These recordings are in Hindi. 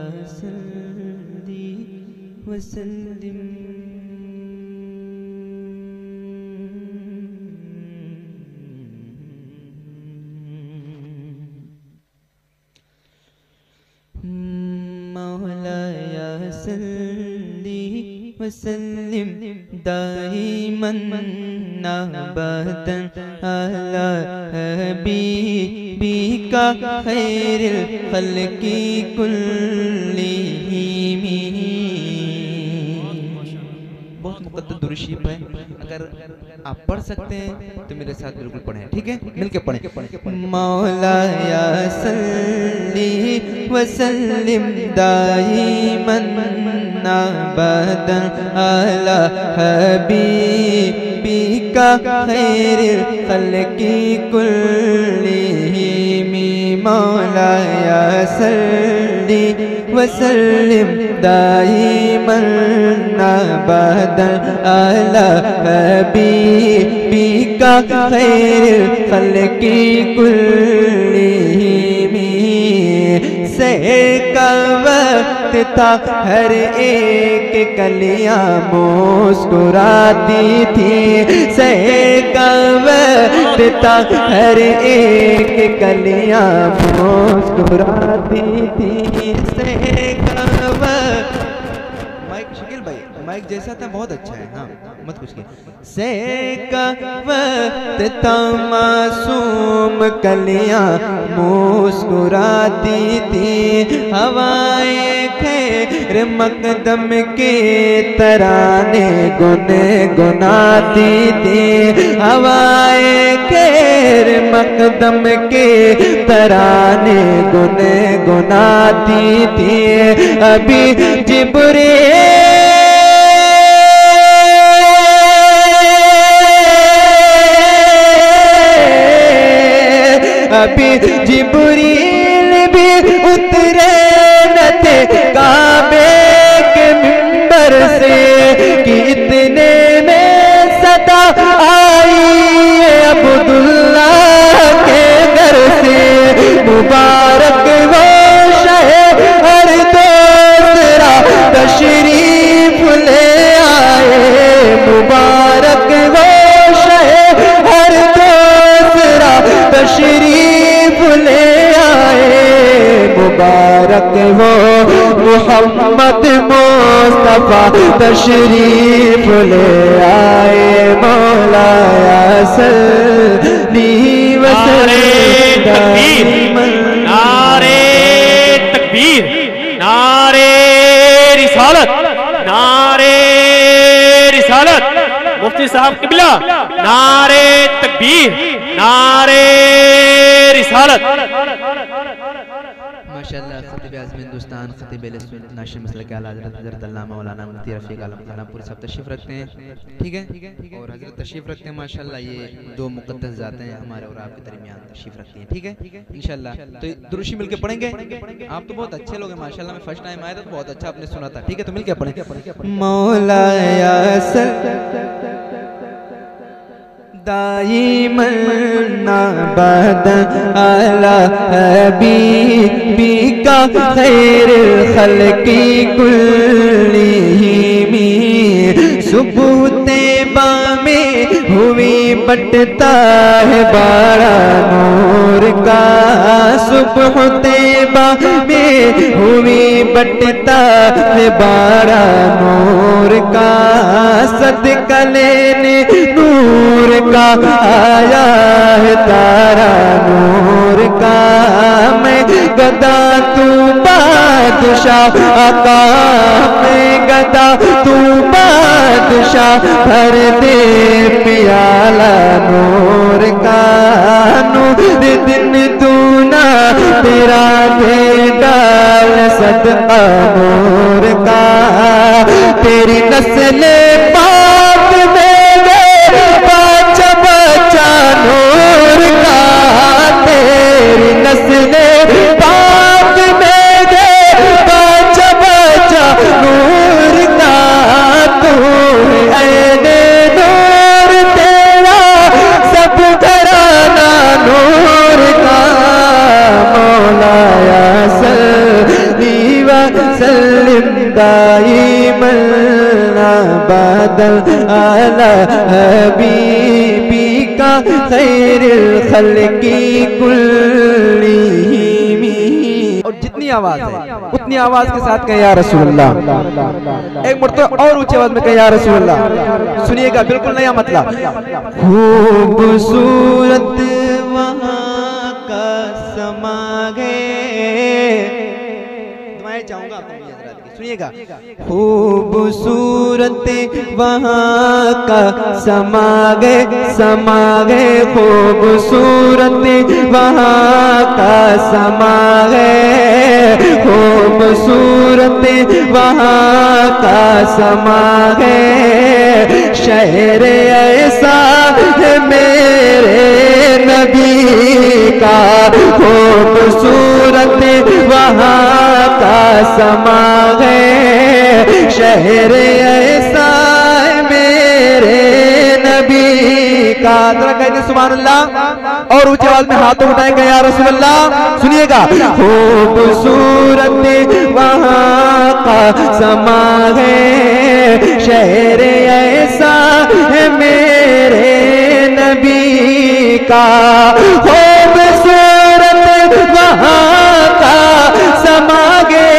सल्ली वसल्लिम। मौलाया सल्ली वसल्लिम दाइमन अबदन अला हबीबिका खैरिल खल्की कुल्लिहिम। बहुत मुक़द्दस दुरूद शरीफ है, अगर आप पढ़ सकते हैं तो मेरे साथ बिल्कुल पढ़ें, ठीक है? मिलके पढ़ें। मौलाया सल्ली वसल्लिम दाइमन अबदन अला हबीबिका खैरिल खल्की कुल्लिहिम। मौलाया सल्ली वसल्लिम दाइमन अबदन अला हबीबिका खैरिल खल्की कुल्लिहिम। सहर का वक्त था, हर एक कलियां मुस्कुराती थी। सहर का वक्त था, हर एक कलियां मुस्कुराती थी। सहर का वक्त, माइक शकील भाई माइक जैसा था बहुत अच्छा है, हाँ मत कुछ की। सहर का वक्त था, मासूम कलियां मुस्कुराती थी। हवाएं खैर मकदम के तराने गुनगुनाती थी। हवाएं खैर मकदम के तराने गुनगुनाती थी। अभी जिब्रील भी उतरे न थे काबे के मिंबर से, कि इतने में सदा आई अब्दुल्ला के घर से। मुबारक वो शहर हर दूसरा तशरीफ ले आए। मुबारक वो शहर हर दूसरा तशरीफ ले आए। मुबारक वो मोहम्मद मुस्तफा तशरीफ ले आए। मौलाया सल्ली वसल्लिम दाइमन। नारे तकबीर, नारे रिसालत, नारे रिसालत। मुफ्ती साहब किबला, नारे तकबीर, नारे रिसालत। माशाअल्लाह। खतीब आज़म हिंदुस्तान खतीब नाशिर मसलक आला हज़रत हज़रत अल्लामा मौलाना मुफ्ती रफ़ीक आलम खानापुरी साहब तशरीफ़ रखते हैं, ठीक है? और हज़रत तशरीफ़ रखते हैं माशाअल्लाह। ये दो मुक़द्दस ज़ातें हैं हमारे और आपके दरमियान तशरीफ़ रखती हैं, ठीक है इंशाअल्लाह। तो दुरूशी मिलके पढ़ेंगे। आप तो बहुत अच्छे लोग हैं माशाअल्लाह। मैं फर्स्ट टाइम आया था तो बहुत अच्छा आपने सुना था, ठीक है? तो मिलके पढ़ेंगे। मौलाया दाइमन अबदन अला हबीबिका खैरिल खल्की कुल्लिहिम। सुबह तैबा में हुई बटता है बड़ा नूर का। सुबह तैबा में हुई बटता है बड़ा नूर का। सदका लेने नूर का आया है तारा नूर का। मैं गदा तू बादशाह आका, मैं गदा तू बादशाह। भर दे प्याला नूर का। नूर दिन दूना तेरा दे डाल सदका नूर का। तेरी नस्ल पाक में बच्चा बच्चा नूर का। तेरी नस्ल पाक में बच्चा बच्चा नूर का। तू ऐने नूर तेरा सब घराना नूर का। मौलाया सल्ली बदल आला हबीबी का खैरुल खल्की कुल्लिहिम। और जितनी आवाज है उतनी आवाज के साथ कहें या रसूलुल्लाह। एक मरतबा और ऊंची आवाज में कहें या रसूलुल्लाह। सुनिएगा, बिल्कुल नया मतलब। खूबसूरत वहाँ का समा दुआएं चाहूंगा आपको हजरात की, सुनिएगा। खूबसूरत वहाँ का समा गए खूबसूरत वहाँ का समा गए खूबसूरत वहाँ का समा गए। शहर ऐसा है मेरे नबी का खूबसूरत वहाँ का समा गए। शहर ऐसा है मेरे नबी का। जरा कहते सुभान अल्लाह और ऊंची आवाज में हाथों उठाएंगे या रसूलुल्लाह। सुनिएगा, खूबसूरत वहाँ का समा है। शहर ऐसा है मेरे नबी का खूबसूरत वहाँ का समा गए।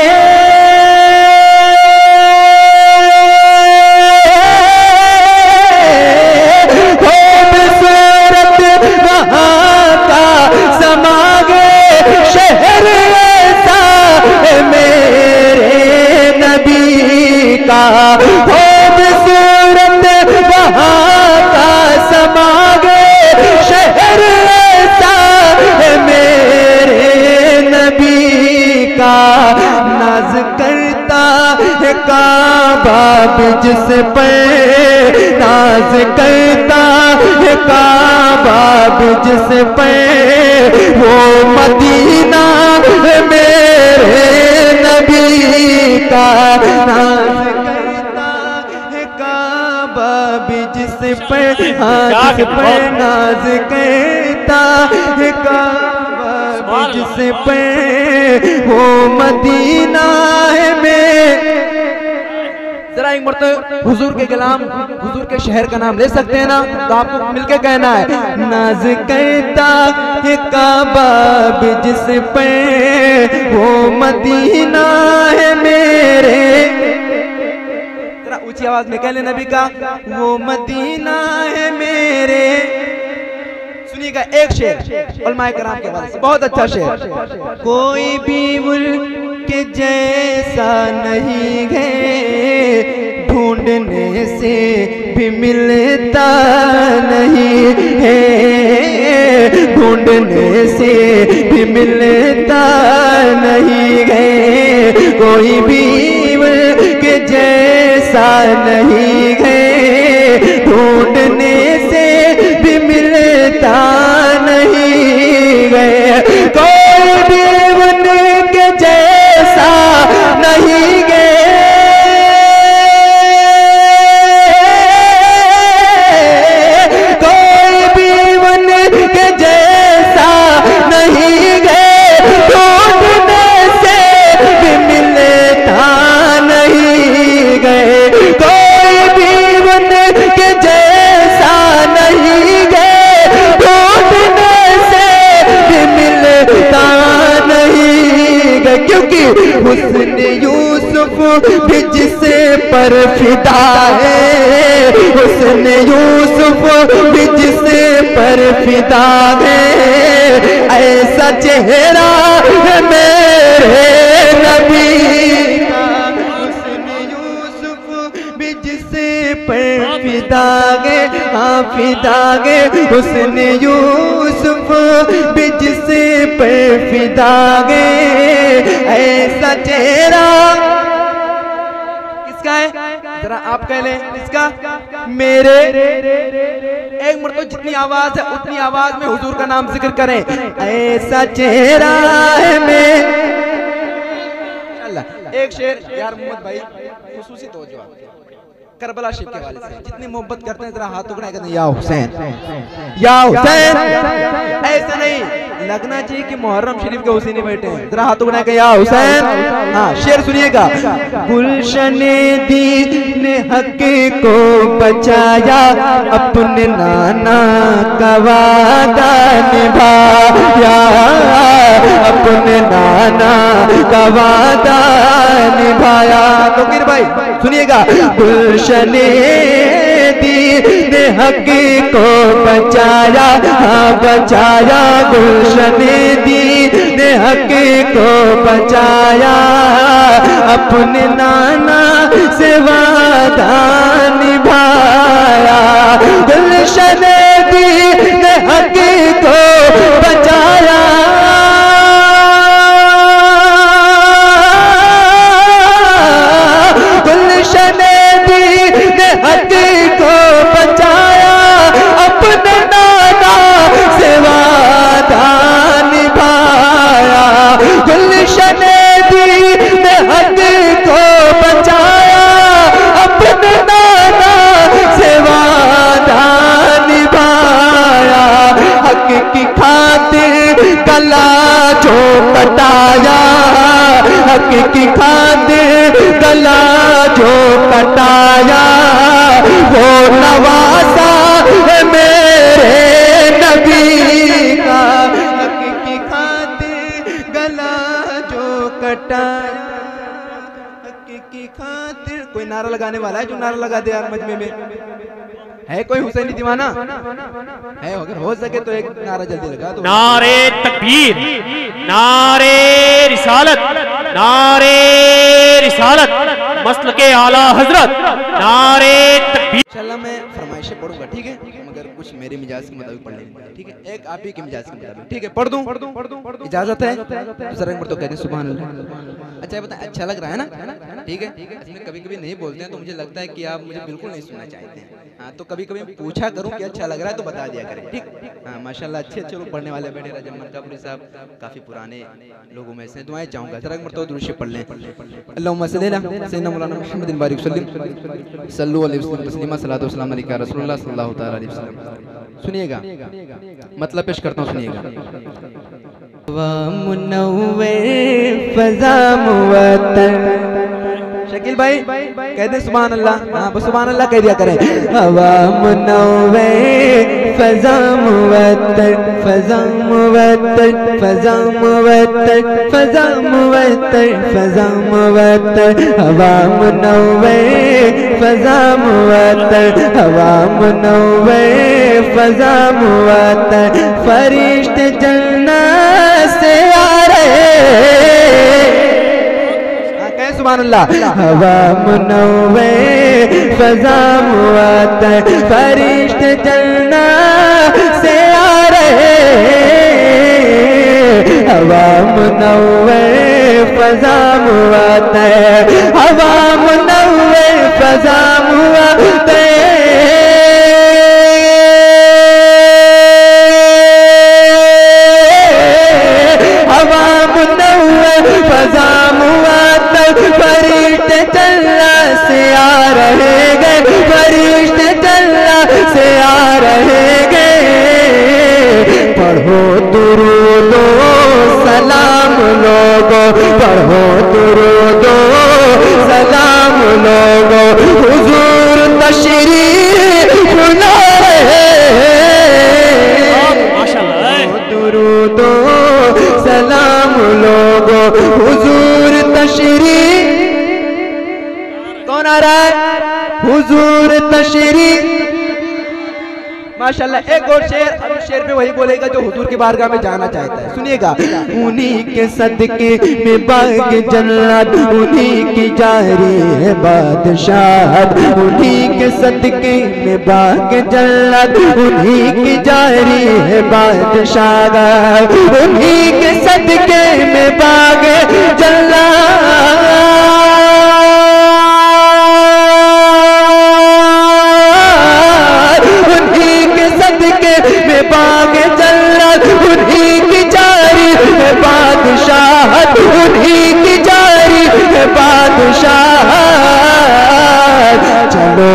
खूबसूरत वहाँ का समा गए। शहर ऐसा है मेरे नबी का खूबसूरत वहाँ का समा गए। शहर ऐसा है मेरे नबी का। नाज करता है काबा जिस पर नाज करता है काबा जिस पर वो मदीना है मेरे नबी का। नाज करता है काबा जिस पर जिस पर नाज करता है काबा जिस पर वो मदीना है में। जरा एक मरतबा हुजूर के कलाम हुजूर के शहर का नाम ले सकते हैं ना, तो आपको मिलके कहना है। नाज करता है काबा जिस पे वो मदीना है मेरे। जरा ऊंची आवाज में कह ले नबी का, वो मदीना है मेरे। सुनिएगा एक शेर उलमाए कराम के हवाले से, बहुत अच्छा शेर। कोई भी मुल्क के जैसा नहीं है, ढूंढने से भी मिलता नहीं है, ढूंढने से भी मिलता नहीं है। कोई भी मुल्क के जैसा नहीं है, ढूंढने से भी मिलता नहीं गए। कोई भी मुल्क के जैसा नहीं गए। कोई भी मुल्क के जैसा नहीं गए, ढूंढने से भी मिलता नहीं गए। कोई भी मुल्क के जैसा नहीं गए, ढूंढने से भी मिलता नहीं गए। क्योंकि हुस्न यूसुफ भी जिसे पर फिदा है, हुस्न यूसुफ भी जिसे पर फिदा है, ऐसा चेहरा है मेरे नबी का। हुस्न यूसुफ भी जिसे पर फिदा है, हाँ फिदा है। हुस्न यूसुफ भी जिसे पर फिदा है, ऐसा चेहरा किसका है? जरा आप कह लें इसका। मेरे एक मरतबा जितनी आवाज है उतनी आवाज में हुजूर का नाम जिक्र करें। ऐसा चेहरा है मेरे। एक शेर यार मोहम्मद भाई खुसूसी तवज्जो करबला शरीफ के हवाले से, जितनी मोहब्बत करते हैं जरा हाथ उठाए कहते हैं या हुसैन या हुसैन। ऐसा नहीं लगना चाहिए कि मुहर्रम शरीफ के हुसैनी बैठे हैं। जरा हाथ उठा के या हुसैन। हाँ शेर सुनिएगा। गुलशने दीन हक को बचाया, अपने नाना का वादा निभाया, अपने नाना का वादा निभाया। तो फिर भाई सुनिएगा। गुलशने दीन हक को बचाया, हाँ बचाया, गुलशने दीन हक को बचाया, अपने नाना से वादा निभाया। गुलशने दीन हक को बचाया, गुलशने दीन हक को बचाया, अपने नाना से वादा निभाया। गुलशने दीन हक को बचाया, अपने नाना से वादा निभाया। हक की खातिर गला जो कटाया, हक की खातिर गला जो कटाया, वो नवासा है मेरे नबी का। हक की खातिर गला जो कटाया, हक की खातिर। कोई नारा लगाने वाला है जो नारा लगा दे यार मजमे में? है कोई हुसैनी दीवाना? है? अगर हो सके तो एक नारा जल्दी लगा दो। नारे तकबीर, नारे रिसालत, नारे रिसालत, मसल के आला हजरत, नारे तकबीर। इंशाल्लाह मैं फरमाइशें पढ़ूंगा, ठीक है, मगर कुछ मेरे मिजाज के मुताबिक पढ़ लेंगे, ठीक है, एक आप ही के मिजाज के मुताबिक, ठीक है। पढ़ दूं? इजाजत है? दूसरा रंग तो कहते हैं सुभान अल्लाह। अच्छा बता, अच्छा लग रहा है ना? ठीक है। इसमें कभी कभी नहीं बोलते हैं तो मुझे लगता है कि आप मुझे बिल्कुल नहीं सुनना चाहते हैं। हाँ तो कभी कभी पूछा करूं कि अच्छा लग रहा है तो बता दिया करें, ठीक। हाँ माशाल्लाह अच्छे अच्छे लोग पढ़ने वाले बैठे। रजब मनकापुरी साहब काफी पुराने लोगों में से। दुआएं चाहूंगा जरा मरतबा दुरूद शरीफ पढ़ लें। अल्लाहुम्मा सल्ली अला सय्यिदना मौलाना मुहम्मदिन बारिक वसल्लम सल्लु अलैहि वसल्लम तस्लीमा सलातो वस्सलाम अलैका रसूलुल्लाह सल्लल्लाहु तआला अलैहि वसल्लम। सुनिएगा, मतलब पेश करता हूँ, सुनिएगा। वा मुनव्विर फज़ा मुवत्तर। शकील भाई कहते सुभान अल्लाह। हाँ बस सुभान अल्लाह कह दिया करें। हवा मुनव्विर फज़ा मुवत्तर, फज़ा मुवत्तर, फज़ा मुवत्तर, फज़ा मुवत्तर, फज़ा मुवत्तर। हवा मुनव्विर फज़ा मुवत्तर, हवा मुनव्विर फज़ा मुवत्तर। फरिश्ते जन्नत से आ रहे, सुभान अल्लाह। हवा मुनव्विर फज़ा मुवत्तर, फरिश्ते जन्नत से आ रहे। हवा मुनव्विर फज़ा मुवत्तर, हवा मुनव्विर फज़ा मुवत्तर। हवा मुनव्विर फज़ा मुवत्तर, फरिश्ते जन्नत से आ रहे गए, फरिश्ते जन्नत से आ रहे गए। पढ़ो दुरूद सलाम लोगो, पढ़ो दुरूद सलाम लोगो, हुजूर तशरीफ ला रहे। दुरूद सलाम लोगो, हुजूर तशरीफ। कौन आ रहा है? हुजूर तशरीफ। माशाल्लाह। एक और शेर, अब शेर पे वही बोलेगा जो हुजूर की बारगाह में जाना चाहता है। सुनिएगा। उन्हीं के सदके में बाग जन्नत, उन्हीं की जारी है बादशाहत, उन्हीं के सदके में बाग जन्नत, उन्हीं की जारी है बादशाहत, उन्हीं के सदके में बाग जन्नत, बाग जन्नत, उन्हीं की जारी है बादशाहत, उन्हीं की जारी है बादशाहत। चलो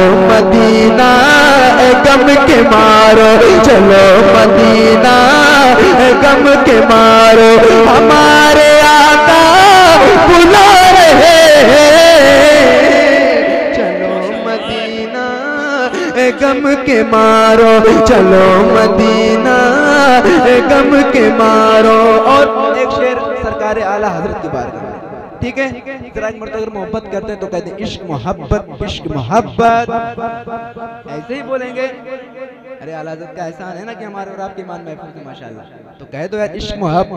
मदीना गम के मारो, चलो मदीना गम के मारो हमारे आका बुला रहे हैं। चलो मदीना गम के मारो, चलो मदीना गम के मारो। और एक शेर सरकार आला हजरत की बारगाह में, ठीक है, जरा एक मर्तबा अगर मोहब्बत करते हैं तो कहते हैं इश्क मोहब्बत इश्क मोहब्बत, ऐसे ही बोलेंगे। अरे आला हज़रत का एहसान है ना कि हमारे और आपके ईमान महफूज है माशाल्लाह। तो कह दो यार इश्क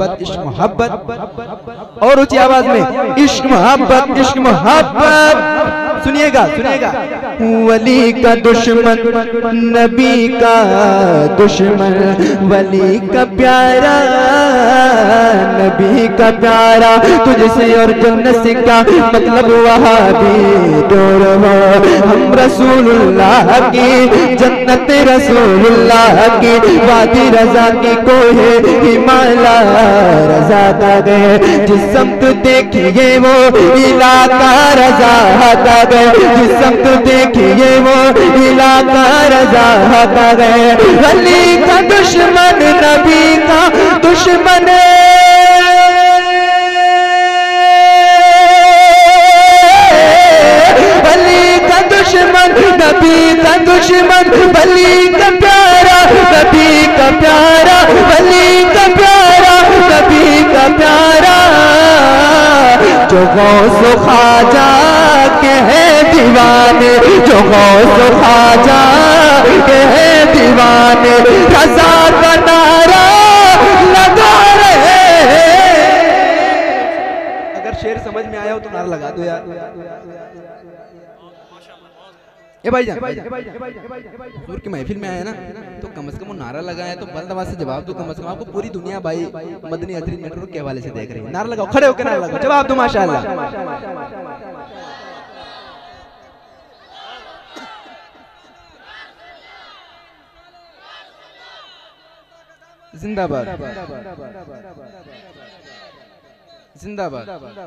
मोहब्बत और ऊंची आवाज में इश्क मोहब्बत। सुनिएगा सुनिएगा। वली का दुश्मन नबी का दुश्मन, वली का प्यारा नबी का प्यारा, तुझसे और जन्नत से क्या मतलब वहाबी दूर हो। हम रसूलुल्लाह की जन्नत रसूलुल्लाह की वादी रजा की कोहे हिमालय रजा का गए, जिस समत देखिए वो इलाका रजा का गए, जिस समत देखिए वो इलाका रजा का गए। वली का दुश्मन नबी का दुश्मन, वली का दुश्मन नबी का दुश्मन, वली का प्यारा नबी का प्यारा, वली का प्यारा नबी का प्यारा। जो गौस ख्वाजा के है दीवाने, जो गौस ख्वाजा के है दीवाने, रज़ा का नारा लगा रहे हैं। अगर शेर समझ में आया हो तो नारा लगा दो यार। ए भाईजान हुजूर की महफिल में आया ना तो कम से कम वो नारा लगाया तो बंद आवाज से जवाब दो। कम से कम आपको पूरी दुनिया भाई मदनी हजरत नेटवर्क के हवाले से देख रही है। नारा लगाओ, खड़े होकर नारा लगाओ, जवाब दो माशाअल्लाह। जिंदाबाद जिंदाबाद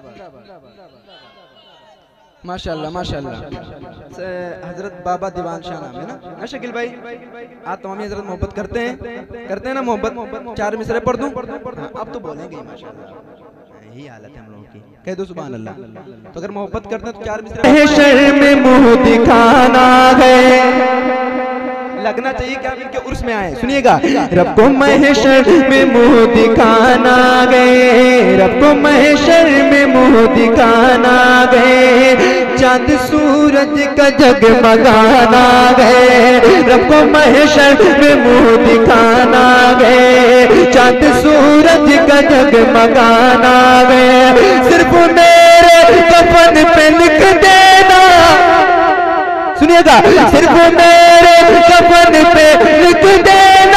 माशाअल्लाह माशाअल्लाह। हजरत बाबा दीवान शाह नाम है ना शकील भाई। आप तमाम हजरत मोहब्बत करते हैं ना मोहब्बत। चार मिसरे पढ़ दूं? अब तो बोलेंगे माशाअल्लाह, यही हालत है हम लोगों की। कह दो सुभान अल्लाह। तो अगर मोहब्बत करते हैं तो चार मिसरे शर्म में मुंह दिखाना है, लगना चाहिए कि आप इनके उर्स में आए। सुनिएगा। रब को महशर में मुंह दिखाना गए, रब को महशर में मुंह दिखाना गए, चांद सूरज का जगमगाना गए, रब को महशर में मुंह दिखाना गए, चांद सूरज का जगमगाना गए। सिर्फ मेरे कफन पे लिख देना, सुनिएगा, सिर्फ मेरे कफन पे लिख देना,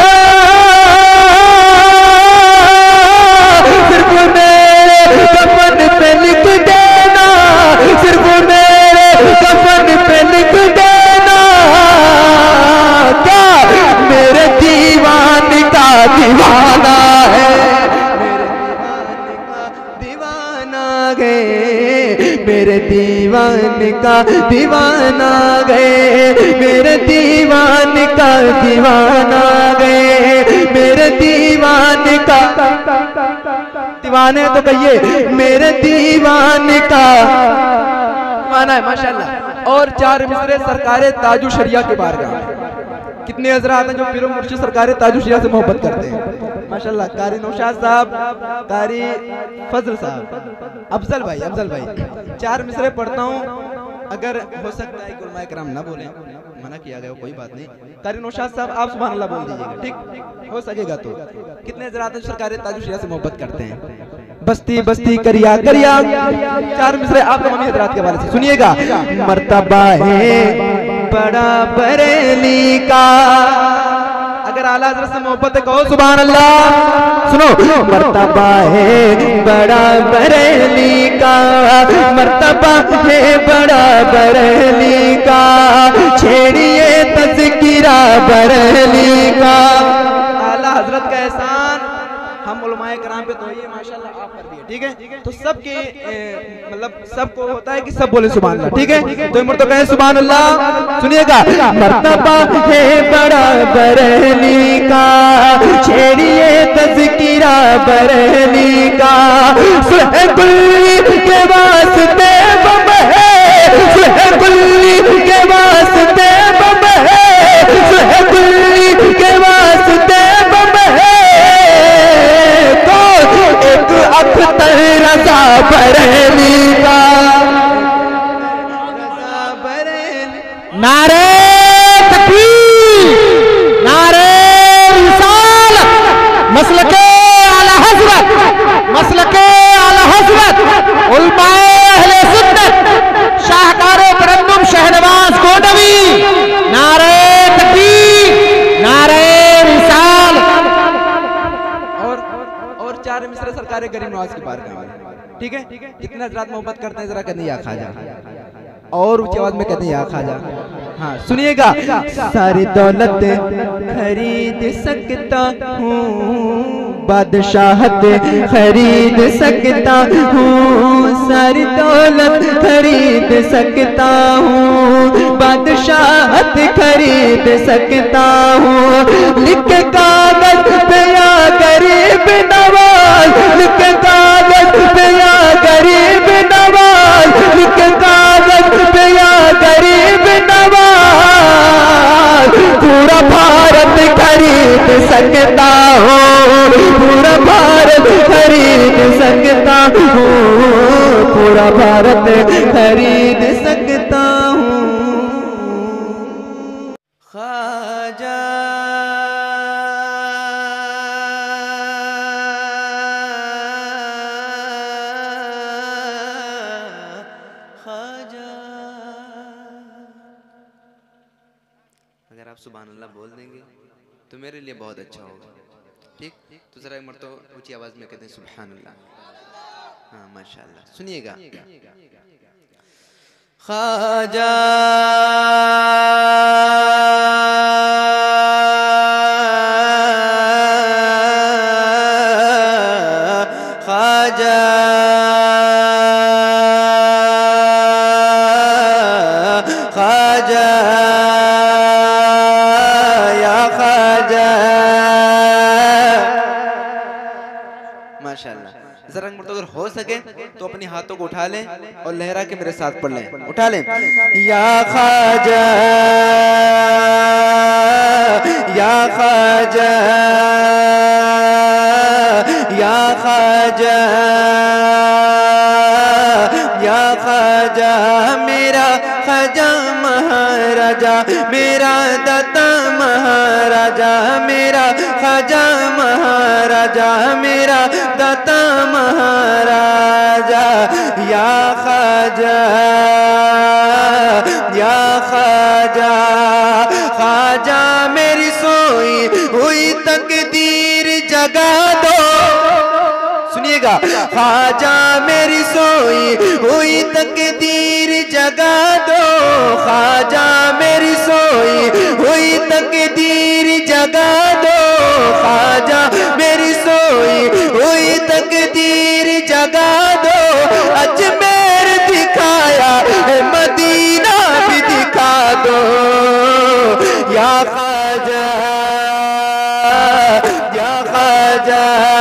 सिर्फ मेरे कफन पे लिख देना, सिर्फ मेरे कफन पे लिख देना। क्या मेरे दीवान का दीवाना है, मेरे दीवान का दीवाना गए, मेरे दीवान का दीवाना गए, मेरे दीवान का दीवाने तो कहिए मेरे दीवान का दीवाना है माशाल्लाह। और चार मिसरे सरकारे ताजु शरिया के बारगाह में। कितने हजरात हैं जो पीरो मुर्शिद सरकारे ताजु शरिया से मोहब्बत करते हैं माशाल्लाह। कारी नौशाद साहब, कारी फजल साहब, अफजल भाई चार मिसरे पढ़ता हूँ। अगर हो सकता है कि उलमाए कराम ना बोले, मना किया गया, कोई बात नहीं। कारी नौशाद साहब आप सुभान अल्लाह बोल दीजिएगा, ठीक हो सकेगा तो। कितने हजरात सरकारे ताजु शरिया से मोहब्बत करते हैं। बस्ती बस्ती करिया करिया, चार मिसरे आप तमाम हजरात के हवाले से सुनिएगा। मर्तबा है बड़ा बरेली का, अगर आला हज़रत से मोहब्बत है कहो सुभान अल्लाह। सुनो, मर्तबा है बड़ा बरेली का, मर्तबा है बड़ा बरेली का, छेड़िए तज़किरा बरेली का। आला हज़रत का एहसान हम उलमाए कराम पे तो ये माशाल्लाह आप पर भी ठीक है। तो सबके मतलब सबको होता है कि सब बोले सुभान अल्लाह, ठीक है। तो इमर तो कहे सुभान अल्लाह। सुनिएगा, मर्तबा है बड़ा बरहनी का, छेड़िए तज़किरा बरहनी का, सुहेबुल्ली के वास्ते बम है, सुहेबुल्ली के वास्ते बम है, सुहेबुल्ली के वास्ते बम है। तो एक अख्तर रज़ा बरहनी का, नारे तकबीर, नारे रिसालत, मसलके आला हज़रत, मसलके आला हज़रत उलमाए अहले सुन्नत, शाहकारे तरन्नुम शहनवाज गोंडवी, नारे तकबीर, नारे रिसालत। और 4 मिसरे सरकारे गरीब नवाज की बार का, ठीक है। कितना हज़रात मोहब्बत करते हैं, जरा कहते हैं या खाजा, और ऊंची आवाज में कहते हैं या खाजा। हाँ सुनिएगा, सारी दौलत खरीद सकता हूँ, बादशाहत खरीद सकता हूँ, सारी दौलत खरीद सकता हूँ, बादशाहत खरीद सकता हूँ। लिख कागज पे या गरीब नवाज, लिख कागज पे या गरीब नवाज, लिख कागज पे या गरीब नवाज, पूरा भारत खरीद सकता हूँ, पूरा भारत खरीद सकता हूँ, पूरा भारत खरीद सकता हूँ। ख्वाजा अगर आप सुभान अल्लाह बोल देंगे तो मेरे लिए बहुत अच्छा होगा, ठीक। तो जरा एक मरतबा ऊंची आवाज में कहते हैं सुभान अल्लाह। हाँ माशाअल्लाह। सुनिएगा, ख्वाजा ख्वाजा ख्वाजा या ख्वाजा। माशाअल्लाह। जरा अगर हो सके तो अपने हाथों को उठा लें और लहरा के मेरे साथ पढ़ लें, उठा लें। या ख्वाजा या ख्वाजा या ख्वाजा या ख्वाजा, मेरा ख्वाजा महाराजा, मेरा दाता महाराजा, मेरा ख्वाजा महाराजा, मेरा दाता महाराजा। या ख्वाजा या ख्वाजा, ख्वाजा मेरी सोई हुई तकदीर जगा दो। सुनिएगा, ख्वाजा मेरी सोई हुई तकदीर जगा दो, ख्वाजा मेरी सोई हुई तकदीर जगा दो, ख्वाजा मेरी सोई हुई तकदीर जगा दो। अजमेर दिखाया है, मदीना भी दिखा दो। या ख्वाजा या ख्वाजा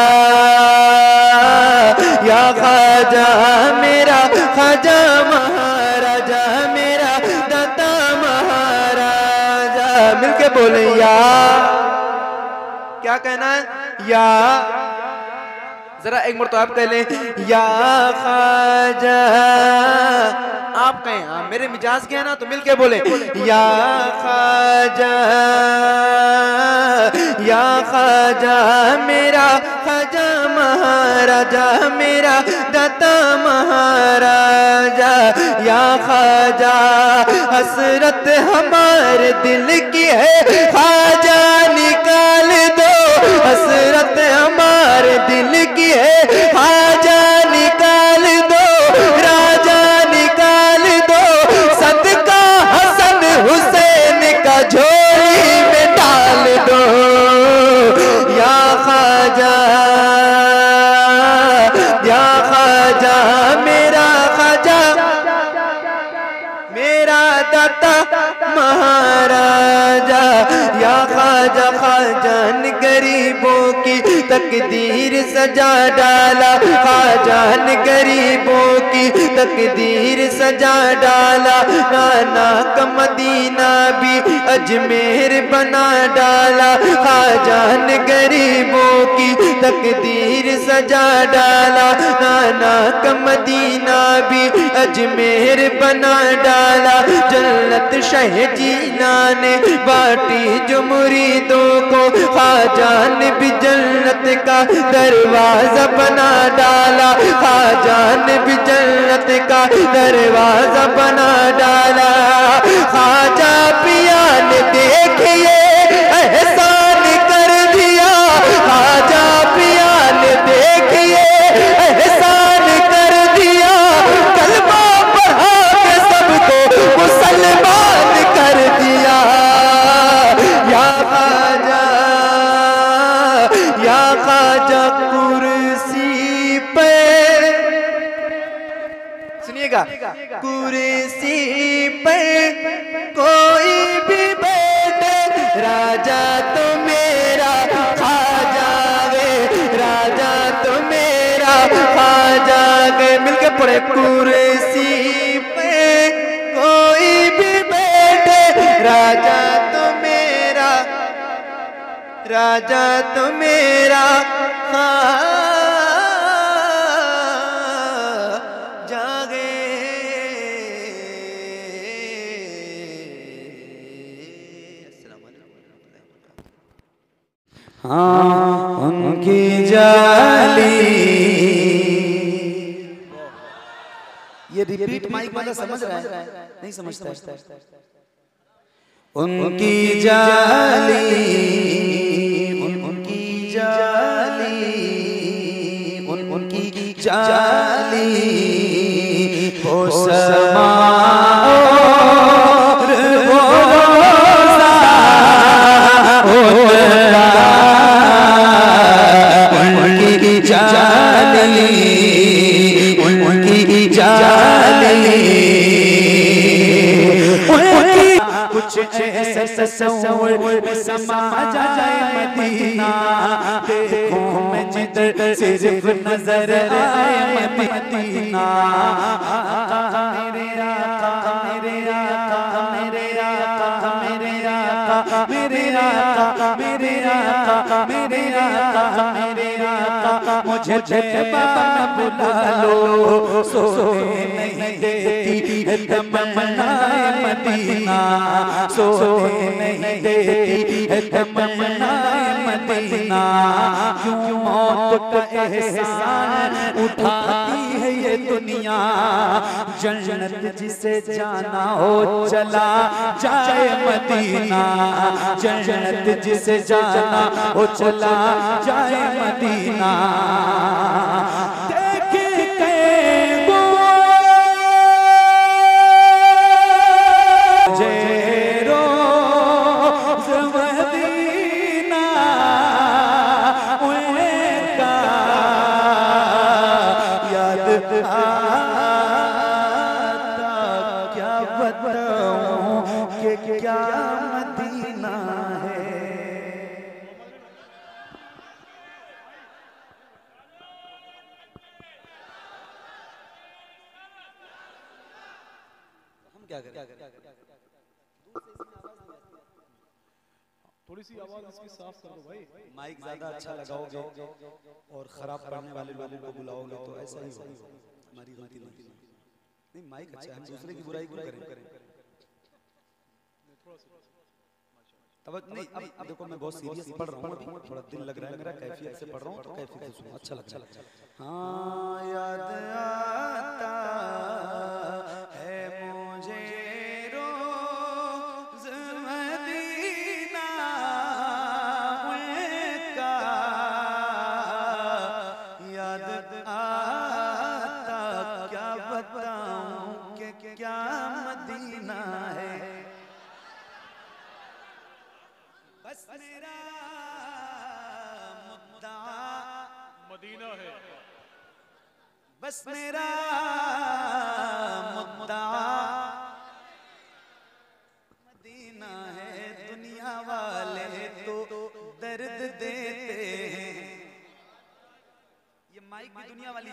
या ख्वाजा, मेरा ख्वाजा महाराजा, मेरा दाता महाराजा। मिलके बोले या, क्या कहना है? या जरा एक बार तो आप कह लें, या ख्वाजा। आप कहें हाँ, मेरे मिजाज के है ना, तो मिलके बोले या ख्वाजा या ख्वाजा, मेरा ख्वाजा महाराजा, मेरा दाता महाराजा। या ख्वाजा हसरत हमारे दिल की है, ख्वाजा निकाल दो, हसरत हमारे दिल की है, ख्वाजा निकाल दो, राजा निकाल दो, सदका हसन हुसैन का झोली में डाल दो। या ख्वाजा या तकदीर सजा डाला, ख्वाजा ने गरीबों की तकदीर सजा डाला। नाना का मदीना भी अजमेर बना डाला, ख्वाजा ने गरीबों की तकदीर सजा डाला। नाना का मदीना भी अजमेर बना डाला। जन्नत शह जीना ने बाटी जो मुरीदों को, ख्वाजा ने भी जन्नत का दरवाजा बना डाला, ख्वाजा ने भी जन्नत का दरवाजा बना डाला। ख्वाजा पिया ने देखिए एहसान कर दिया, ख्वाजा पिया ने देखिए एहसान कर दिया। कलमा पढ़ा के सबको मुसलमान कर दिया। या ख्वाजा कुर्सी पे, सुनिएगा, कुर्सी पे कोई भी बैठे, राजा तो मेरा ख्वाजा गे, राजा तो मेरा ख्वाजा गे। मिलके पढ़े, कुर्सी पे कोई भी बैठे, राजा तो मेरा, राजा तो मेरा जागे। हाँ उनकी जाली, ये रिपीट माइक वाला समझ रहा है? नहीं समझता है। उनकी जाली, उनकी जाली, उनकी जाली हो समा उनकी जाली, उनकी जाली, कुछ ऐसे तस्वीर समा जाए मदीना, देखो मैं जिधर सिर्फ नजर आए मदीना। मेरे आका, मेरे आका, मेरे आका, मेरे आका, मेरे आका, मेरे आका, मेरे आका, मेरे आका, मुझे जज्बा में बुला लो, सोने नहीं देती है तमन्नाए मदीना, सोने नहीं देती है तमन्नाए मदीना। क्यों मौत का एहसान उठाती है ये दुनिया, जन्नत जिसे जाना हो चला जाए मदीना, जन्नत जिसे जाना हो चला जाए मदीना। क्या मदीना है। हम क्या करें? थोड़ी सी आवाज इसकी साफ कर दो भाई। माइक ज्यादा अच्छा लगाओगे और खराब करने वाले लोगों को बुलाओगे तो ऐसा ही होगा। हमारी गलती नहीं, माइक अच्छा है, हम दूसरे की बुराई क्यों करें? तब नहीं, अब देखो मैं बहुत सीरियस पढ़ रहा हूँ, थोड़ा दिल लग रहा है मेरा, कैफियत से पढ़ रहा हूँ तो कैफियत से सुनो, अच्छा लगता है। हाँ याद आता है मुझे रोज मदीना का, याद आता क्या बताऊं कि क्या मदीना है। बस मेरा मुद्दा मदीना है, बस मेरा मुद्दा मदीना है। दुनिया वाले तो दर्द देते हैं,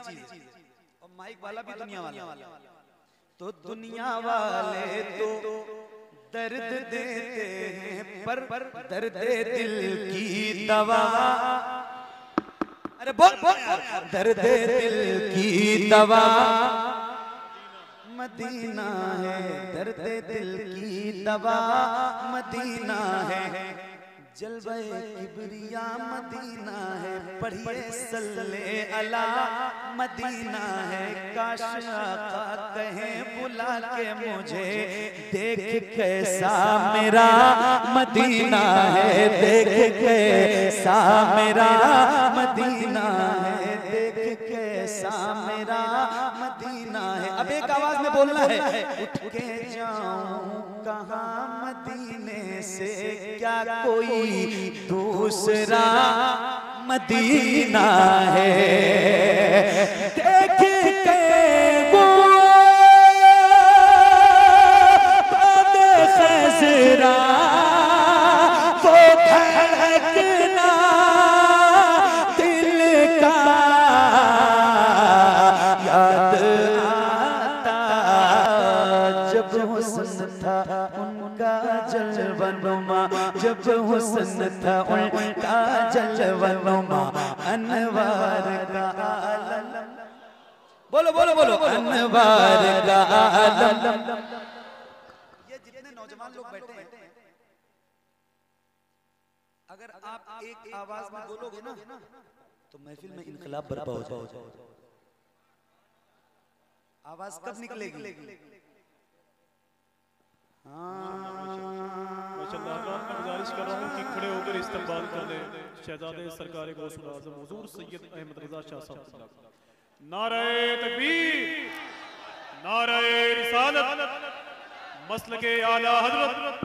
है और माइक वाला भी दुनिया वाला। तो दुनिया वाले तो दर्द देते हैं पर दर्द दिल की दवा, अरे बोल दर्द दिल की दवा मदीना है, दर्द दिल की दवा मदीना है, जलवे किबरिया मदीना है, पढ़िए सल्ले अला मदीना है। काश आका कहें बुला के मुझे, देख कैसा मेरा मदीना है, देख कैसा मेरा मदीना है, देख कैसा मेरा मदीना है। अब एक आवाज में बोलना है, उठ के जाऊं कहाँ मदीने से, क्या कोई दूसरा मदीना है, देख के वो खजरा वो धड़कना दिल का याद आता, जब हुस्न था उनका जलवनुमा, जब हुस्न था उनका जलवनुमा, अनवार का आलम, बोलो बोलो बोलो अनवार का आलम। ये जितने नौजवान लोग बैठे हैं, अगर आप एक आवाज में बोलोगे ना तो महफिल में इनकलाब बर्पा हो जाएगा। आवाज कब निकलेगी? मैं गुजारिश कर रहा हूँ कि खड़े होकर इस्तकबाल कर ले शहजादे सरकार गौसुल आज़म हुजूर सैयद अहमद रज़ा शाह साहब। नारे तकबीर, नारे रिसालत, मसलके आला हज़रत।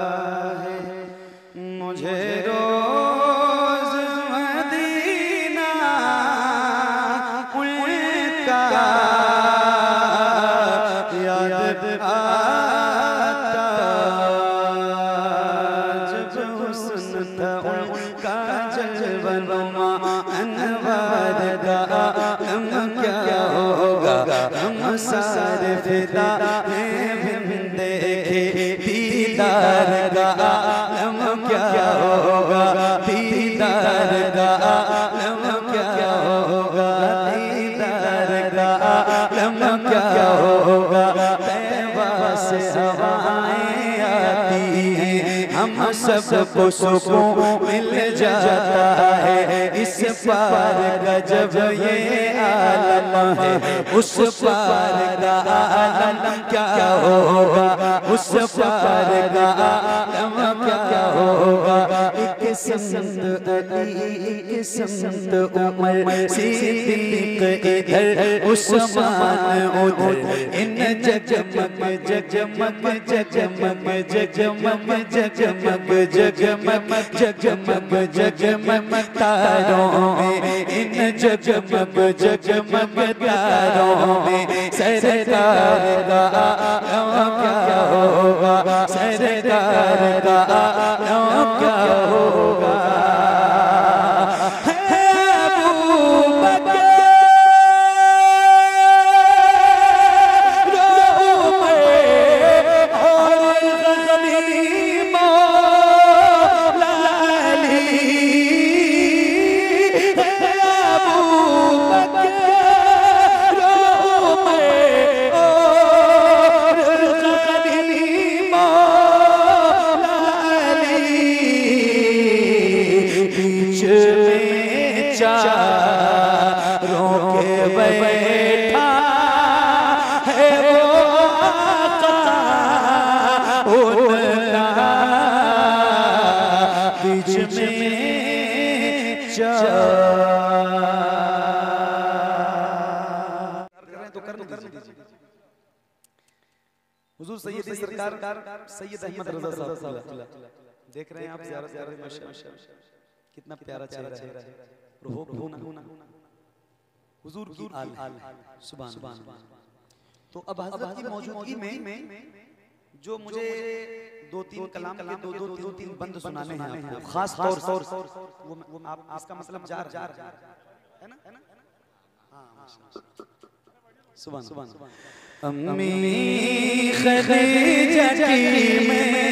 मुझे रोज मदीना उनका याद आता, जब हुस्न था उनका जलवनुमा, अनवार का आलम क्या होगा, हम सारे फिदा हैं देखे दीदार का आलम क्या होगा, दीदार का आलम क्या होगा, दीदार का आलम क्या होगा। तैबा से हवाएं आती हैं, हम सबको सुकून मिल जाता है, इस पार का जब ये आलम है, उस पार का आलम क्या होगा, उस पार का आलम क्या होगा। एक संत अली, एक संत उमर, सिद्दीक इधर उस्मान उधर, इन जगमग जगमग जगमग जगमग जगमग जगमग जगमग जगमग तारों में, इन जगमग जगमग तारों में सरकार का आलम क्या होगा, सरकार का आलम क्या होगा। हुजूर सैयद सरकार सैयद अहमद रज़ा साहब देख रहे हैं आप, ज़ियारत माशाअल्लाह, कितना प्यारा चेहरा है, रूह भूना हुजूर की आल, सुभान। तो अब हज़रत की मौजूदगी में जो मुझे दो तीन कलाम के दो तीन बंद सुनाने हैं, खास तौर वो आप इसका मतलब जार है ना, हाँ सुभान सुभान। अम्मी खदीजा की मैं,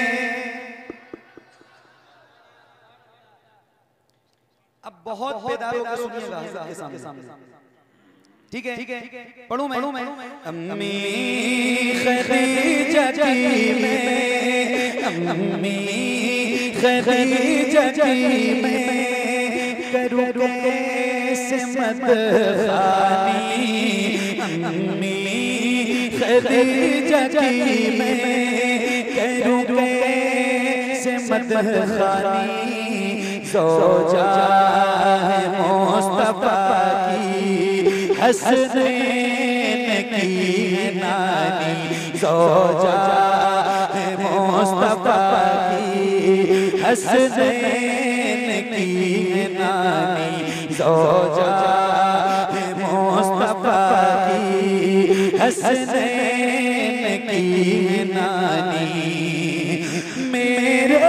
अब बहुत बेदारों को सुनिएगा हज़रत के सामने, ठीक है, पढ़ूं मैं। अम्मी खदीजा की मैं, अम्मी खदीजा की मैं, करूं कैसे मदखानी, अम्मी खदीजा की मैं, करूं कैसे मदखानी, ज़ौजा है मुस्तफा की, हसनैन की नानी, ज़ौजा है मुस्तफा की, हसनैन की नानी, ज़ौजा है मुस्तफा की, हसनैन की नानी। मेरे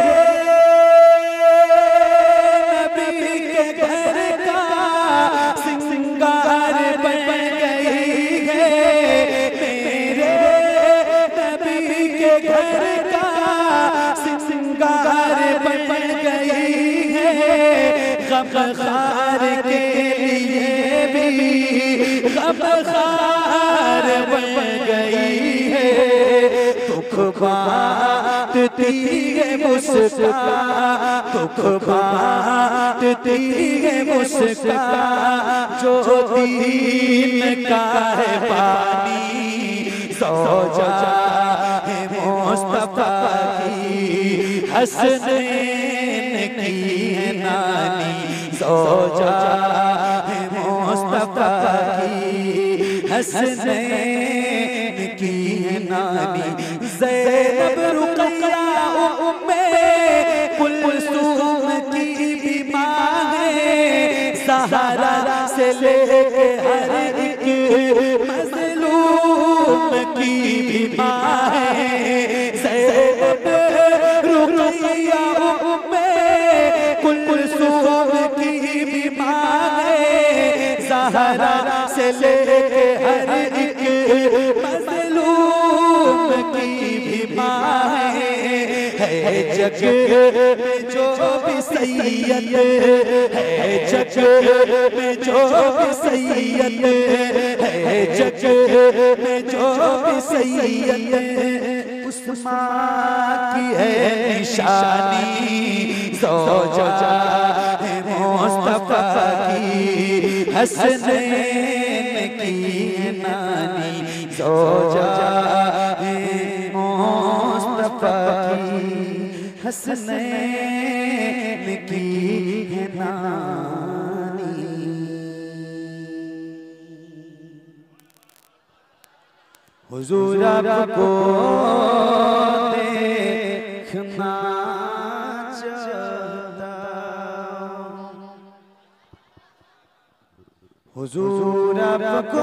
नबी के घर का सिंगार बन गई है, मेरे नबी के घर का सिंगार बन गई है, गमखार के लिए भी गमखार बन गई है, दुख बांटती है मुस्कान, दुख बांटती है मुस्कान, जो दीन का है पानी, ज़ौजा है मुस्तफा की, हसनैन की है नानी, ज़ौजा है मुस्तफा की, हसनैन की है नानी। ज़ैनब रुक़ैया उम्मे कुलसूम की भी माँ है, सहारा से लेके हर एक मज़लूम की भी माँ है, ज़ैनब रुक़ैया उम्मे कुलसूम की भी माँ है, सहारा से लेके हर एक मज़लूम की भी माँ है जग में जो भी सैयद है, जग में जो भी सैयद है, जग में जो भी सैयद उस माँ की है निशानी, ज़ौजा है मुस्तफा की, हसनैन की नानी, ज़ौजा है मुस्तफा की, हसनैन की है नानी। हुजूर आपको देखना चाहता, हुजूर आपको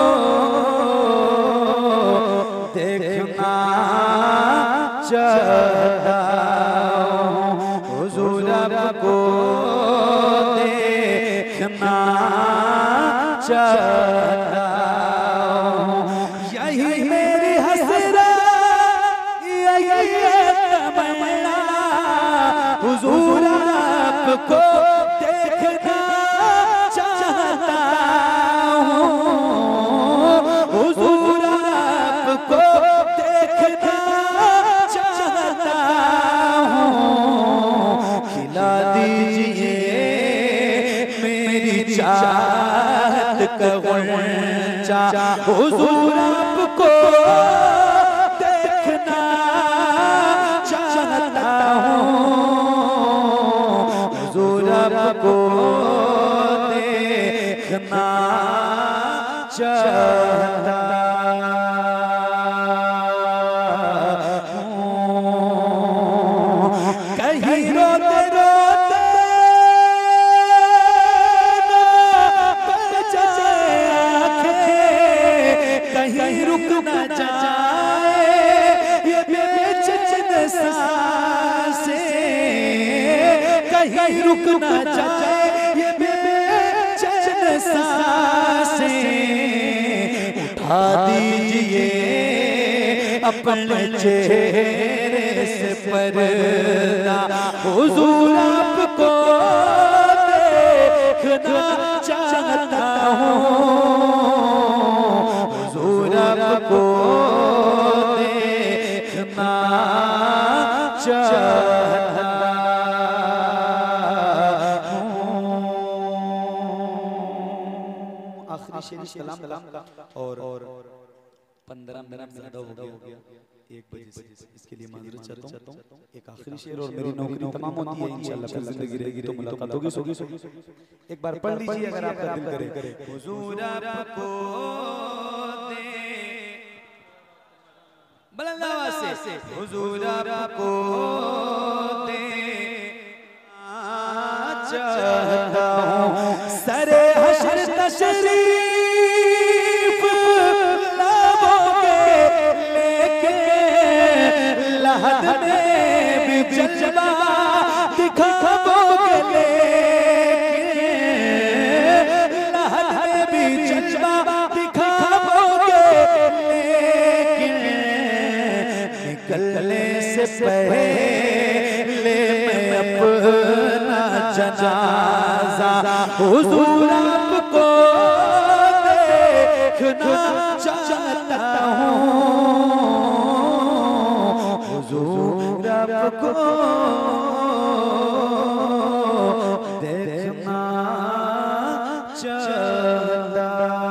देखना चाहता, हुजूर आपको देखना चाहता, यही मेरी हसरत यही तमन्ना, हुजूर आपको देखना चाहता हूँ, हुजूर आपको देखना चाहता हूँ, खिला दीजिए मेरी चाहत का गुंचा, हुजूर आपको देखना चाहता हूँ, हुजूर आपको देखना चाहता हूँ। कहीं रोते रोते कहीं रुक न जाए ये बेचैन सांसें, कहीं रुक न जाए ये बेचैन सांसें, उठा दीजिए अपने चेहरे से पर्दा, हुजूर आपको देखना चाहता हूँ, हुजूर आपको देखना चाहता हूँ। आखिरी शेर कलाम और 15 मिनट ज्यादा हो गया 1 बजे से, इसके लिए माजरत चाहता हूँ। एक आखिरी शेर और मेरी नौकरी तमाम होती है इंशाल्लाह, फिर जिंदगी रहेगी तो मुलाकात होगी। एक बार पढ़ लीजिए अगर आपका दिल करे। हुजूर आपको दे बुलंद आवाज से, हुजूर आपको दे चाहता हूँ, सरे हशर तशरीफ लाओगे लेके, लहद में भी जलवा दिखाओगे लेके, लहद में भी जलवा दिखाओगे लेके, निकलने से पहले मैं अपना जनाजा हुजूर आपको देखना चाहता हूँ, हुजूर आपको देखना चाहता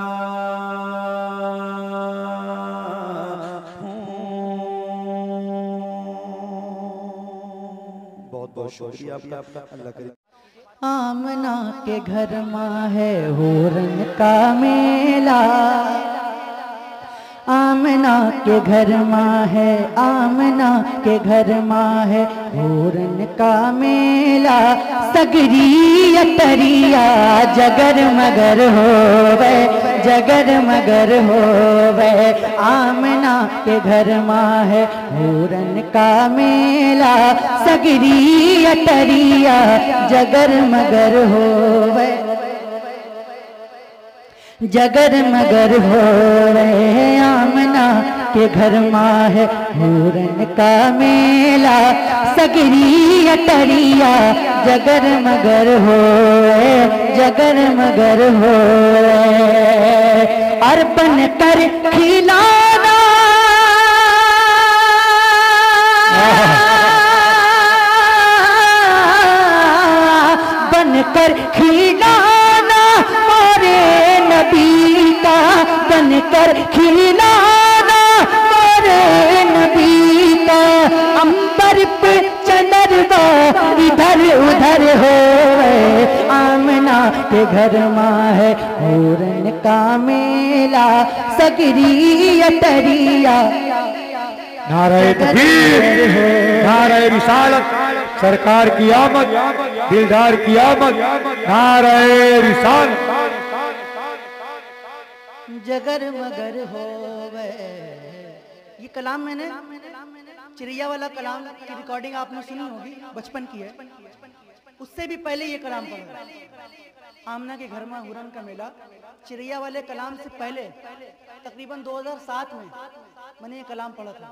हूँ। बहुत बहुत शुक्रिया आपका, अल्लाह करे। आमना के घर माँ है हुरन का मेला, आमना के घर माँ है, आमना के घर माँ है हुरन का मेला, सगरी अतरिया जगर मगर होवे, जगर मगर होवे, आमना के घर माँ है हुरन का मेला, सगरी अतरिया जगर मगर होवे, जगर मगर होवे, आमना के घर माँ है हुरन का मेला, सगरी अटरिया जगर मगर होवे, जगर मगर होवे, अर्पण कर खिलाना बनकर खिलाना मोरे नबी का, बनकर खिलाना मोरे नबी का, अंबर पे चंदरवा इधर उधर होवे, आमना के घर माँ है हुरन का मेला, सगरी अतरिया। नारे तकबीर, नारे रिसालत, सरकार की आमद, दिलदार की आमद, नारे रिसालत। जगर मगर होवे, ये कलाम मैंने चिड़िया वाला कलाम की रिकॉर्डिंग आपने सुनी होगी, बचपन की है, उससे भी पहले ये कलाम पढ़ा, आमना के घर में हुरन का मेला, चिड़िया वाले कलाम से पहले तकरीबन 2007 में मैंने ये कलाम पढ़ा था।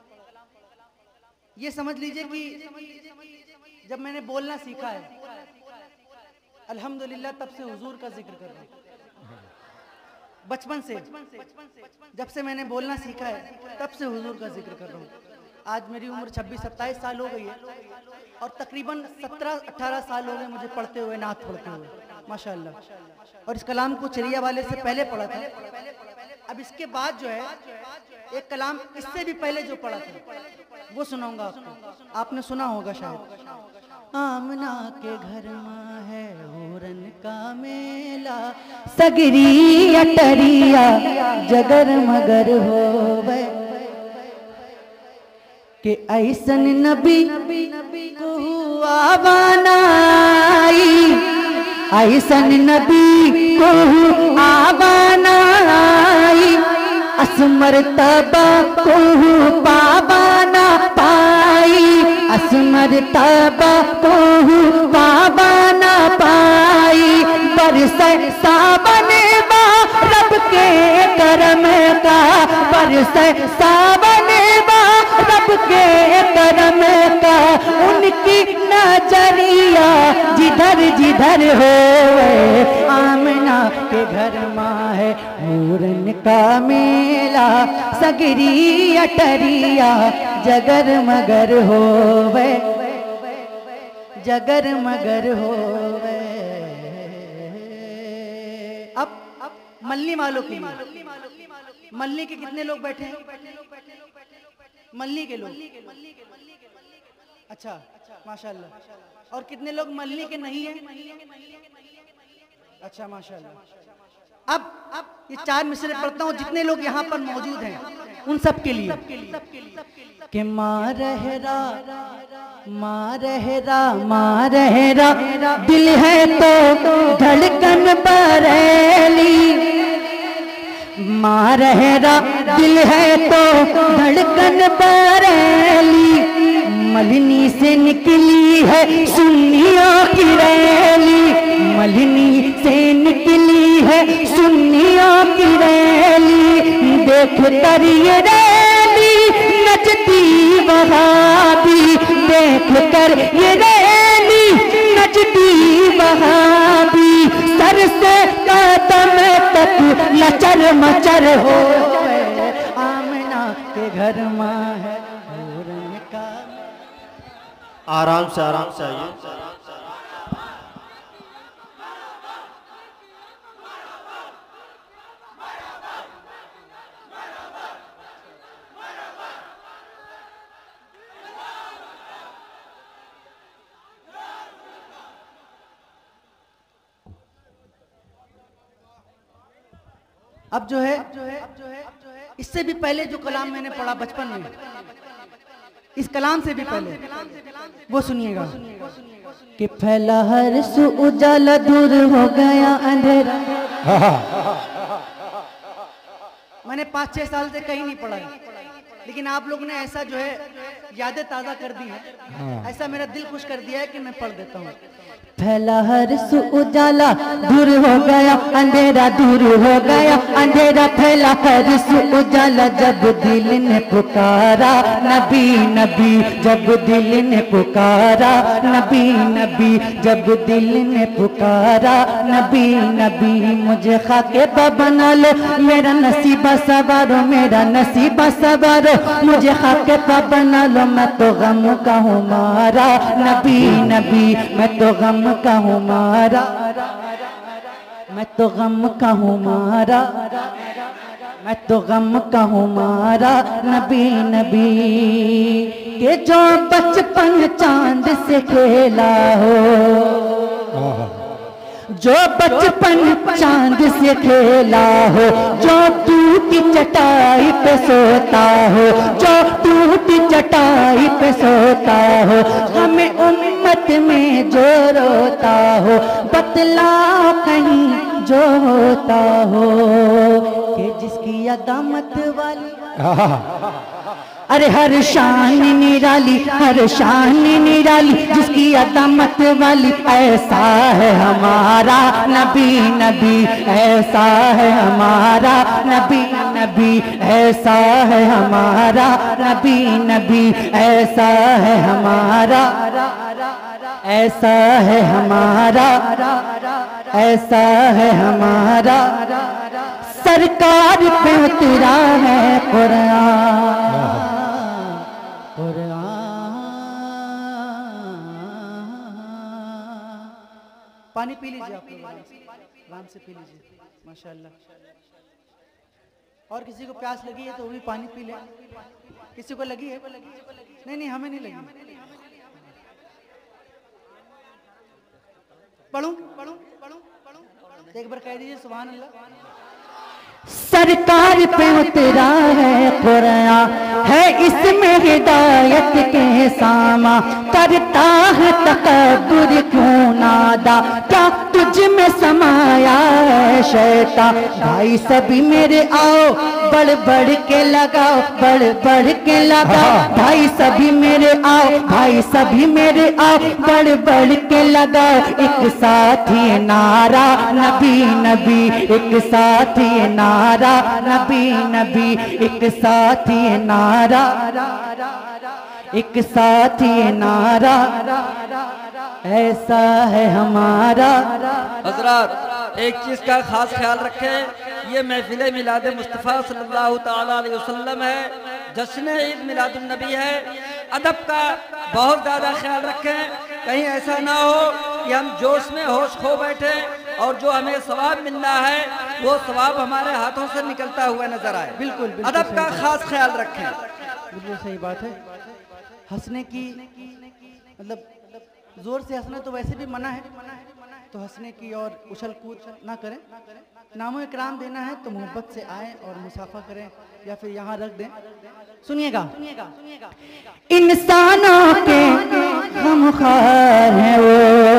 ये समझ लीजिए कि जब मैंने बोलना सीखा है अल्हम्दुलिल्लाह, तब से हुजूर का जिक्र कर रहा हूँ, बचपन से, जब से मैंने बोलना सीखा है तब से हुजूर का जिक्र कर रहा हूँ। आज मेरी उम्र 26-27 साल हो गई है और तकरीबन 17-18 साल हो गए मुझे पढ़ते हुए, नात पढ़ते हुए, माशाअल्लाह। और इस कलाम को चिड़िया वाले से पहले पढ़ा था। अब इसके बाद जो है एक कलाम इससे भी पहले जो पढ़ा था वो सुनाऊंगा आपको, आपने सुना होगा शायद। आमना के घर में है हुरन का मेला, सगरी अटरिया जगर मगर होवे, के ऐसन नबी को हुआ बनाई, ऐसन नबी को हुआ बनाई, असमर तबा को पावाना पाई, असमर तबा को पावाना पाई, बरसे सावन रब के करम बरसे सावन रब के करम का, उनकी नजरिया जिधर जिधर हो। आमना के घर माँ है पूरन का मेला, सगरी अटरिया जगर मगर होवे, जगर मगर होवे। अब मल्ली वालों के लिए, मल्ली के कितने लोग बैठे हैं? मल्ली के लोग, अच्छा माशाल्लाह। और कितने लोग मल्ली के नहीं हैं? अच्छा माशाल्लाह। अब ये 4 मिसरे पढ़ता हूँ, जितने लोग यहाँ पर मौजूद हैं उन सब के लिए कि माँ रहरा, माँ रहरा, माँ रहरा, दिल है तो धड़कन बरेली। माँ रहरा, दिल है तो धड़कन बरेली। मलिनी से निकली है सुन्नियों की रैली, मलिनी से निकली है सुन्नियों की रैली। देख कर ये रैली नचती वहाबी, देख कर ये रैली नचती वहाबी। सर से कदम तक लचर मचर हो, आमना के घर माँ है पूरन का। आराम से आइए। अब जो है इससे भी पहले जो कलाम मैंने पढ़ा बचपन में, इस कलाम से भी पहले वो सुनिएगा कि फैला हर सु उजाला, दूर हो गया अंधेरा। मैंने 5-6 साल से कहीं नहीं पढ़ा है, लेकिन आप लोग ने ऐसा जो है यादें ताज़ा कर दी है, ऐसा मेरा दिल खुश कर दिया है कि मैं पढ़ देता हूँ। फैला हर सु उजाला, दूर हो गया अंधेरा, दूर हो गया अंधेरा। फैला हर सु उजाला, जब दिल ने पुकारा नबी नबी, जब दिल ने पुकारा नबी नबी, जब दिल ने पुकारा नबी नबी। मुझे खाके बना लो, मेरा नसीबा सवारो, मेरा नसीबा सवारो। मुझे खाके बना लो, मैं तो गम का हूँ मारा नबी नबी, मैं तो गम का हूँ मारा, मैं तो गम का हूँ मारा, मैं तो गम का हूँ मारा नबी नबी। के जो बचपन चांद से खेला हो, जो बचपन चांद से खेला हो, जो टूटी चटाई पे सोता हो, जो टूटी चटाई पे सोता हो। हमें उम्मत में जो रोता हो, बतलाओ कहीं जो होता हो कि जिसकी अदामत वाली, अरे हर शान निराली, हर शान निराली, जिसकी अदामत वाली। ऐसा है हमारा नबी नबी, ऐसा है हमारा नबी नबी, ऐसा है हमारा नबी नबी, ऐसा है हमारा, ऐसा है हमारा, ऐसा है हमारा। सरकार पे उतरा है कुरान, पानी पी लीजिए आप लोग, आराम से पी लीजिए माशाल्लाह। और किसी को प्यास लगी है तो वो भी पानी पी ले। किसी को लगी है? नहीं नहीं, हमें नहीं लगी। पढ़ूं पढ़ूं पढ़ूं पढ़ूं, एक बार कह दीजिए सुभान अल्लाह। सरकार पे उतरा है कुरान, है इसमें हिदायत के सामा। करता है तकब्बुर क्यों नादा, क्या तुझ में समाया है शैतान। भाई सभी मेरे आओ, बढ़ बढ़ के लगाओ, बढ़ बढ़ के लगाओ, भाई सभी मेरे आओ, भाई सभी मेरे आओ, बढ़ बढ़ के लगाओ, एक साथ ही नारा नबी नबी, एक साथ ही नारा नबी नबी, एक साथ ही नारा, एक साथ ही नारा, ऐसा है हमारा। हजरत एक चीज का खास ख्याल रखें, ये महफिल मिलाद मुस्तफ़ा सल्लल्लाहु ताला अलैहि वसल्लम है, जश्न ईद मिलादुन नबी है। अदब का बहुत ज़्यादा ख्याल रखें, कहीं ऐसा ना हो कि हम जोश में होश खो बैठे और जो हमें सवाब मिलना है वो सवाब हमारे हाथों से निकलता हुआ नजर आए। बिल्कुल, अदब का खास ख्याल रखें। बिल्कुल सही बात है। हंसने की मतलब जोर से हंसना तो वैसे भी मना है, तो हंसने की और उछल कूद ना करें। नामो इकराम देना है तो मोहब्बत से आए और मुसाफा करें या फिर यहाँ रख दें। सुनिएगा, इंसानों के गमख्वार हैं वो,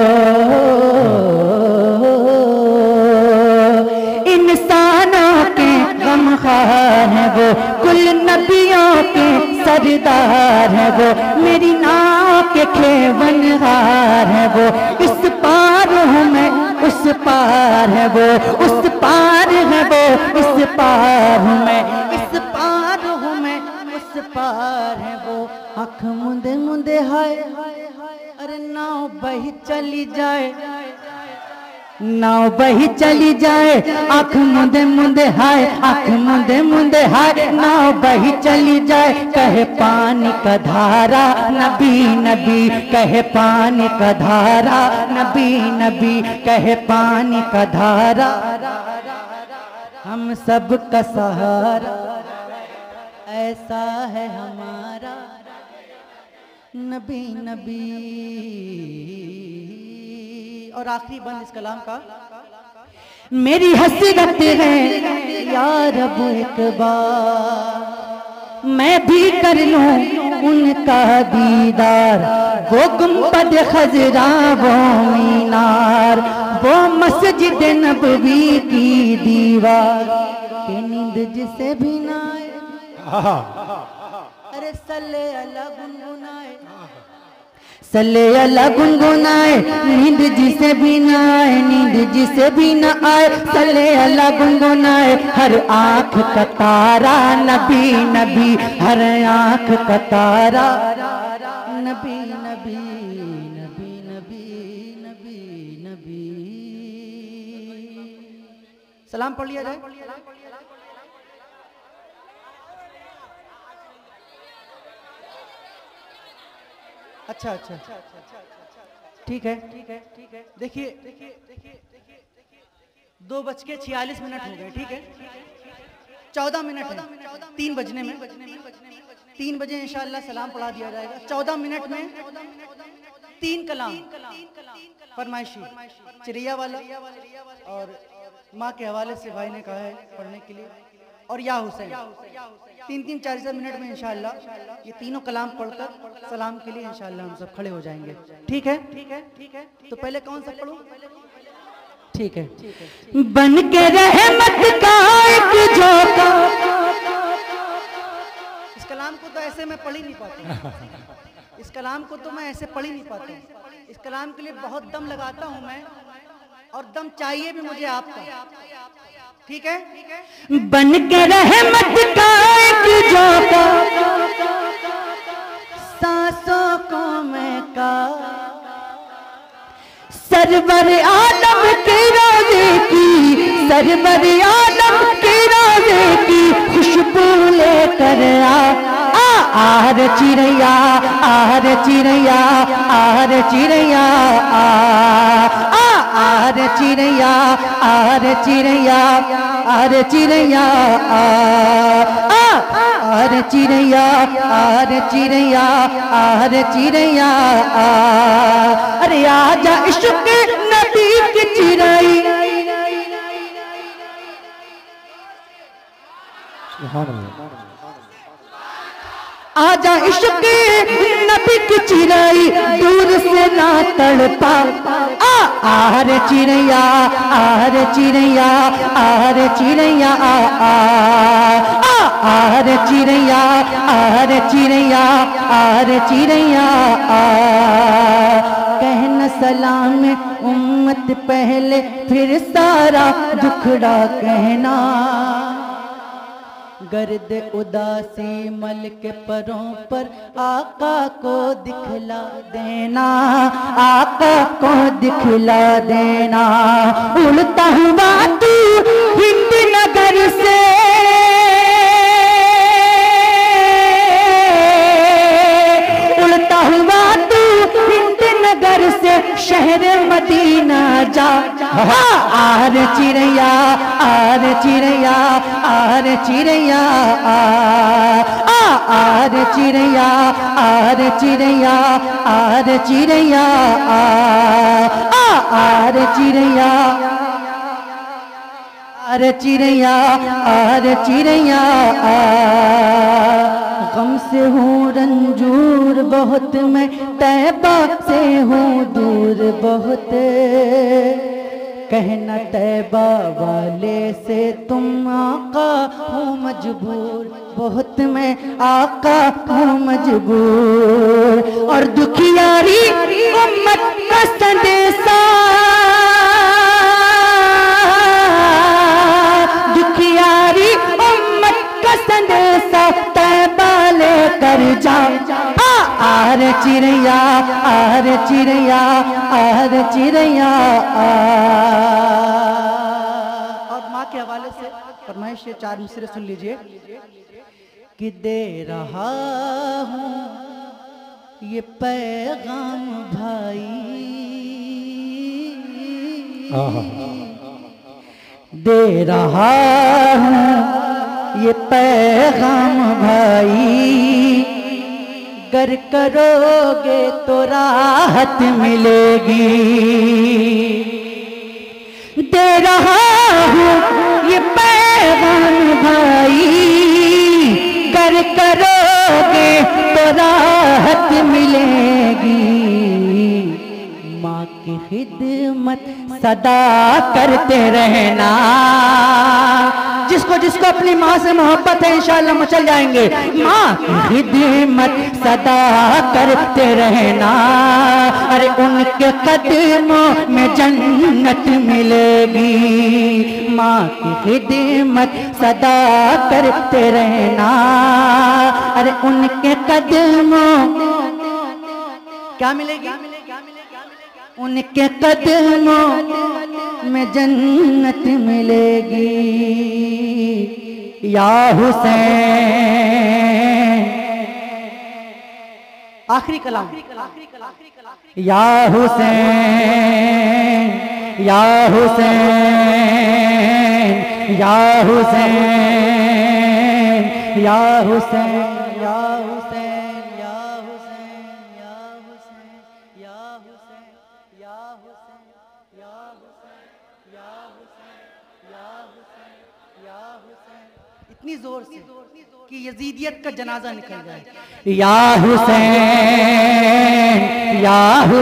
इंसानों के गमख्वार हैं वो, कुल नबियों के सरदार है वो, मेरी नाव के खेवनहार है वो, इस पार हूँ मैं उस पार है वो, उस पार है वो, इस पार हूँ मैं, इस पार हूँ मैं, उस पार है वो। आँख मुंदे मुंदे हाय, अरे नाव बही चली जाए, नाव बही चली जाए, आँख मुंदे मुंदे हाय, आँख मुंदे मुंदे हाय, नाव बही चली जाए, कहे पानी का धारा नबी नबी, कहे पानी का धारा नबी नबी, कहे पानी का धारा, हम सब का सहारा, ऐसा है हमारा नबी नबी। और आखिरी बंद इस कलाम का, मेरी हसरत है या रब एक बार मैं भी कर लूं उनका दीदार, वो गुंबद खजरा वो मीनार, वो मस्जिद नबवी की दीवार, के नींद जिसे भी ना आए, अरे सल्ले अला गुनगुनाए, सल्ले अला गुनगुनाए, नींद जिसे भी ना आए, नींद जिसे भी ना आए, सल्ले अला गुनगुनाए, हर आँख का तारा नबी नबी, हर आँख का तारा नबी नबी नबी नबी नबी नबी। सलाम पढ़ लिया जाए। अच्छा अच्छा ठीक है, देखिए 2:46 हो गए, ठीक है 14 मिनट है 3 बजने में, 3 बजे इंशाअल्लाह सलाम पढ़ा दिया जाएगा। 14 मिनट में 3 कलाम फरमाइशी, चिड़िया वाला और माँ के हवाले से भाई ने कहा है पढ़ने के लिए, और या हुसैन 3-3 4 मिनट में इंशाअल्लाह ये तीनों कलाम पढ़कर सलाम के लिए इंशाअल्लाह हम सब खड़े हो जाएंगे। ठीक है, तो पहले कौन सा पढ़ूं? ठीक है, बन के रहमत का एक झोंका। इस कलाम को तो ऐसे मैं पढ़ ही नहीं पाता, इस कलाम को तो मैं ऐसे पढ़ ही नहीं पाता। इस कलाम के लिए बहुत दम लगाता हूं मैं, और दम चाहिए भी मुझे आपका। ठीक है, बन के रहमत का एक झोंका, सांसों को मैं का, सरवर आलम के रोज़े की, सरवर आलम के रोज़े की खुशबू लेकर आर चिड़ैया, आर चिड़ैया, आर चिड़ैया, आर चिड़ैया, आर चिड़ैया, आर चिड़ैया, आर चिड़ैया, आर चिड़ैया, आर चिड़ैया, अरे आजा इश्क नबी की चिड़ै। आजा इश्क नबी की चिड़ै, दूर से ना तड़पा, आर चिड़ैया, आर चिड़ैया, आर चिड़ैया, आर चिड़ैया आर चिड़ैया आर चिड़ैया आ कहना सलाम उम्मत पहले फिर सारा दुखड़ा कहना गर्द उदासी मल के परों पर आका को दिखला देना आका को दिखला देना उड़ता हुआ तू हिंद नगर से उड़ता हुआ तू हिंद नगर से शहर मदीना जा आर चिड़ैया आर चिड़ैया आर चिड़ैया आर चिड़ैया आर चिड़ैया आर चिड़ैया आर चिड़ैया आर चिड़ैया आर चिड़ैया गम से हूँ रंजूर बहुत मैं तैबा से हूँ दूर बहुत कहना तैबा वाले से तुम आका हूँ मजबूर बहुत मैं आका हूँ मजबूर और दुखियारी उम्मत का संदेशा दुखियारी उम्मत का संदेशा तैबा लेकर जा आर चिड़ैया आर चिड़ैया आर चिड़ैया और माँ के हवाले से फरमाइश ये 4 मिसरे सुन लीजिए कि दे रहा हूँ ये पैगाम भाई दे रहा हूँ ये पैगाम भाई गर करोगे तो राहत मिलेगी दे रहा हूँ ये पैगाम भाई गर करोगे तो राहत मिलेगी माँ की खिदमत सदा करते रहना जिसको जिसको अपनी माँ से मोहब्बत है इंशाअल्लाह मचल जाएंगे माँ की खिदमत सदा करते रहना अरे उनके कदमों में जन्नत मिलेगी माँ की खिदमत सदा करते रहना अरे उनके कदमों क्या मिलेगी उनके कदमों में जन्नत मिलेगी या हुसैन आखिरी कलाम या हुसैन या हुसैन या हुसैन या हुसैन या हुसैन या हुसैन या हुसैन या हुसैन या हुसैन या हुसैन या हुसैन या हुसैन या हुसैन इतनी जोर से कि यजीदियत का जनाजा निकल जाए या हुसैन या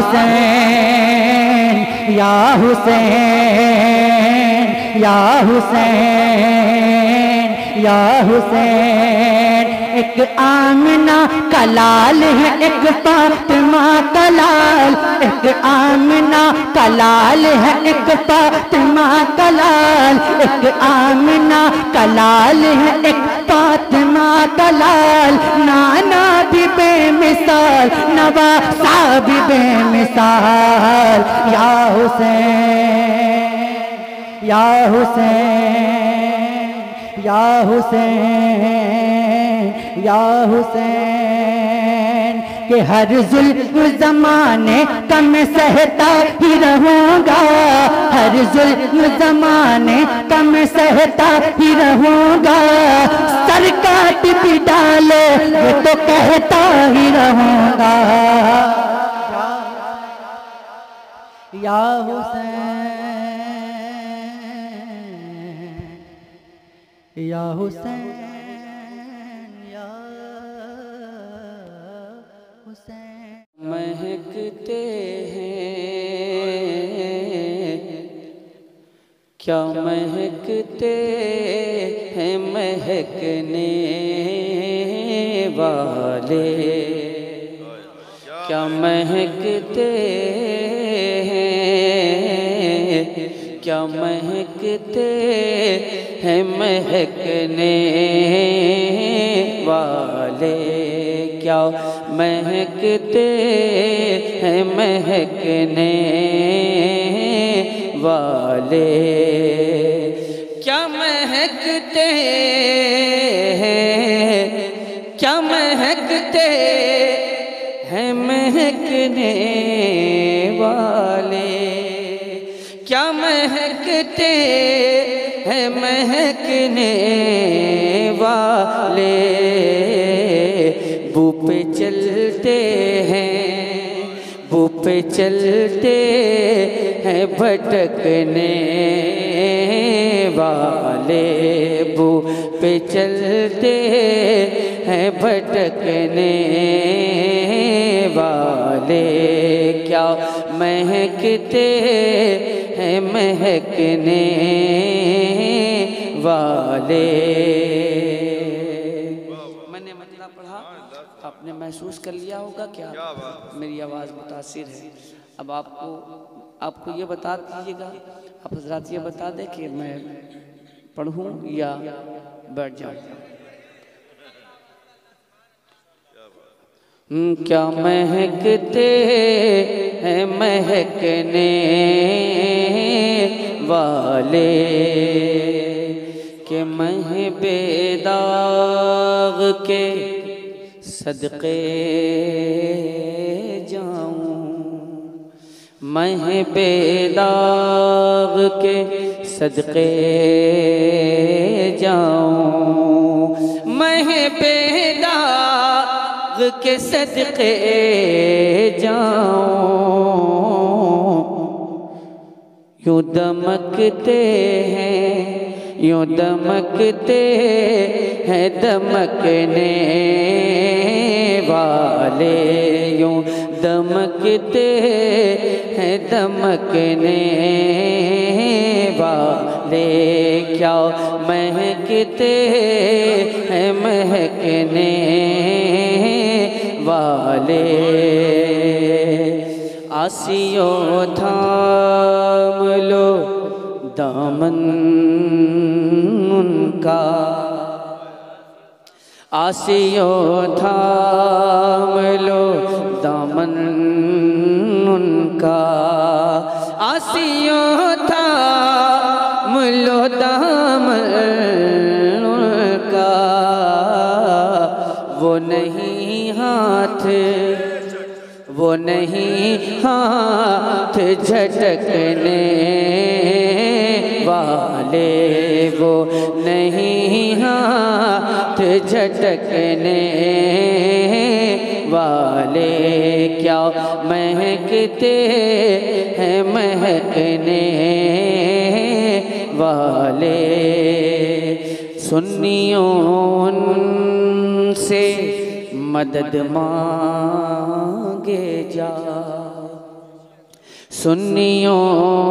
हुसैन या हुसैन या हुसैन या हुसैन एक आमना का लाल है एक फातिमा का लाल एक आमना का लाल है एक फातिमा का लाल एक आमना का लाल है एक फातिमा का लाल नाना भी बेमिसाल नवासा भी बेमिसाल या हुसैन या हुसैन या हुसैन या हुसैन कि हर जुल्म जमाने का मैं सहता ही रहूंगा हर जुल्म जमाने का मैं सहता ही रहूंगा सर काट भी डाले ये तो कहता ही रहूंगा या हुसैन या हुसैन या हुसैन महकते हैं क्या महकते हैं महकने वाले, क्या महकते हैं, क्या महकते हैं महकने वाले, क्या महकते हैं महकने वाले, क्या महकते हैं, क्या महकते हैं महकने वाले, क्या महकते हैं महकने वाले, बू पे चलते हैं, बू पे चलते हैं भटकने वाले, बू पे चलते हैं भटकने वाले, क्या महकते हैं महकने वाले। मैंने मतलब पढ़ा, आपने महसूस कर लिया होगा क्या मेरी आवाज़ मुतासिर है। अब आपको ये बता दीजिएगा, आप हज़रात ये बता दें कि मैं पढ़ूं या बैठ जाऊं। क्या महकते हैं महकने वाले, के मह बेदाग के सदक़े जाऊं, मह बेदाग के सदक़े जाऊं, मह बेदाग के सदक़े जाऊं, यूं दमकते हैं, यूं दमकते हैं दमकने वाले, यूं दमकते हैं दमकने वाले, क्या महकते हैं महकने वाले, आसियो थाम लो दामन उनका, आसियो थाम लो दामन उनका, आसियो थाम लो दामन उनका, वो नहीं हाथ, वो नहीं हाथ झटकने वाले, वो नहीं हाथ झटकने वाले, क्या महकते हैं महकने वाले, सुन्नियों से मदद मांगे जा, सुन्नियों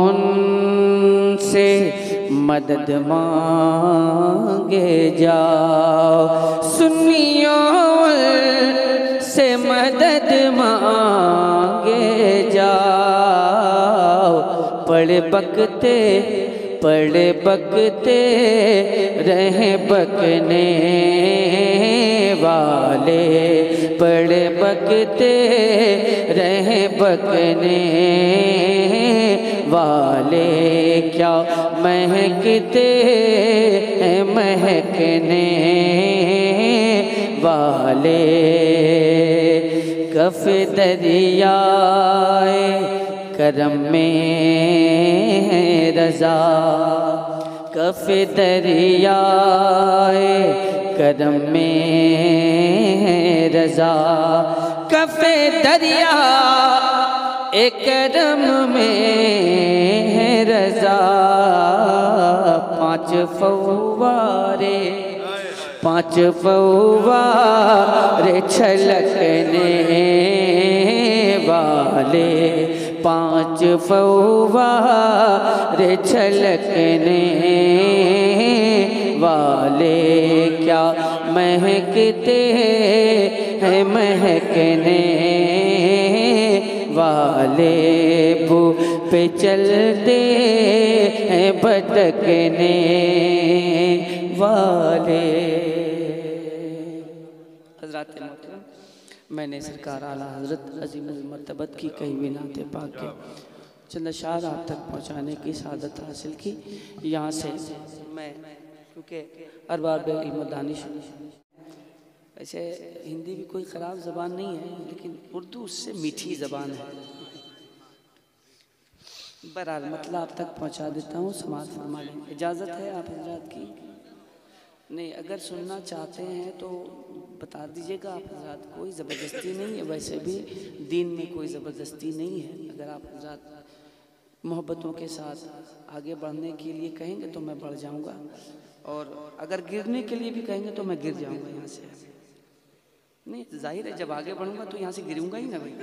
से मदद मांगे जाओ, सुन्नियों से मदद मांगे जाओ, पढ़ बकते रहे बकने वाले, पढ़ बकते रहे बकने वाले, क्या महकते हैं महकने वाले, कफ दरियाए करम में है रज़ा, कफ दरियाए करम में है रज़ा, कफ दरिया एक करम में है रज़ा, पाँच फव्वारे छलकने वाले, पाँच फव्वारे छलकने वाले क्या महकते हैं महकने वाले, वो पे चलते हैं भटकने वाले। हज़रात मोहतरम, मैंने सरकार आला हज़रत अज़ीमुल मर्तबत की कई भी नाते पाक के चंद अशार आप तक पहुँचाने की सादत हासिल की। यहाँ से मैं, क्योंकि अरबाब इल्म दानिश, वैसे हिंदी भी कोई ख़राब ज़बान नहीं है, लेकिन उर्दू उससे मीठी ज़बान है। बहरहाल मतलब आप तक पहुँचा देता हूँ, समाअत फरमा लें। इजाज़त है आप हज़रात की? नहीं, अगर सुनना चाहते हैं तो बता दीजिएगा आप हज़रात, कोई ज़बरदस्ती नहीं है। वैसे भी दीन में कोई ज़बरदस्ती नहीं है। अगर आप हज़रात मोहब्बतों के साथ आगे बढ़ने के लिए कहेंगे तो मैं बढ़ जाऊंगा, और अगर गिरने के लिए भी कहेंगे तो मैं गिर जाऊंगा यहाँ से। नहीं, जाहिर है जब आगे बढ़ूंगा तो यहाँ से गिरूंगा ही ना भाई।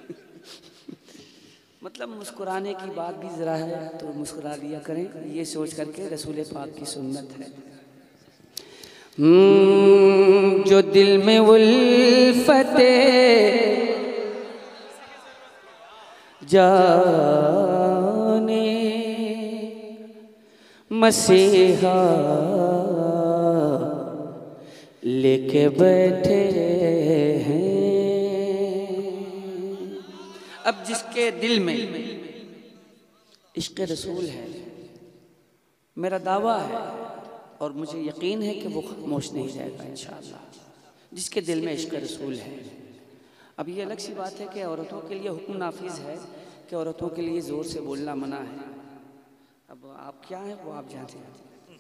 मतलब मुस्कुराने की बात भी ज़रा है तो मुस्कुरा लिया करें, ये सोच करके रसूल पाक की सुन्नत है। जो दिल में उल्फते जाने मसीहा लेके बैठे हैं। अब जिसके दिल में इश्क़ रसूल है, मेरा दावा है और मुझे यकीन है कि वो खामोश नहीं रहेगा इंशाअल्लाह। जिसके दिल में इश्क़ रसूल है। अब ये अलग सी बात है कि औरतों के लिए हुक्म नाफिज है कि औरतों के लिए ज़ोर से बोलना मना है। अब आप क्या हैं वो आप जानते हैं।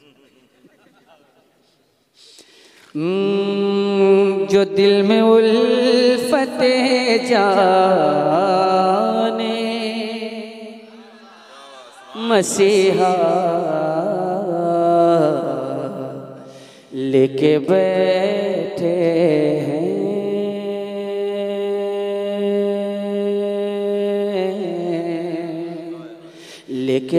जो दिल में उल्फते जाने मसीहा लेके बैठे हैं, लेके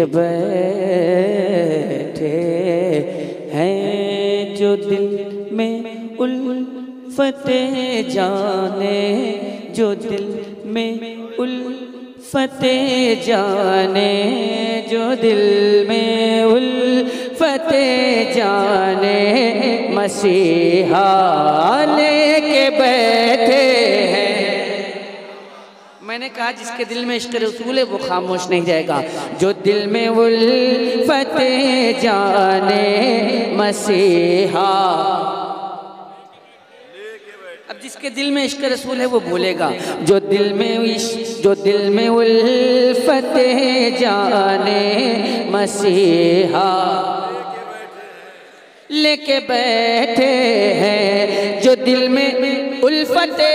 बैठे हैं। जो दिल में उल्फते जाने, जो दिल में उल्फते जाने, जो दिल में उल्फते जाने मसीहा लेके बैठे हैं। मैंने कहा जिसके दिल में इश्क़ रसूल है वो खामोश नहीं रहेगा। जो दिल में उल्फते जाने मसीहा, अब जिसके दिल में इश्क़ रसूल है वो बोलेगा। जो दिल में उल्फते जाने मसीहा लेके बैठे हैं। जो दिल में उल्फते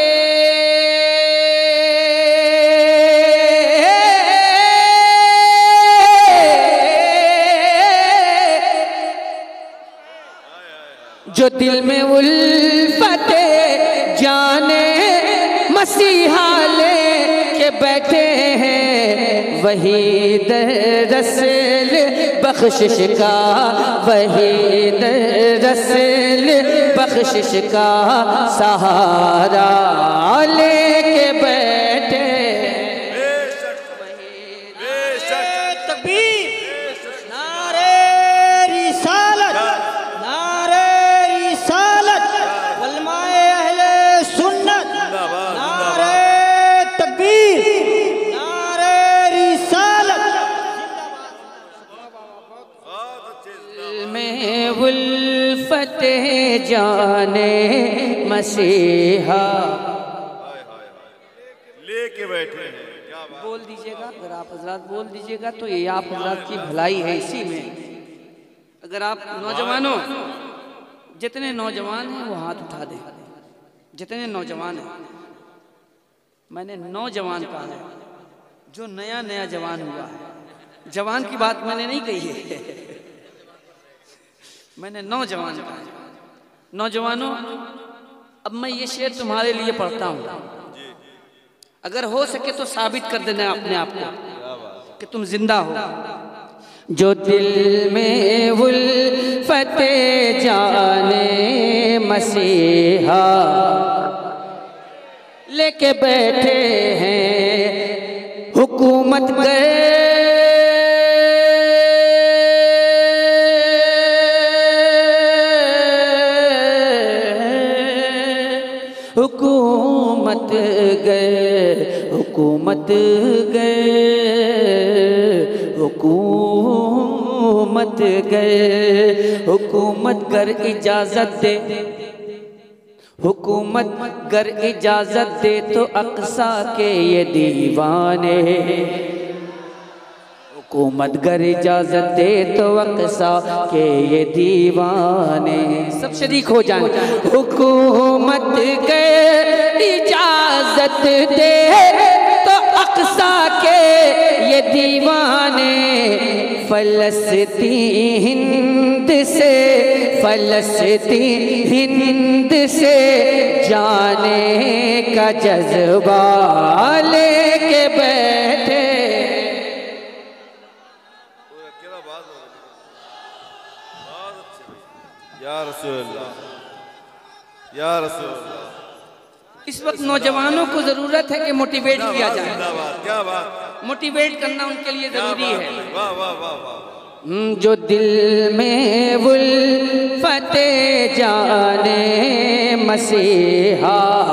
जो दिल में उल्फते जाने मसीहा लेके बैठे हैं, वही दरअसल बख्शिश का, वही दरअसल बख्शिश का सहारा लेके बैठे। उल्फते जाने मसीहा लेके बैठे हैं। बोल दीजिएगा, अगर आप हजरात बोल दीजिएगा तो ये आप हजरात की भलाई है इसी में। अगर आप नौजवानों, जितने नौजवान हैं वो हाथ उठा दें। जितने नौजवान हैं, मैंने नौजवान कहा है, जो नया नया जवान हुआ है। जवान की बात मैंने नहीं कही है, मैंने नौजवान कहा। नौजवानों, अब मैं ये शेर तुम्हारे लिए पढ़ता हूँ, अगर हो सके तो साबित कर देना अपने आप को कि तुम जिंदा हो। जो दिल में उल्फत जाने मसीहा लेके बैठे हैं हुकूमत गए हुकूमत गए हुकूमत गए हुकूमत गए हुकूमत कर इजाजत दे हुकूमत गर इजाजत दे तो अक्सा के ये दीवाने हुकूमत गर इजाजत दे तो अक्सा के ये दीवाने सब शरीक हो जाए हुकूमत गर इजाजत दे तो अक्सा के ये दीवाने फलस्तीन हिंद से जाने का जज्बा लेके बैठे या रसूल अल्लाह या रसूल अल्लाह। इस वक्त नौजवानों को जरूरत है कि मोटिवेट किया जाए। क्या बात, मोटिवेट करना उनके लिए जरूरी है। वाह वाह वाह वाह। जो दिल में उल्फत जाने मसीहा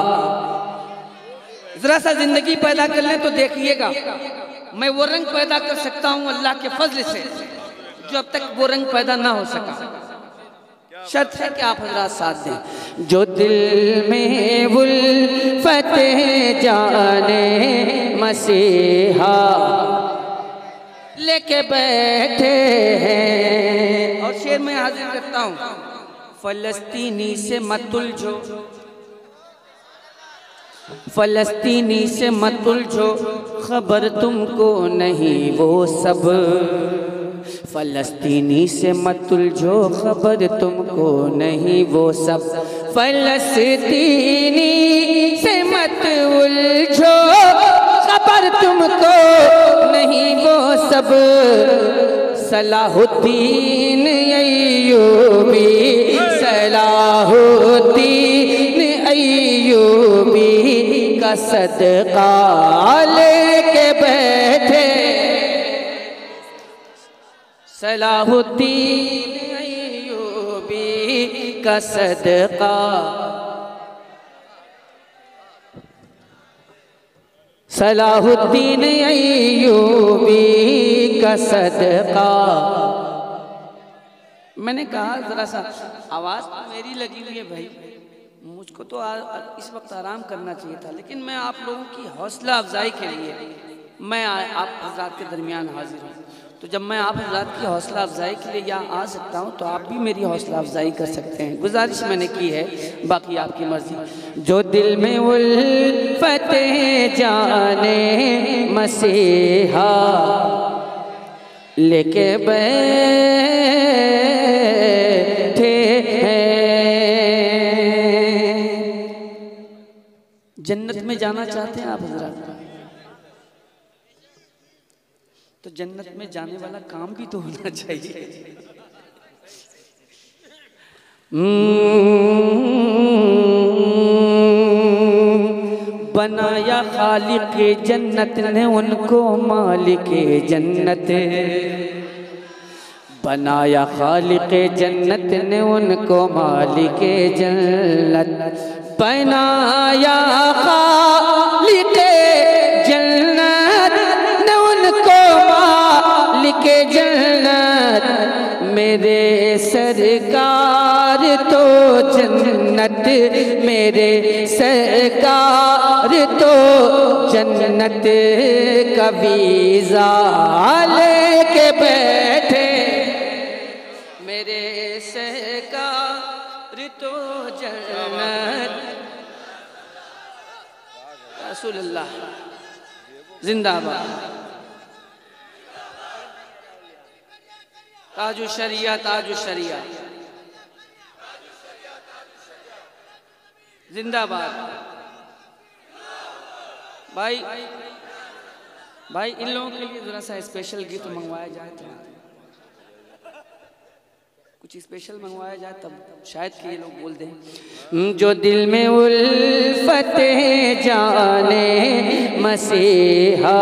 जरा सा जिंदगी पैदा कर ले तो देखिएगा मैं वो रंग पैदा कर सकता हूँ अल्लाह के फजल से जो अब तक वो रंग पैदा ना हो सका। शर्त है कि आप हजरात साथ दें। जो दिल में उल्फत जाने मसीहा लेके बैठे हैं और शेर में हाजिर करता हूँ फलस्तीनी से मत उलझो फलस्तीनी से मत उलझो खबर तुमको नहीं वो सब फलस्तीनी से मत उलझो खबर तुमको नहीं वो सब फलस्तीनी से मत उलझो खबर तुमको नहीं वो सब सलाहुद्दीन अय्यूबी सलाहुद्दीन अय्यूबी का सदका लेके बैठे सलाहुद्दीन अय्यूबी का सदका सलाहुद्दीन अय्यूबी का सदका। मैंने कहा जरा सा आवाज़ तो मेरी लगी हुई है भाई मुझको तो इस वक्त आराम करना चाहिए था लेकिन मैं आप लोगों की हौसला अफजाई के लिए मैं आप हजरात के दरमियान हाजिर हूँ। तो जब मैं आप हजरात की हौसला अफजाई के लिए यहाँ आ सकता हूँ तो आप भी मेरी हौसला अफजाई कर सकते हैं। गुजारिश मैंने की है बाकी आपकी मर्जी। जो दिल में उल्फत जाने मसीहा लेके बैठे हैं जन्नत में जाना चाहते हैं आप हजरात तो जन्नत में जाने वाला काम भी तो होना चाहिए। बनाया खालिक जन्नत ने उनको मालिक जन्नत बनाया खालिक जन्नत ने उनको मालिक जन्नत बनाया खालिक जन्नत ने उनको मालिक जन्नत मेरे सरकार तो जन्नत मेरे सरकार तो जन्नत का वीज़ा लेके बैठे मेरे सरकार तो जन्नत रसूलुल्लाह जिंदाबाद ताजु शरिया जिंदाबाद भाई इन लोगों के लिए जरा सा स्पेशल गिफ्ट मंगवाया जाए तो कुछ स्पेशल मंगवाया जाए तब शायद कि ये लोग बोल दें। जो दिल में उल्फत जाने मसीहा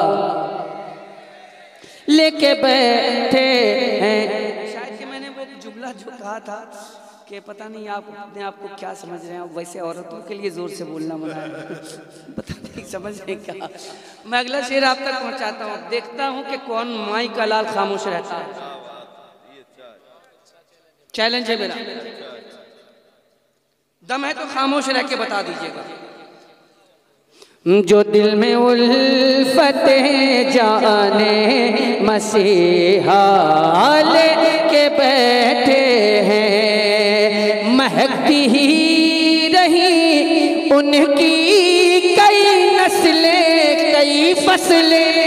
लेके बैठे हैं। शायद कि मैंने वो जुमला जो कहा था कि पता नहीं आप अपने आप को क्या समझ रहे हैं, वैसे औरतों के लिए जोर से बोलना मना है। पता नहीं समझ रहे क्या। मैं अगला शेर आप तक पहुंचाता हूँ, देखता हूँ कि कौन माई का लाल खामोश रहता है। चैलेंज है मेरा, दम है तो खामोश रह के बता दीजिएगा। जो दिल में उल्फत जाने मसीहा लेके बैठे हैं, महकती ही रही उनकी कई नस्लें कई फसलें,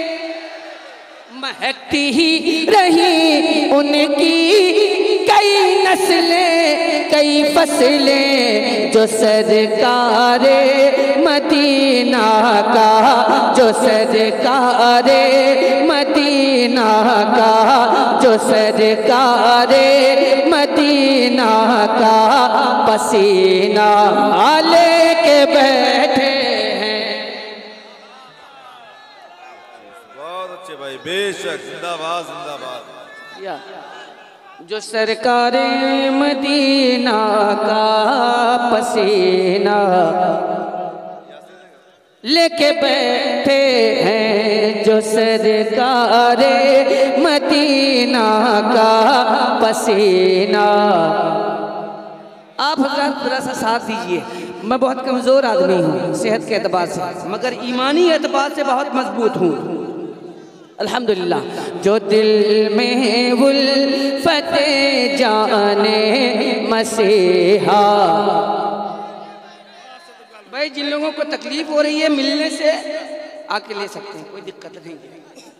महकती ही रही उनकी कई नस्लें कई फसलें। जो सरकारे मदीना का, जो सरकारे मदीना का, जो सरकारे मदीना का पसीना लेके बैठे हैं। बहुत अच्छे भाई, बेशक, जिंदाबाद जिंदाबाद। जो सरकारे मदीना का पसीना लेके बैठे हैं, जो सरकारे मदीना का पसीना। आप हज़रात थोड़ा सा साथ दीजिए, मैं बहुत कमज़ोर आदमी हूँ सेहत के एतबार से, मगर ईमानी एतबार से बहुत मजबूत हूँ अल्हम्दुलिल्लाह। जो दिल में उल्फत जाने मसीहा, भाई जिन लोगों को तकलीफ हो रही है मिलने से आके ले सकते हैं, कोई दिक्कत नहीं है।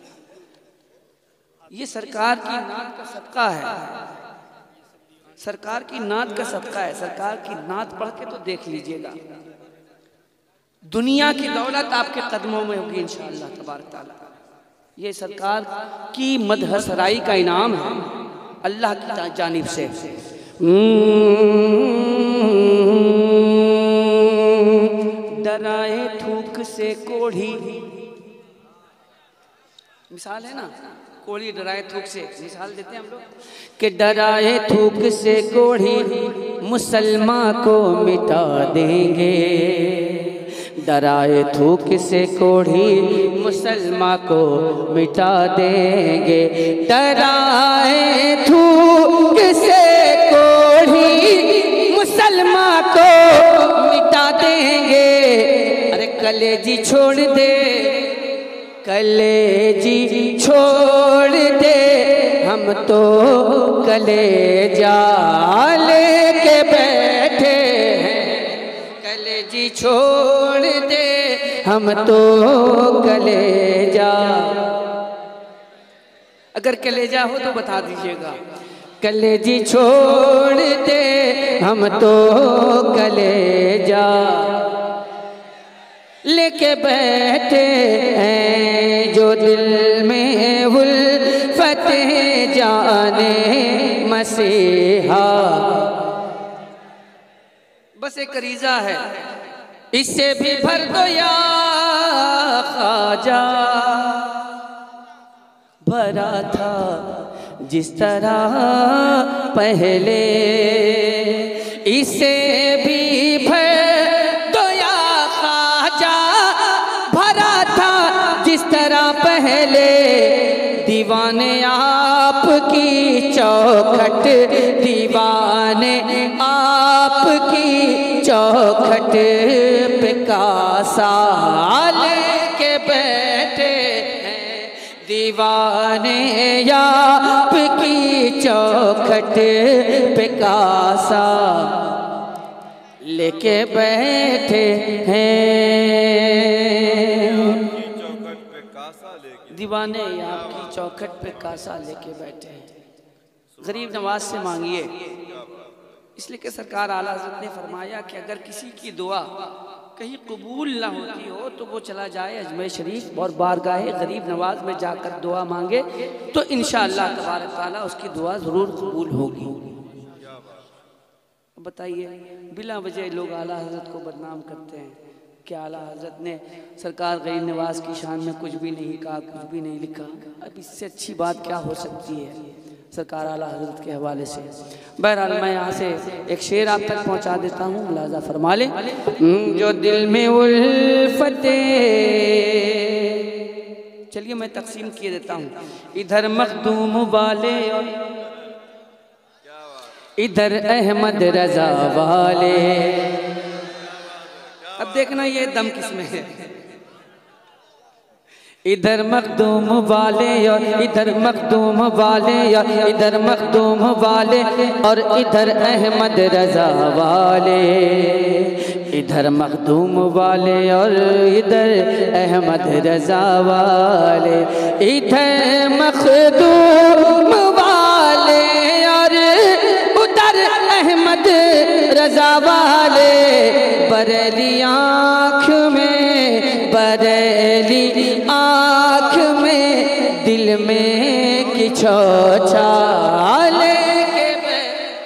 ये सरकार की नात का सदका है, सरकार की नात का सदका है। सरकार की नात पढ़ के तो देख लीजिएगा, दुनिया की दौलत आपके कदमों में होगी इंशाअल्लाह तबारक तआला। ये सरकार की मदह सराई का इनाम है अल्लाह की जानिब से। डराए थूक से कोढ़ी, मिसाल है ना, कोढ़ी डराए थूक से, मिसाल देते हैं हम लोग कि डराए थूक से कोढ़ी मुसलमान को मिटा देंगे, डराए थूक से कोढ़ी मुसलमान को मिटा देंगे, डराए थूक से कोढ़ी मुसलमान को मिटा देंगे। अरे कलेजी छोड़ दे, कलेजी छोड़ दे, हम तो कलेजा लेके बैठे हैं, कलेजी छोड़ दे, हम तो कलेजा। अगर कलेजा हो तो बता दीजिएगा, कलेजी छोड़ दे, हम तो कलेजा लेके बैठे हैं। जो दिल में उल्फत जाने मसीहा, बस एक करीजा है, इससे भी भर दो या ख्वाजा, भरा था जिस तरह पहले, इसे भी भर दो या ख्वाजा, भरा था जिस तरह पहले। दीवाने आपकी चौखट, दीवाने आपकी चौखट पे कासा लेके बैठे हैं, दीवाने आपकी चौखट पे कासा लेके बैठे हैं, दीवाने आपकी चौखट पे कासा लेके बैठे हैं। गरीब नवाज से मांगिए, इसलिए कि सरकार आला हज़रत ने फरमाया कि अगर किसी की दुआ कहीं कबूल ना होती हो तो वो चला जाए अजमेर शरीफ और बारगाह गरीब नवाज में जाकर दुआ मांगे तो इंशाअल्लाह तबारक ताला उसकी दुआ ज़रूर कबूल होगी। बताइए, बिला वजह लोग आला हज़रत को बदनाम करते हैं। क्या आला हज़रत ने सरकार गरीब नवाज की शान में कुछ भी नहीं कहा, कुछ भी नहीं लिखा। अब इससे अच्छी बात क्या हो सकती है सरकार आला हज़रत के हवाले से। बहरहाल मैं यहाँ से एक शेर आप तक पहुँचा देता हूँ, मुलाजा फरमा लें। जो दिल में उल्फते, चलिए मैं तकसीम किए देता हूँ। इधर मखदूम वाले और इधर अहमद रजा वाले। अब देखना ये दम किसमें है। इधर मखदूम वाले और इधर मखदूम वाले और इधर मखदूम वाले और इधर अहमद रजा वाले। इधर मखदूम वाले और इधर अहमद रजा वाले। इधर मखदूम वाले और उधर अहमद रजा वाले। बरेली आँख में, बरेली आँख में, दिल में किछो चाले के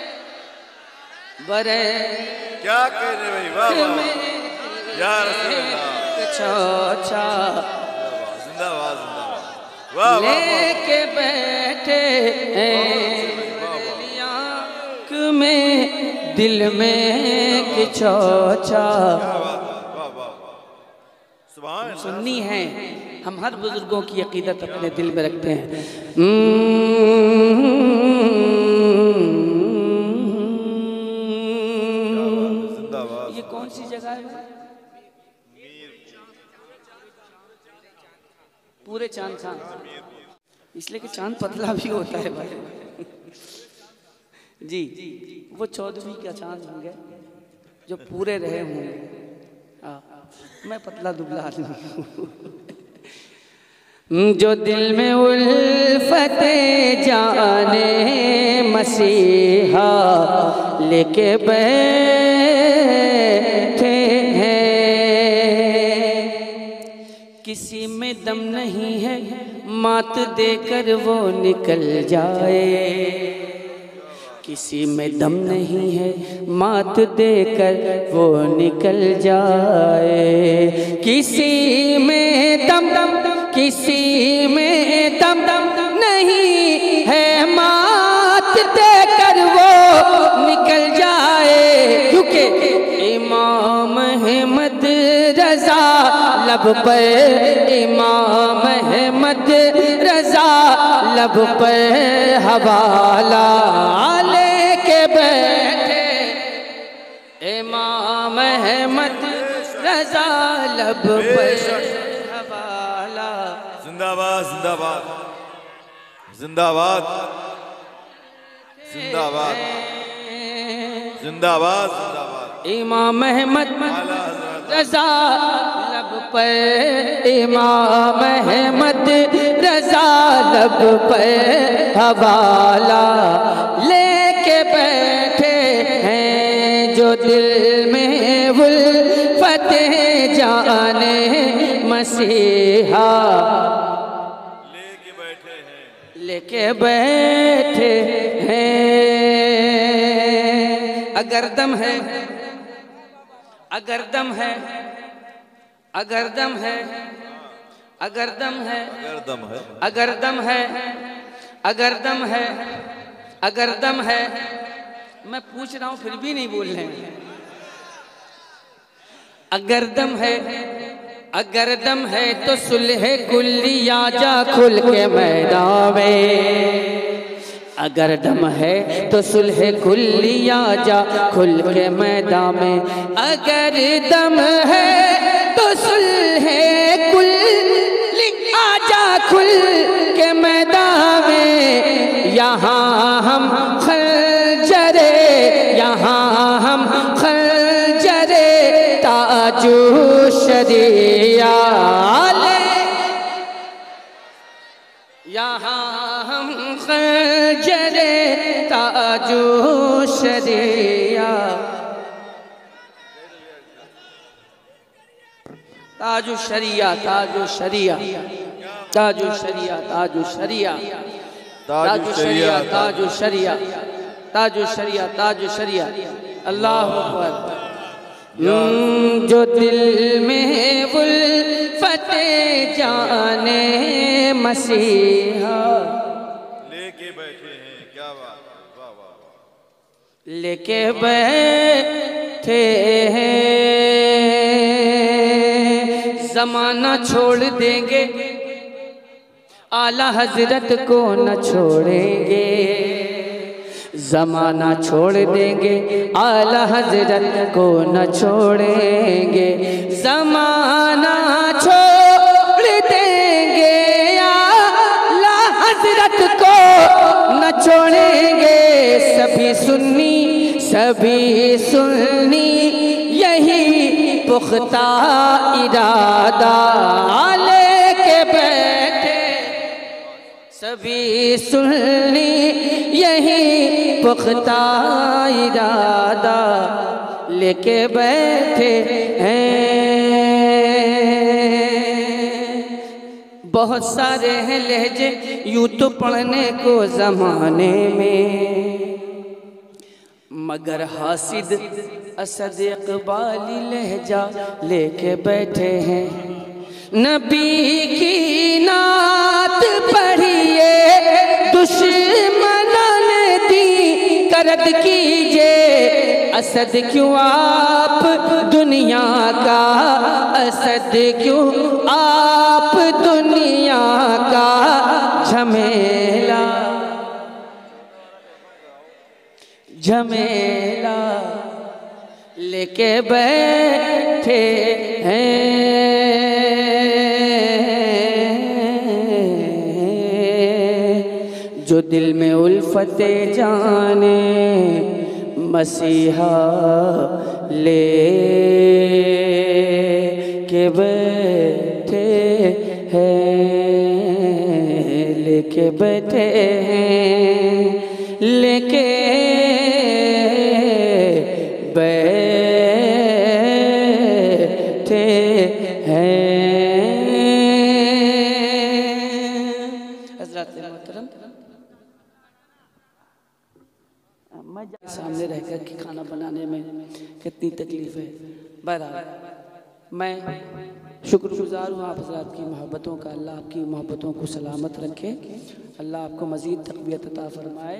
बरे क्या कह रहे भाई, वाह वाह या रसूल अल्लाह, किछो चा जिंदाबाद जिंदाबाद, वाह वाह लेके बैठे आँख में, दिल में किछो चा। सुन्नी है, हम हर बुजुर्गों की अकीदत अपने दिल में रखते हैं। ये कौन सी जगह है? पूरे चांद चांद, इसलिए कि चांद पतला भी होता है भाई। जी, वो 14वीं का चांद होंगे जो पूरे रहे होंगे। मैं पतला दुबला आदमी हूँ। जो दिल में उल्फते जाने मसीहा लेके बैठे हैं। किसी में दम नहीं है, मात देकर वो निकल जाए। किसी में दम नहीं है, मात देकर वो निकल जाए। किसी में दम किसी में दम नहीं है, मात देकर वो निकल जाए। क्योंकि इमाम अहमद रजा लब पर, इमाम अहमद रजा लब पर हवाला लेके बैठे। इमाम अहमद रजा लब पर हवाला। जिंदाबाद जिंदाबाद जिंदाबाद जिंदाबाद जिंदाबाद जिंदाबाद। इमाम अहमद रजा लब पर, इमाम अहमद रजा लब पर हवाला लेके बैठे हैं। जो दिल में उल्फते जाने मसीहा लेके बैठे हैं। अगर दम है, अगर दम है, अगर दम है, अगर दम है, अगर दम है, अगर दम है, अगर दम है, अगर दम है। मैं पूछ रहा हूं फिर भी नहीं बोल रहे हैं। अगर दम है, अगर दम है तो सुलह कुल्लिया जा खुल के मैदान में। अगर दम है तो सुलह कुल्लिया जा खुल के मैदान में। अगर दम है तो सुलह कुल्लिया जा खुल के मैदान में। यहाँ हम खंजरे, यहाँ हम खंजरे ताजू शरिया ले। यहाँ हम खंजरे ताजू शरिया। ताजु शरिया ताजु शरिया ताजु शरिया ताजु शरिया ताजु शरिया ताजु शरिया ताजु शरिया ताजु शरिया। अल्लाह अकबर। जो दिल में उल्फत जाने मसीहा लेके बैठे हैं, क्या बात, वाह वाह वाह, लेके बैठे हैं, जमाना छोड़ देंगे आला हजरत को न छोड़ेंगे, जमाना छोड़ देंगे आला हजरत को न छोड़ेंगे, जमाना छोड़ देंगे आला हजरत को न छोड़ेंगे। सभी सुन्नी यही पुख्ता इरादा लेके बैठे, सभी सुन्नी यही पुख्ता इरादा लेके बैठे हैं। बहुत सारे हैं लहजे यूं तो पढ़ने को जमाने में, मगर हासिद असद इकबाली लहजा लेके बैठे हैं। नबी की नात पढ़िए दुश्मनों ने दी करद कीजिए, असद क्यों आप दुनिया का, असद क्यों आप दुनिया का झमेला झमेला लेके बैठे हैं। जो दिल में उल्फते जाने मसीहा लेके बैठे हैं, लेके बैठे हैं, लेके बैठे हैं। हज़रात मोहतरम, मैं सामने रहकर के खाना बनाने में कितनी तकलीफ है, बहरहाल मैं शुक्रगुजार हूँ आप हज़रात की मोहब्बतों का। अल्लाह आपकी मोहब्बतों को सलामत रखे, अल्लाह आपको मज़ीद तक़वियत अता फरमाए।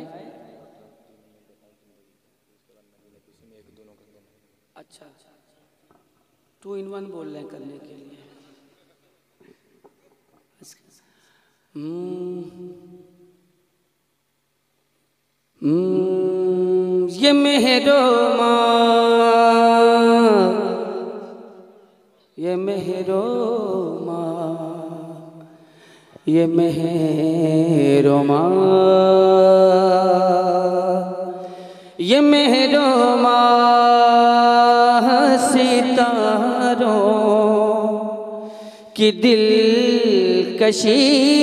अच्छा 2 in 1 बोल रहे हैं करने के लिए। ये मेहरो माँ, ये मेहरो माँ, ये मेहरो माँ, ये मेहरो माँ सितारों की दिलकशी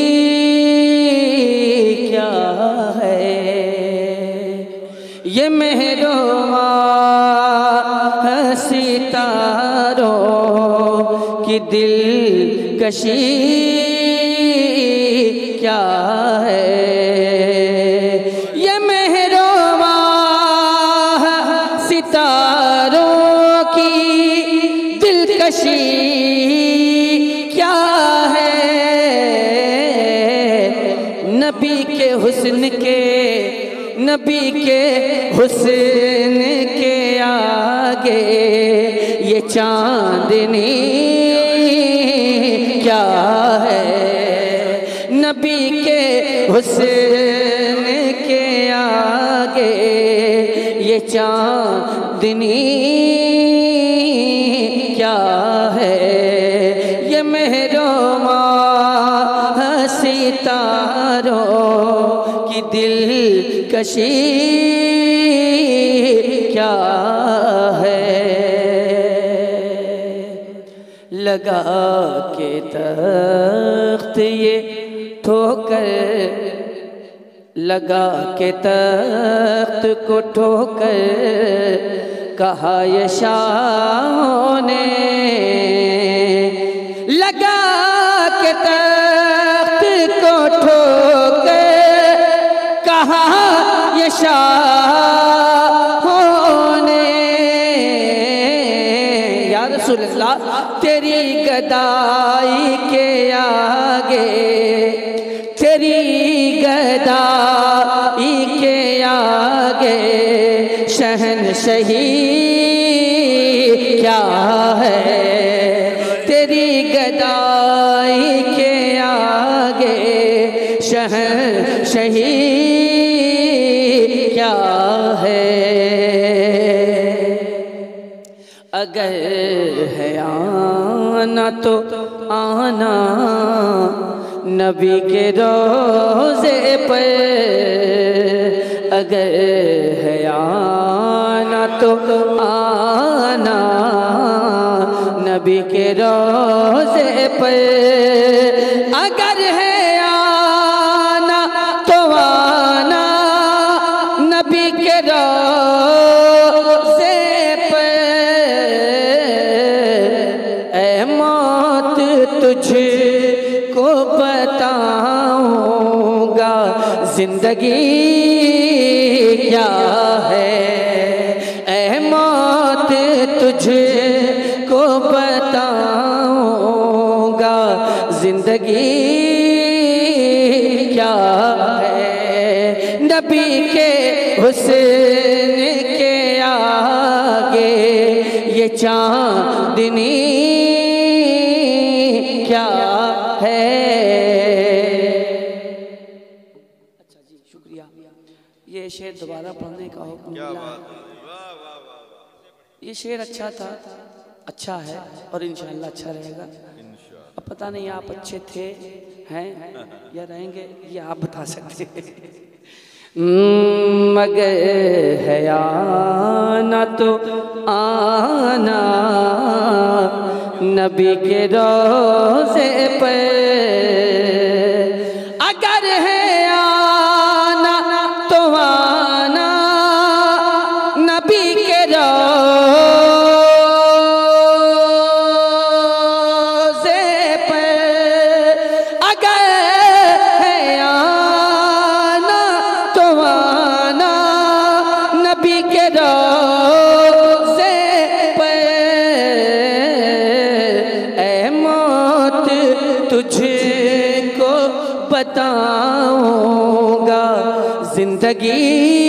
क्या है, ये मेहरो माँ सितारों की दिलकशी क्या है, ये मेहरो माँ सितारों की दिलकशी क्या है। नबी के हुस्न के, नबी के हुस्न के आगे ये चांदनी क्या है, नबी के हुस्न के आगे ये चांदनी क्या है, ये मेहरो माँ सितारों की दिलकशी क्या है। लगा के तख्त ये ठोकर, लगा के तख्त को ठोकर कहा ये शाहों ने लगा के तख्त को ठोके कहा ये शाहों ने या रसूल अल्लाह तेरी गदाई के आगे, तेरी गदाई के आगे शहंशाही क्या है, तेरी गदाई के आगे शहंशाही क्या है। अगर है आना तो आना नबी के रोज़े पर, अगर है आना तो आना नबी के रोज़े पर, अगर है आना तो आना नबी के रोज़े पर। ऐ मौत तुझको बताऊंगा जिंदगी क्या है, ऐ मौत तुझको बताऊंगा जिंदगी क्या है। नबी के हुस्न के आगे ये चांदनी क्या है। अच्छा जी शुक्रिया। ये शेर दोबारा पढ़ने का हुक्म मिला। ये शेर अच्छा था, अच्छा है और इंशाअल्लाह अच्छा रहेगा। अब पता नहीं आप अच्छे थे हैं या रहेंगे, ये आप बता सकते हैं। मगर है आना तो आना नबी के रोज़े पर, अगर है आना तो आना नबी के रोज़े पर, अगर है आना तो आना नबी के रोज़े पर। ऐ मौत तुझको बताऊंगा जिंदगी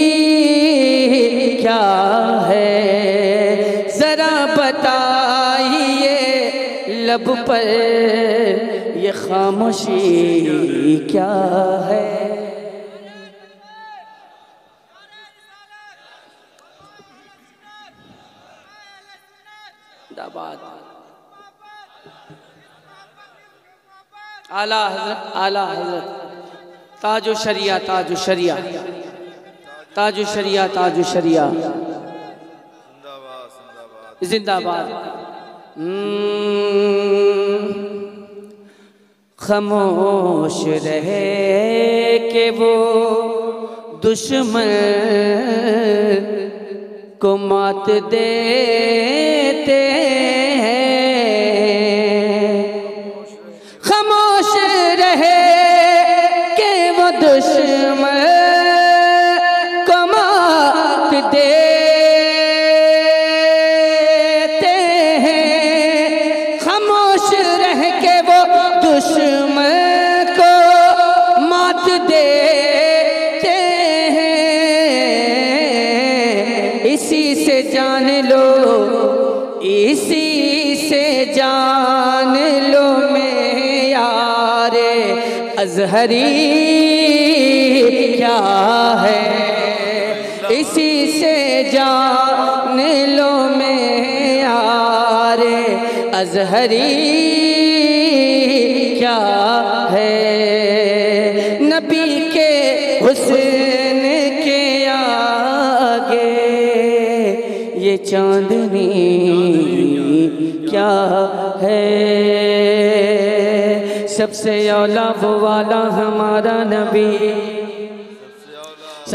क्या है। जरा बताइए लब पर ये खामोशी क्या है। आला हज़रत, आला हज़रत ताजो शरिया, ताजो शरिया, ताजो शरिया, ताजो शरिया जिंदाबाद। खामोश रहे कि वो दुश्मन को मात देते हैं, खामोश रहे कि वो दुश्मन को मात देते हैं, खामोश रह के वो दुश्मन को मात देते हैं। इसी से जान लो, इसी से जान लो मेरे अज़हरी क्या है। इसी से जान लो मेरे अज़हरी क्या है। नबी के हुस्न के आगे ये चांदनी क्या है। सबसे औला वो वाला हमारा नबी,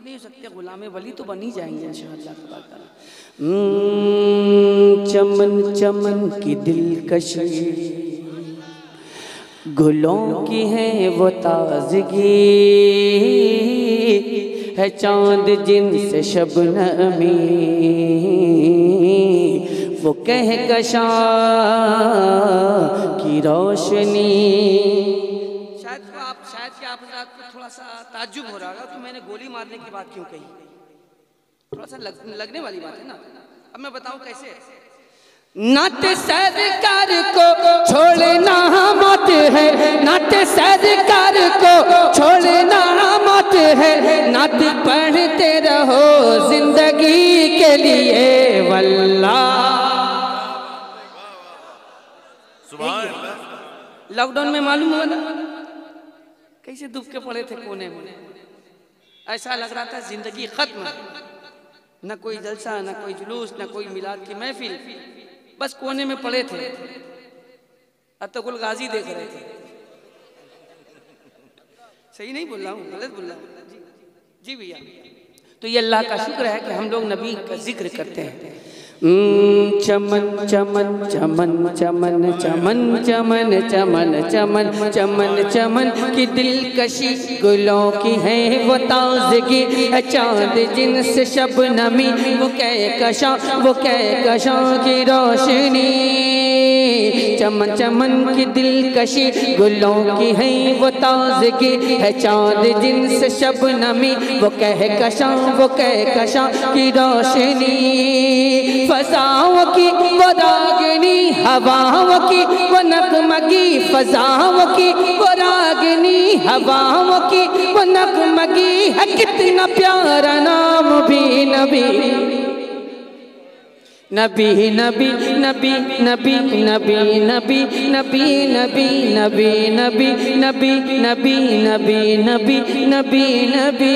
नहीं हो सकते, गुलाम वली तो बन ही जाएंगे इंशाअल्लाह तबारक। चमन चमन की दिलकशी गुलों की है वो ताजगी, है चांद जिनसे शबनमी वो कहकशां की रोशनी। शायद आप को थोड़ा सा ताज्जुब हो रहा होगा कि मैंने गोली मारने की बात क्यों कही, थोड़ा सा लगने वाली बात है ना। अब मैं बताऊं कैसे। नाते सरकार को छोड़ना मौत है, नाते सरकार को छोड़ना मौत है, नात पढ़ते रहो जिंदगी के लिए वल्लाह। लॉकडाउन में मालूम हुआ ना कैसे दुब के पड़े थे कोने में, ऐसा लग रहा था जिंदगी खत्म, न कोई जलसा न कोई जुलूस न कोई मिलाद की महफिल, बस कोने में पड़े थे। अतकुल गाजी देख रहे थे। सही नहीं बोल रहा हूँ, गलत बोल रहा हूँ जी भैया। तो ये अल्लाह का शुक्र है कि हम लोग नबी का जिक्र करते हैं। चमन चमन चमन चमन चमन चमन चमन चमन चमन चमन की दिलकशी गुलों की है वो ताजगी, चांद जिनसे शबनमी वो कहकशां की रोशनी। चमन चमन की दिलकशी गुलों की है वो ताजगी, है चांद जिनसे शबनमी वो कहकशां की रोशनी। फजाओं की वो रागनी हवाओं की वो नगमगी, फजाओं की वो रागनी हवाओं की वो नगमगी, है कितना प्यारा नाम भी नबी। नबी नबी नबी नबी नबी नबी नबी नबी नबी नबी नबी नबी नबी नबी नबी नबी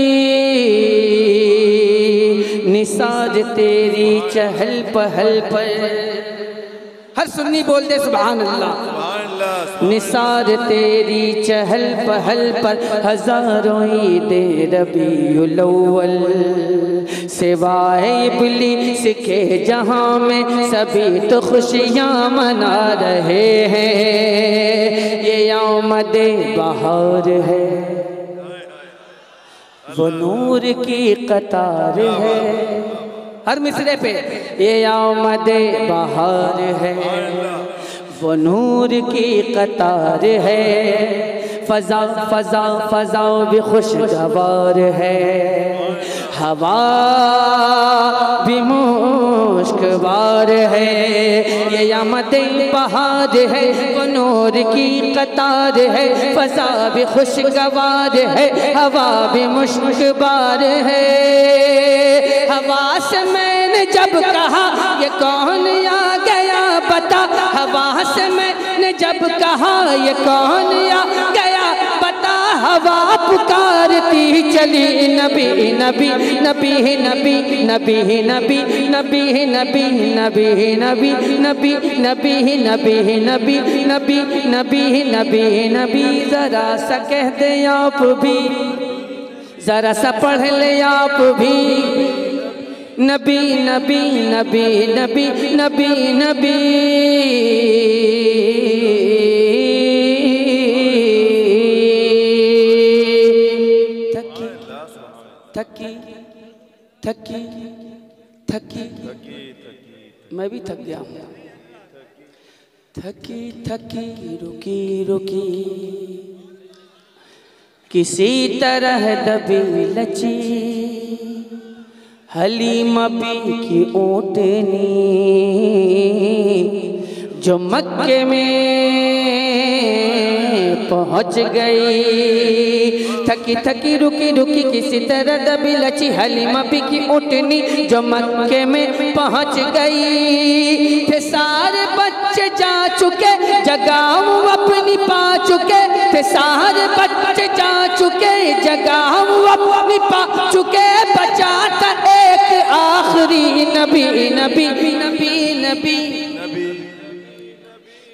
निसार तेरी चहल पहल पर, हर सुन्नी बोल दे सुभान अल्लाह। निसार तेरी चहल पहल पर हजारों ईद रबीउल अव्वल, सिवाए इब्लीस के जहां में सभी तो खुशियां मना रहे हैं। ये आमद बहार है वो नूर की कतार है, हर मिसरे पे ये आमद बहार है वो नूर की कतार है। फजा फजा फजा भी खुशगवार है, हवा भी मुश्कवार है। ये आमद बहार है वो नूर की कतार है, फजा भी खुशगवार है, हवा भी मुश्कवार है। हवा से मैंने जब कहा ये कौन आ गया बता, हवा से मैंने जब कहा ये कौन आ गया बता, हवा पुकारती चली नबी नबी नबी नबी नबी नबी नबी नबी नबी नबी नबी नबी नबी नबी नबी नबी नबी नबी। जरा सा कह दे आप भी, जरा सा पढ़ ले आप भी, नबी नबी नबी नबी नबी नबी। थकी थकी थकी मैं भी थक गया हूँ। थकी थकी रुकी रुकी किसी तरह दबी लची, हलीमा पी की ऊँटनी जो मक्के में पहुँच गई। थकी थकी रुकी रुकी किसी तरह दबी लची, हलीमा पी की ऊँटनी जो मक्के में पहुँच गई। थे सारे बच्चे जा चुके जगह अपनी पा चुके, थे सारे बच्चे जा चुके जगह अपनी पा चुके। बचा था एक आखिरी नबी नबी नबी नबी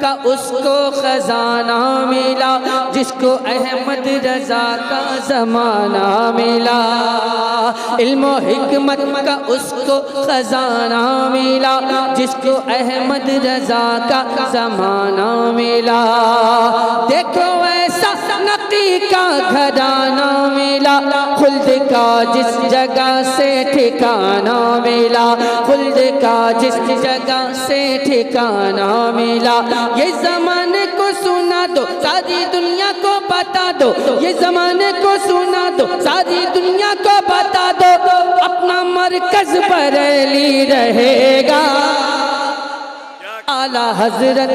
का उसको खजाना मिला, जिसको अहमद रजा का जमाना मिला। इल्म हिकमत का उसको खजाना मिला, जिसको अहमद रजा का जमाना मिला। देखो ऐसा नकी का घराना मिला, खुल्द का जिस जगह से ठिकाना मिला, खुल्द का जिस जगह से ठिकाना मिला। ये ज़माने को सुना दो, सारी दुनिया को बता दो, ये ज़माने को सुना दो, सारी दुनिया को बता दो, अपना मरकज बरेली रहेगा। आला हजरत,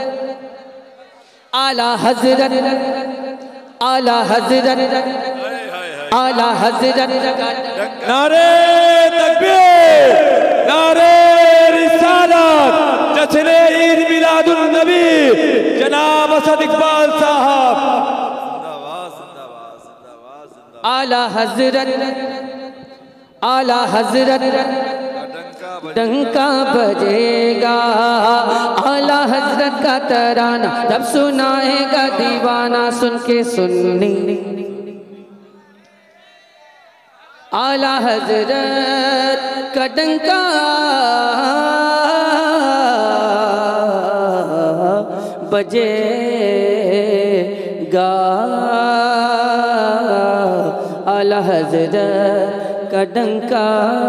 आला हजरत, आला हजरत, आला हजरत। नारे तकबीर, नारे रिसालत, जश्न ईद मिलादुन नबी, जनाब असद इकबाल साहब। आला हजरत, आला हजरत, डंका बजेगा। आला हजरत का तराना जब सुनाएगा दीवाना, सुन के सुननी। आला हजरत का डंका बजेगा, आला हजरत का डंका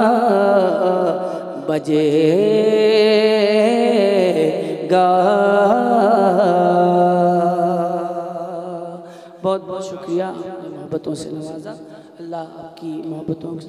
बजेगा। बहुत बहुत शुक्रिया, मोहब्बतों से नवाजा। अल्लाह आपकी मोहब्बतों से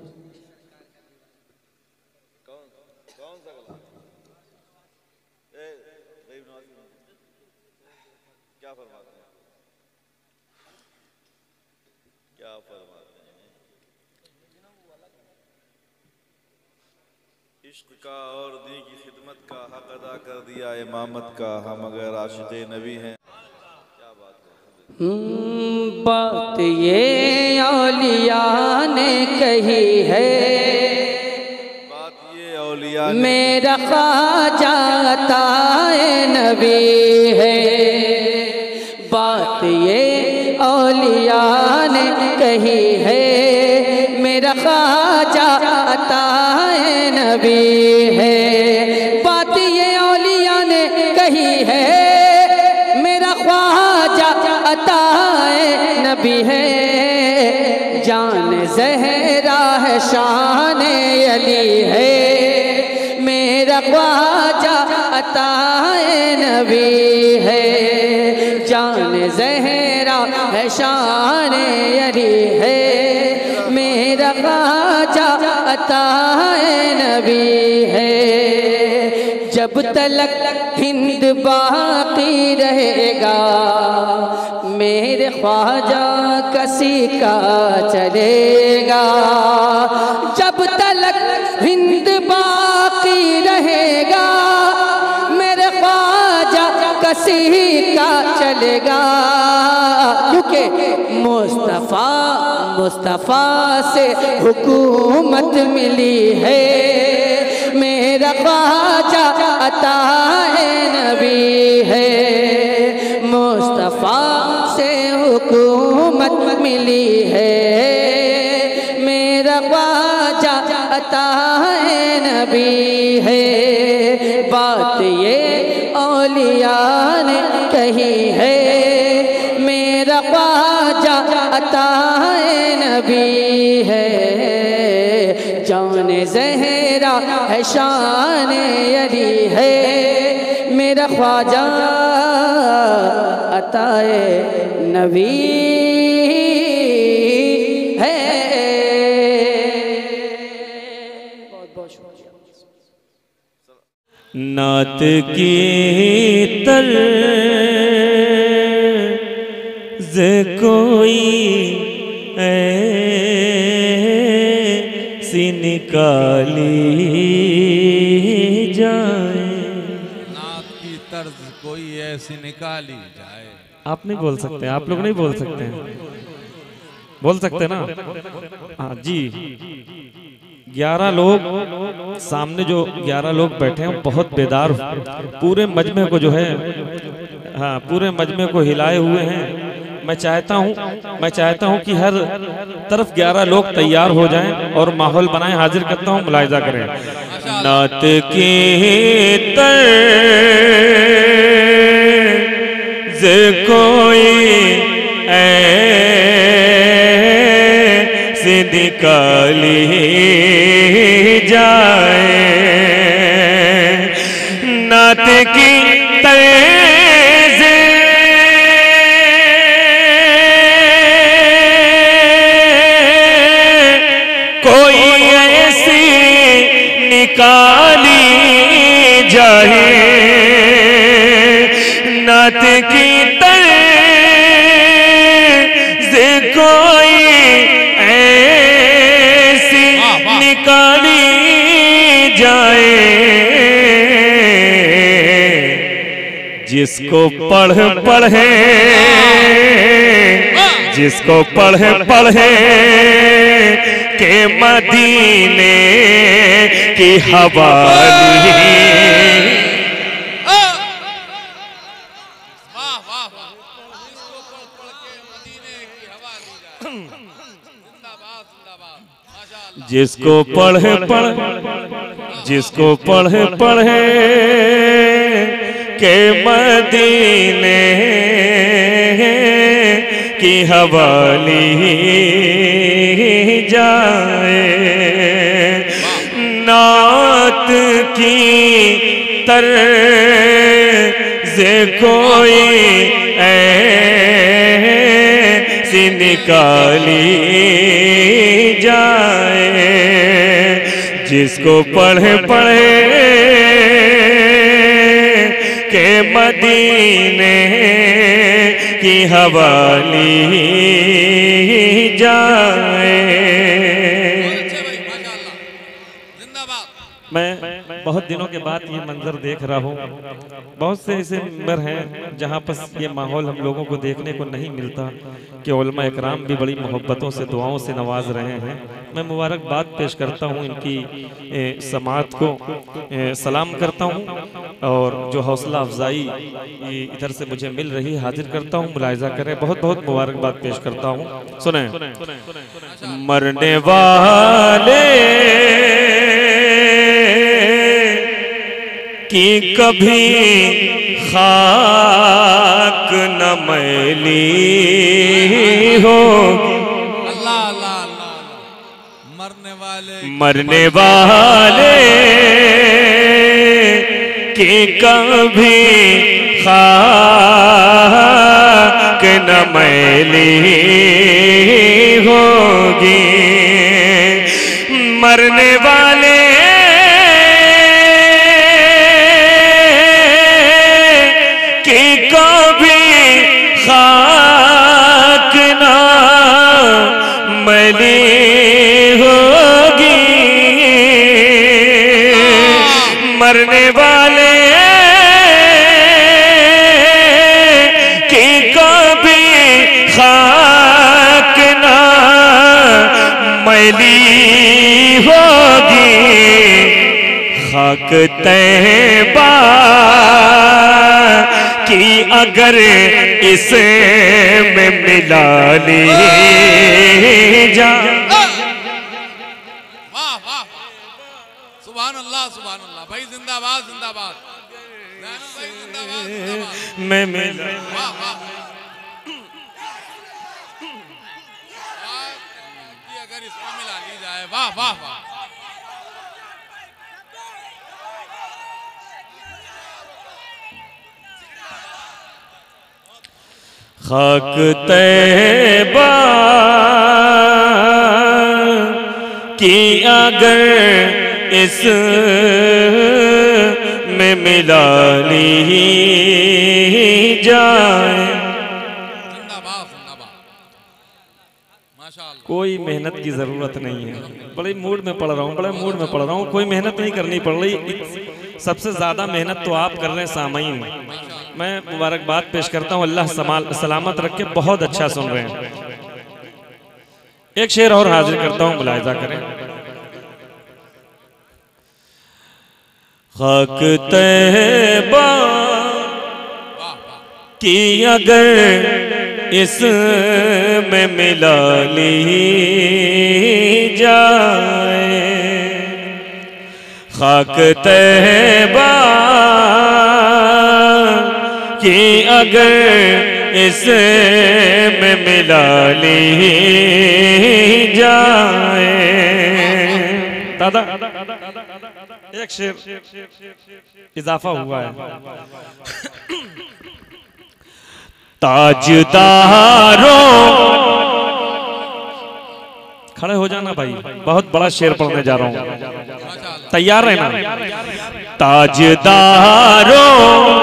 इश्क का और दी की खिदमत का हक अदा कर दिया इमामत का, हम अगर आशिक़े नबी हैं। क्या बात है। बात ये औलिया ने कही है, बात ये औलिया ने, मेरा ख्वाजा अताए नबी है। बात ये औलिया ने कही है, मेरा ख्वाजा अताए नबी है। बात ये औलिया ने कही है, मेरा ख्वाजा अताए नबी है। जान ज़हरा है, शान अली है, मेरा ख्वाजा अताए नबी है। जान ज़हरा है, शान अली है, मेरा ख्वाजा अताए नबी है। जब तलक हिंद बाकी रहेगा, मेरे ख्वाजा कसी का चलेगा। जब तलक हिंद बाकी रहेगा, मेरे ख्वाजा कसी का चलेगा। क्योंकि मुस्तफ़ा मुस्तफ़ा से हुकूमत मिली है, मेरा ख्वाजा अताए नबी है। मुस्तफ़ा से हुकूमत मिली है, मेरा ख्वाजा अताए नबी है। बात ये औलिया ने कही है, मेरा ख्वाजा अताए नबी है। जान ज़हरा है, शान अली है, मेरा ख्वाजा अताए नबी है। बहुत बहुत शुक्रिया। नात की तर्ज़ कोई ऐसी निकाली जाए, नात की तर्ज कोई ऐसी निकाली जाए। आप नहीं बोल सकते, आप लोग नहीं बोल सकते, बोल सकते ना? हाँ जी, 11 लोग सामने जो 11 लोग बैठे हैं बहुत बेदार, पूरे मजमे को जो है, हाँ पूरे मजमे को हिलाए हुए हैं। मैं चाहता हूं कि हर तरफ 11 लोग तैयार हो जाएं और माहौल बनाएं। हाजिर करता हूं, मुलाहिजा करें। नात की तर्ज कोई ऐसी निकाली जाए, नात की तर्ज कोई ऐसी निकाली जाए, नात की तर्ज कोई ऐसी निकाली जाए, जिसको पढ़े के मदीने की हवाली। जिसको पढ़े के मदीने की हवाली जाए, नात की तर्ज कोई ऐसी निकाली जाए, जिसको पढ़े के मदीने की हवाली जाए। मैं बहुत दिनों के बाद ये मंजर देख रहा हूँ। बहुत से ऐसे मेंबर हैं जहाँ पर ये माहौल हम लोगों को देखने को नहीं मिलता कि उलमा इकराम भी बड़ी मोहब्बतों से दुआओं से नवाज रहे हैं। मैं मुबारकबाद पेश करता हूँ इनकी समात को, सलाम करता हूँ और जो हौसला अफजाई इधर से मुझे मिल रही है हाजिर करता हूँ, मुलाहिजा करें। बहुत बहुत मुबारकबाद पेश करता हूँ। सुने, मरने वाले कि कभी खाक न मैली हो, मरने वाले कि कभी खाक न मैली होगी, मरने वाले खाक ना मैली होगी, मरने वाले की कभी खाक ना मैली होगी, खाक तैबा कि अगर इसे में मिला ली जा। सुभान अल्लाह भाई, जिंदाबाद जिंदाबाद मैं मिला अगर इसको मिला ली जाए। वाह वाह वाह। खाक तैबा कि अगर इस में मिला ली जाए। कोई मेहनत की जरूरत नहीं है। बड़े मूड में पढ़ रहा हूँ, कोई मेहनत नहीं करनी पड़ रही। सबसे ज्यादा मेहनत तो आप कर रहे हैं सामईन। मैं मुबारकबाद पेश करता हूँ, अल्लाह सलामत रखे, बहुत अच्छा सुन रहे हैं। एक शेर और हाजिर करता हूँ, मुलाहिजा करें। खाक तैबा की अगर इसमें मिला ली जाए, खाक तैबा की अगर इसमें मिला ली जाए। दादा एक शेर इजाफा हुआ है। ताजदारों, खड़े हो जाना भाई, बहुत बड़ा शेर पढ़ने जा रहा हूं, तैयार रहना। ताजदारों,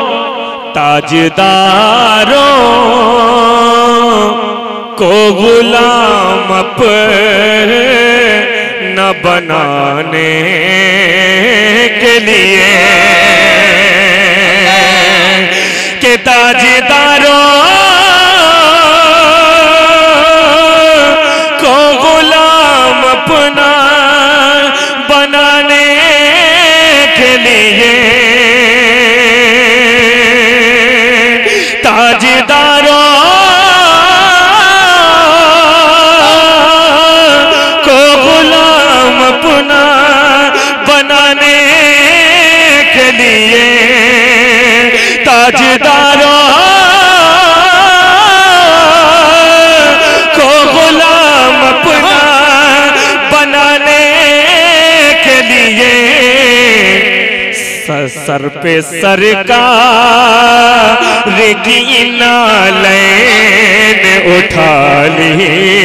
ताजदारों को गुलाम न बनाने के लिए के ताजदारों को गुलाम अपना बनाने के लिए, ताजदारों को गुलाम अपना बनाने के लिए, ताजदारों को गुलाम अपना बनाने के लिए सर पे सरकार की नालैन उठा ली।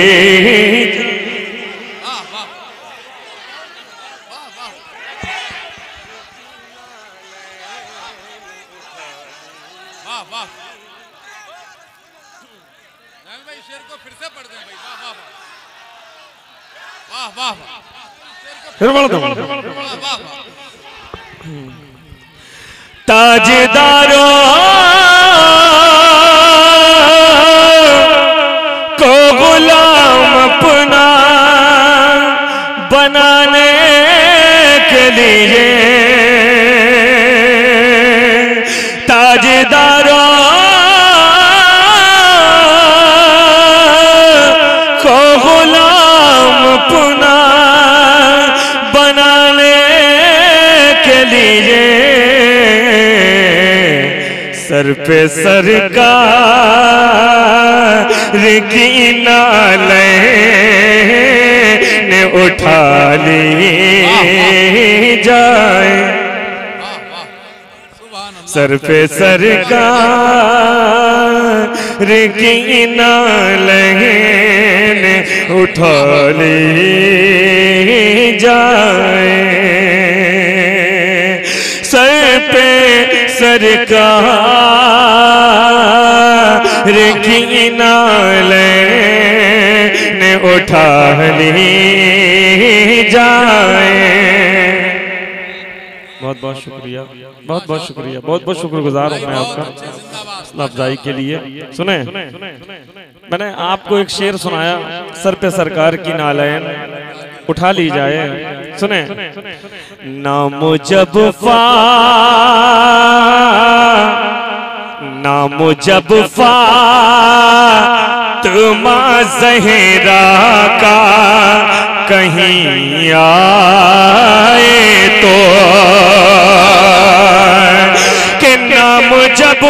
फिर बोल दो। ताजदारों को गुलाम अपना बनाने के लिए, ताजदारों को गुलाम अपना बनाने के लिए सर पे सरकार की नालैन उठा ली जाए, सर पे सरकार की नालैन उठा ली जाए, सर पे सरकार की नालैन उठा ली जाए। बहुत बहुत शुक्रिया, बहुत बहुत शुक्रिया, बहुत बहुत शुक्रगुजार हूँ मैं आपका अफजाई के लिए। सुने, मैंने आपको एक शेर सुनाया, सर पे सरकार की नालैन उठा ली जाए। सुने, नाम जब फातिमा ज़हरा का कहीं आए तो, के नाम जब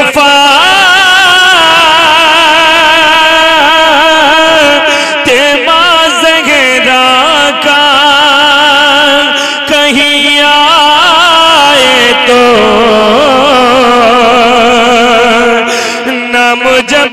फातिमा ज़हरा का कहीं आए तो, नाम जब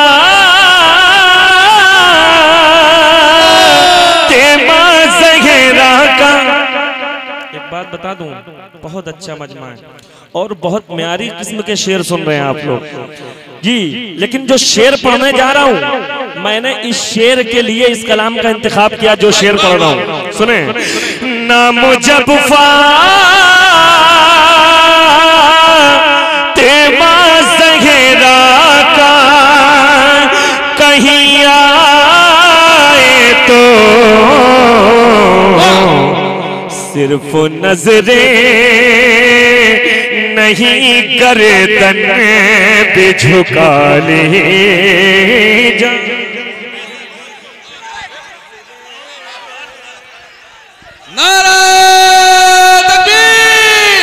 फातिमा ज़हरा का। एक बात बता दूं, बहुत अच्छा मजमा है और बहुत म्यारी किस्म के शेर सुन रहे हैं आप लोग जी। लेकिन जो शेर पढ़ने जा रहा हूं, मैंने इस शेर के लिए इस कलाम का इंतखाब किया जो शेर पढ़ रहा हूं। सुने, नाम जब फातिमा ज़हरा का कहीं आए तो, सिर्फ नजरे नहीं गर्दन पे झुका ले जा। नारे तकबीर,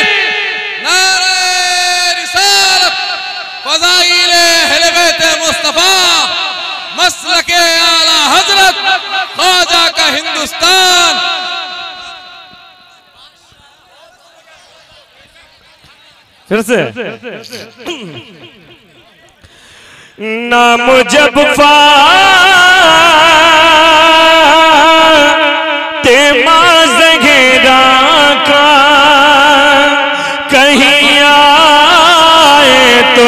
नारे रिसालत, फ़ज़ाइल अहले बैत मुस्तफ़ा, मसलके आला हजरत ख्वाजा का हिंदुस्तान। फिर से नाम जब फातिमा ज़हरा का कहीं आए तो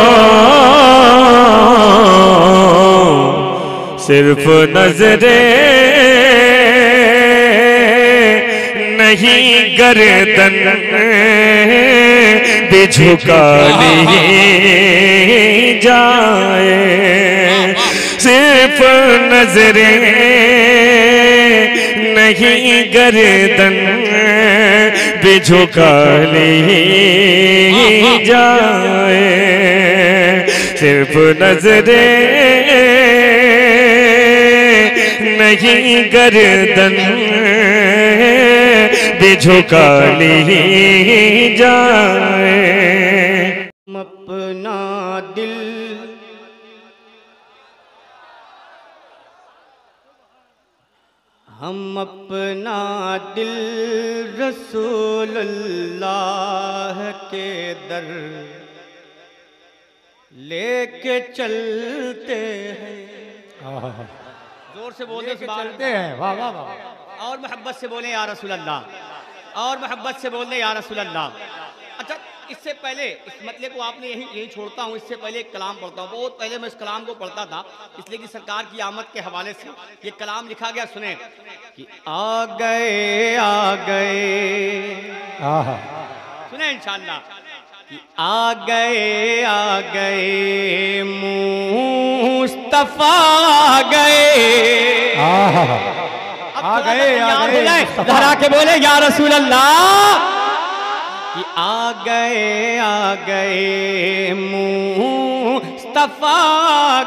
सिर्फ नजरे नहीं गर्दन भी झुका ले जाए। सिर्फ नजरे नहीं गर्दन भी झुका ले जाए। सिर्फ नजरे नहीं गर्दन भी झुका ली जाए। अपना दिल हम अपना दिल रसूलुल्लाह के दर लेके चलते हैं। जोर से बोले चलते हैं। वाह वाह वाह। और मोहब्बत से बोले या रसूल अल्लाह, और मोहब्बत से बोले या रसूल अल्लाह। अच्छा, इससे पहले इस मतले को आपने यही छोड़ता हूँ, इससे पहले एक कलाम पढ़ता हूँ। बहुत पहले मैं इस कलाम को पढ़ता था, इसलिए कि सरकार की आमद के हवाले से ये कलाम लिखा गया। सुने कि आ गए सुने इंशाअल्लाह कि आ गए मुस्तफा आ गए। आ गए लहरा के बोले या रसूल अल्लाह कि आ गए मुस्तफा आ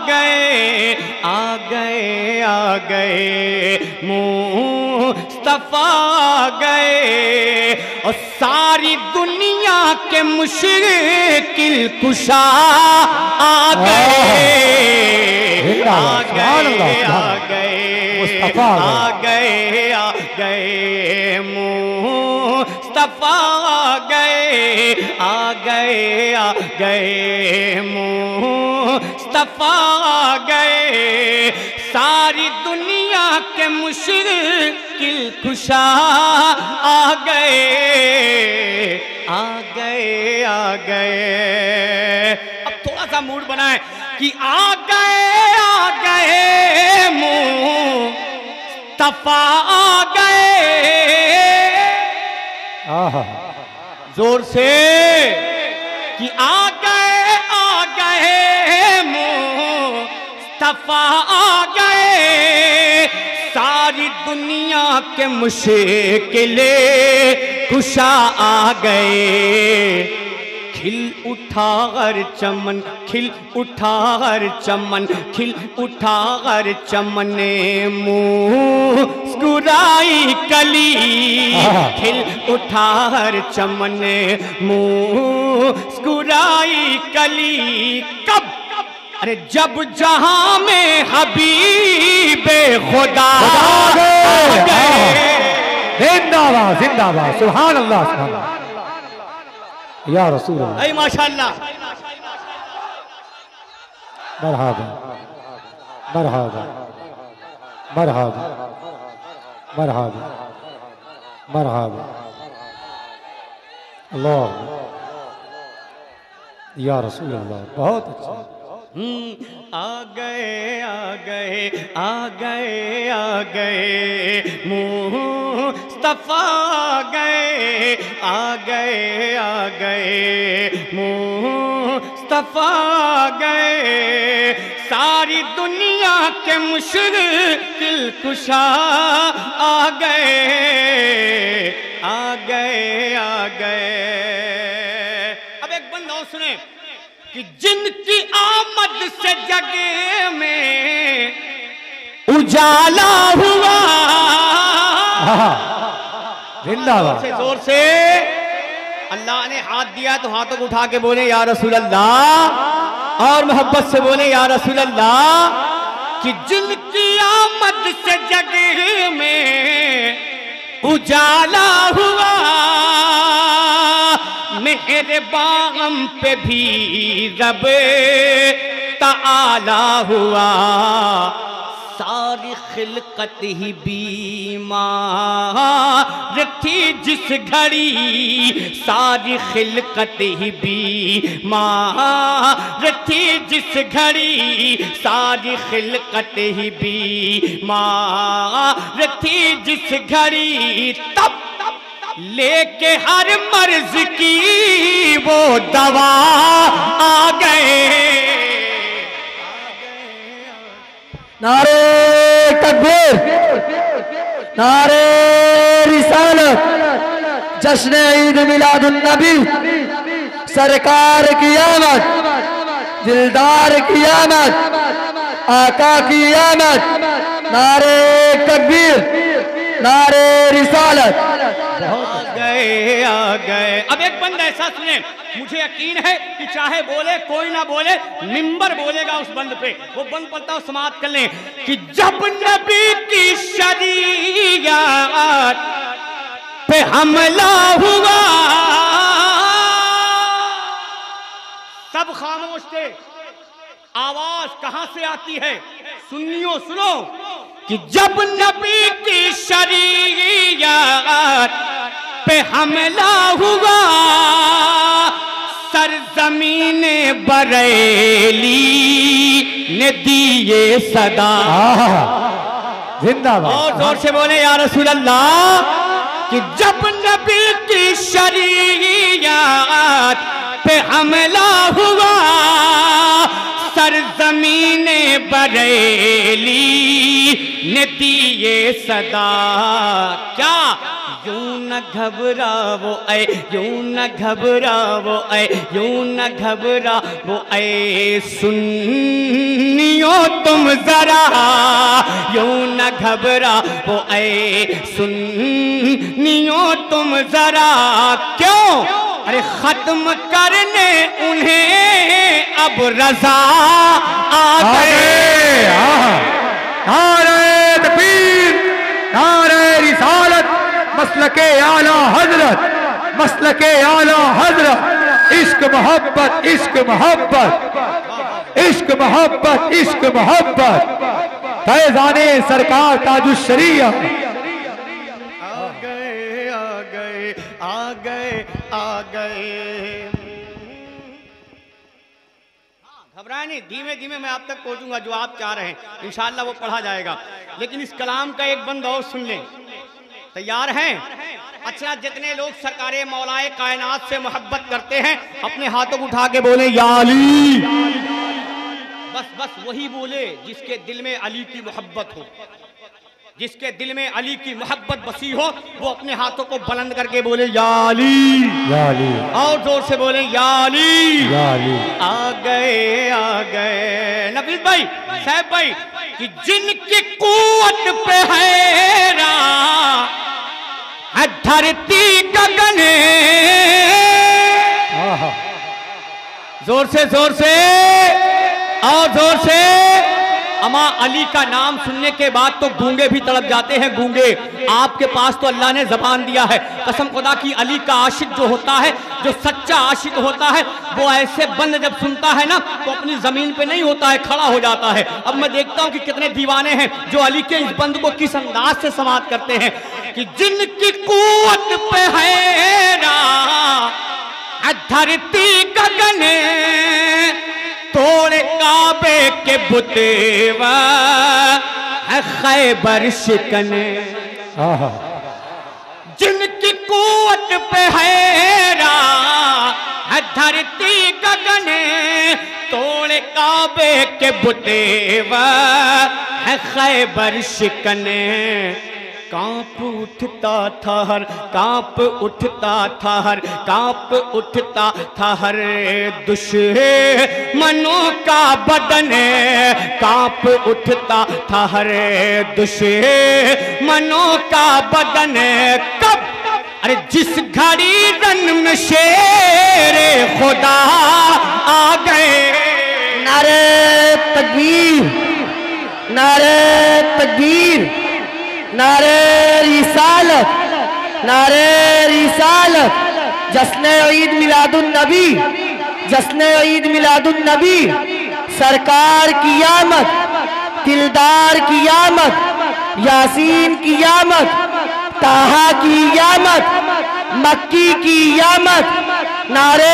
गए मुस्तफा आ गए। और सारी दुनिया के मुश्किल कुशा आ गए मुस्तफा आ गए मुस्तफा आ गए। सारी दुनिया के मुश्किल कुशा आ गए अब थोड़ा सा मूड बनाए कि आ गए मुस्तफा आ गए। जोर से कि आ गए मुस्तफा आ गए। सारी दुनिया के मुश्किले कुशा आ गए। खिल उठा हर चमन, खिल उठा हर चमन, खिल उठा हर चमने मुस्कुराई कली। खिल उठा हर चमने मुस्कुराई कली। कब? अरे जब जहां में हबीबे खुदा गए। जिंदाबाद जिंदाबाद, सुभान अल्लाह सुभान अल्लाह या रसूल अल्लाह। ऐ माशाअल्लाह, मरहबा मरहबा मरहबा मरहबा मरहबा अल्लाह या रसूल अल्लाह। बहुत अच्छा। आ गए मुस्तफा आ गए मुस्तफा आ गए। सारी दुनिया के मुश्किल कुशा आ गए गौर सुने कि जिनकी आमद से जग में उजाला हुआ, जिंदाबाद जोर से अल्लाह ने हाथ दिया तो हाथों को उठा के बोले या रसूल अल्लाह, और मोहब्बत से बोले या रसूल अल्लाह, कि जिनकी आमद से जग में उजाला हुआ, मेहरबान पे भी रब ताला हुआ, सारी खिलकत ही बीमार थी जिस घड़ी, सारी खिलकत ही बीमार थी जिस घड़ी, सारी खिलकत ही बीमार थी जिस घड़ी, तब लेके हर मर्ज की वो दवा आ गए। नारे तकबीर, नारे रिसालत, जश्न ईद मिलादुन नबी, सरकार की आमद, दिलदार की आमद, आका की आमद, नारे तकबीर, नारे रिसालत। आ गए। अब एक बंद ऐसा सुने, मुझे यकीन है कि चाहे बोले कोई ना बोले, मिंबर बोलेगा उस बंद पे, वो बंद पढ़ता हूं, समाप्त कर लें कि जब नबी की शरीयत पे हमला हुआ, सब खामोश थे। आवाज कहां से आती है? सुन्नियों सुनो कि जब नबी की शरीयत पे हमला हुआ, सरजमीन बरेली ने दिए सदा। जिंदाबाद। और जोर से बोले या रसूल अल्लाह, कि जब नबी की शरीयत पे हमला हुआ, सरजमीन बरेली ने दिए सदा। क्या? यूं न घबराओ ऐ, यूं न घबराओ ऐ, यूं न घबराओ ऐ सुन्नियों तुम जरा, यूं न घबराओ ऐ सुन्नियों तुम जरा। क्यों? अरे खत्म करने उन्हें अब रजा आ गए। नारे तकबीर, नारे रिसालत, मसलके आला हजरत, मसलके आला हजरत, इश्क मोहब्बत, इश्क मोहब्बत, इश्क मोहब्बत, इश्क मोहब्बत, फैजाने सरकार ताजुश्शरिया। आ गए आ गए आ गए आ गए। घबराए नहीं, धीमे धीमे मैं आप तक पहुंचूंगा जो आप चाह रहे हैं, इंशाअल्लाह वो पढ़ा जाएगा। लेकिन इस कलाम का एक बंद और सुन लें। तैयार हैं? अच्छा, जितने लोग सरकारे मौलाए कायनात से मोहब्बत करते हैं, अपने हाथों को उठा के बोले या अली। बस बस वही बोले जिसके दिल में अली की मोहब्बत हो, जिसके दिल में अली की मोहब्बत बसी हो, वो अपने हाथों को बुलंद करके बोले या अली, या अली, और जोर से बोले या अली, या अली। आ गए नबील भाई, साहब भाई, कि जिनकी कुव्वत पे हैरान है धरती गगन, जोर से और जोर से। अमा अली का नाम सुनने के बाद तो गूंगे भी तड़प जाते हैं। गूंगे, आपके पास तो अल्लाह ने जबान दिया है। कसम खुदा की, अली का आशिक जो होता है, जो सच्चा आशिक होता है, वो ऐसे बंद जब सुनता है ना तो अपनी जमीन पे नहीं होता है, खड़ा हो जाता है। अब मैं देखता हूं कि कितने दीवाने हैं जो अली के इस बंद को किस अंदाज से समाप्त करते हैं कि जिनकी कुव्वत पे हैरान धरती गगन, तोड़ काबे के बुतेवा है खैबर शिकन। जिनकी कुव्वत पे हैरान है धरती गगन, तोड़ काबे के बुतेवा है खैबर शिकन। कांप उठता था हर, कांप उठता था हर, कांप उठता था हर दुश्मनों का बदन, कांप उठता था हर दुश्मनों का बदन। कब? अरे जिस घड़ी रन में शेरे खुदा आ गए। नारे तकबीर, नारे तकबीर, नारे रिसालत, नारे रिसालत। जश्न ईद मिलादुन नबी, जश्न ईद मिलादुन नबी। सरकार की आमद, दिलदार की आमद, यासीन की आमद, ताहा की आमद, मक्की की आमद। नारे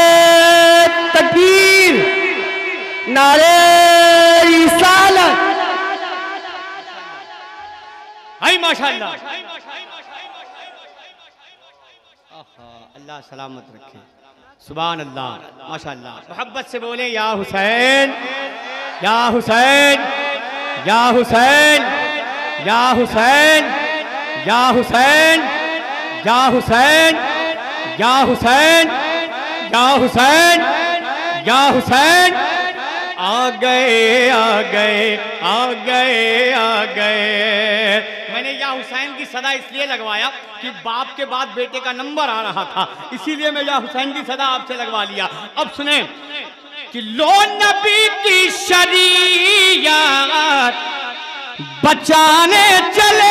तकबीर, नारे रिसालत। हाय माशाअल्लाह, अल्लाह सलामत रखे। सुभान अल्लाह, माशाअल्लाह। मोहब्बत से बोले या हुसैन, या हुसैन, या हुसैन, या हुसैन, या हुसैन, या हुसैन, या हुसैन, या हुसैन, या हुसैन। आ गए, आ गए, आ गए, आ गए। मैंने या हुसैन की सदा इसलिए लगवाया कि बाप के बाद बेटे का नंबर आ रहा था, इसीलिए मैं या हुसैन की सदा आपसे लगवा लिया। अब सुने कि लो नबी की शरीयत बचाने चले।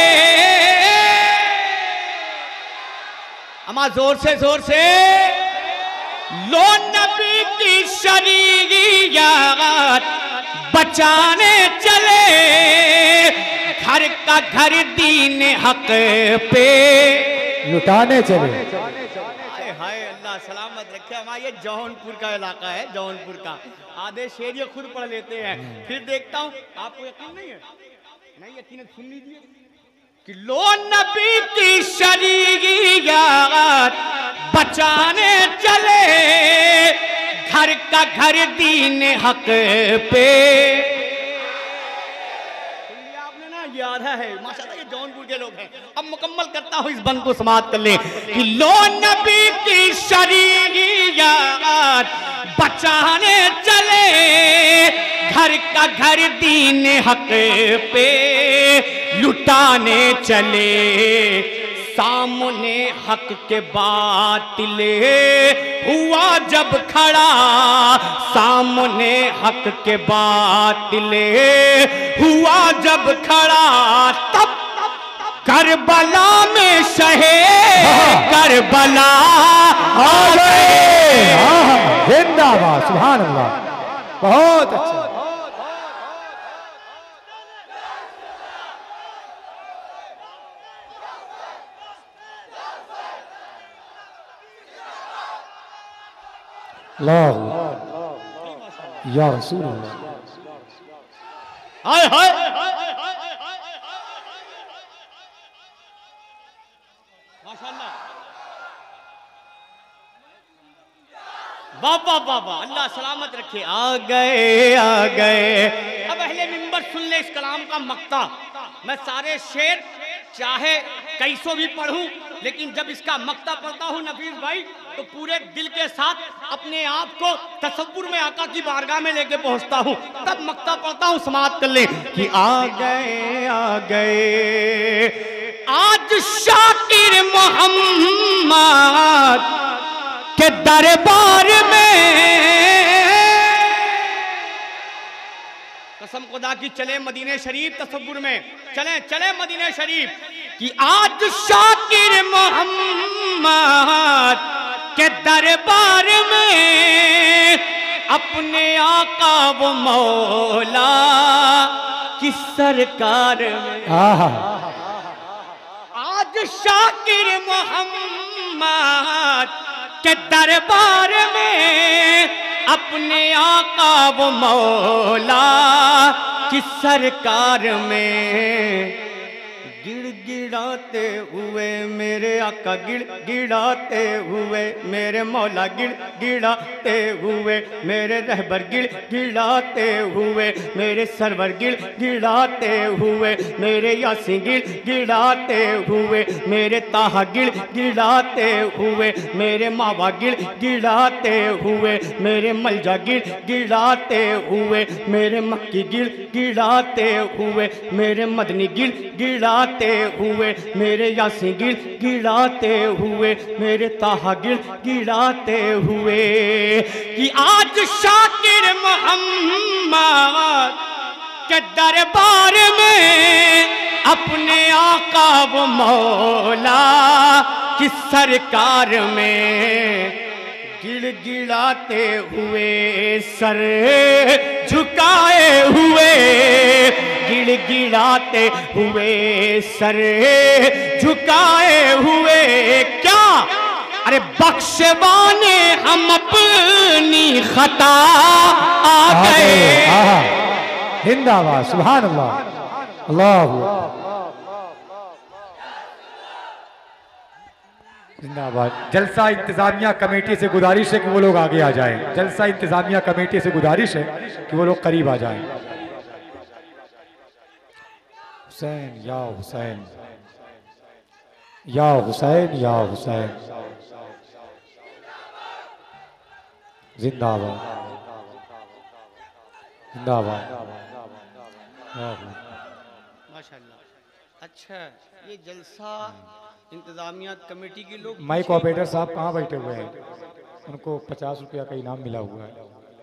अमा जोर से, जोर से। लो नबी की शरीयत बचाने चले, घर का घर दीन हक पे लुटाने चले। हाय हाय, अल्लाह सलामत रखे। हमारा ये जौनपुर का इलाका है, जौनपुर का। आधे शेर ये खुद पढ़ लेते हैं, फिर देखता हूँ आपको यकीन नहीं है। नहीं यकीन, सुन लीजिए कि लो नबी की शरीयत बचाने चले, घर का घर दीन हक पे। आपने ना याद है माशाल्लाह, ये जौनपुर के लोग हैं। अब मुकम्मल करता हूँ, इस बंद को समाप्त कर ले कि लो नबी की शरीयत बचाने चले, घर का घर दीन हक पे लुटाने चले। सामने हक के बातिल हुआ जब खड़ा, सामने हक के बातिल हुआ जब खड़ा, तब करबला में शहे करबला आ गए। जिंदाबाद, सुभान अल्लाह, बहुत अच्छा। या रसूल अल्लाह। हाय हाय, माशाअल्लाह, वाह वाह वाह वाह, अल्लाह सलामत रखे। आ गए, आ गए। अब अहले मिंबर सुन ले इस कलाम का मक्ता। मैं सारे शेर चाहे कैसो भी पढ़ूं, लेकिन जब इसका मक्ता पढ़ता हूं नफीस भाई, तो पूरे दिल के साथ अपने आप को तसव्वुर में आका की बारगाह में लेके पहुंचता हूं, तब मक्ता पढ़ता हूं। समाप्त कर ले कि आ गए, आ गए आज शाकिर मोहम्मद के दरबार में। कसम खुदा की चले मदीने शरीफ तसव्वुर में, चले चले मदीने शरीफ कि आज शाकिर मोहम्मद के दरबार में अपने आका वो मौला की सरकार में। आज शाकिर मोहम्मद के दरबार में अपने आका वो मौला की सरकार में गिड़गिड़ाते हुए मेरे आका गिड़गिड़ाते हुए मेरे मौला गिड़गिड़ाते हुए मेरे रहबर गिड़गिड़ाते हुए मेरे सरवर गिड़गिड़ाते हुए मेरे यासीन गिड़गिड़ाते हुए मेरे ताहा गिड़गिड़ाते हुए मेरे मावा गिड़गिड़ाते हुए मेरे मलजा गिड़गिड़ाते हुए मेरे मक्की गिड़गिड़ाते हुए मेरे मदनी गिड़गिड़ाते हुए मेरे यासीन गिड़गिड़ाते हुए मेरे ताहा गिड़गिड़ाते हुए कि आज शाकिर मोहम्मद के दरबार में अपने आका वो मौला की सरकार में गिड़गिड़ाते हुए सर झुकाए हुए गिड़गिड़ाते हुए सर झुकाए हुए क्या अरे बख्शवाने हम अपनी खता आ गए। जिंदाबाद सुभान अल्लाह अल्लाह जिंदाबाद। जलसा इंतजामिया कमेटी से गुजारिश है कि वो लोग आगे आ जाएं। जलसा इंतजामिया कमेटी से गुजारिश है कि वो लोग करीब आ जाएं। हुसैन या हुसैन या हुसैन या हुसैन जिंदाबाद जिंदाबाद। माशाल्लाह। अच्छा ये जलसा इंतजामिया कमेटी के लोग माइक ऑपरेटर साहब कहाँ बैठे हुए हैं? उनको 50 रुपया का इनाम मिला हुआ है।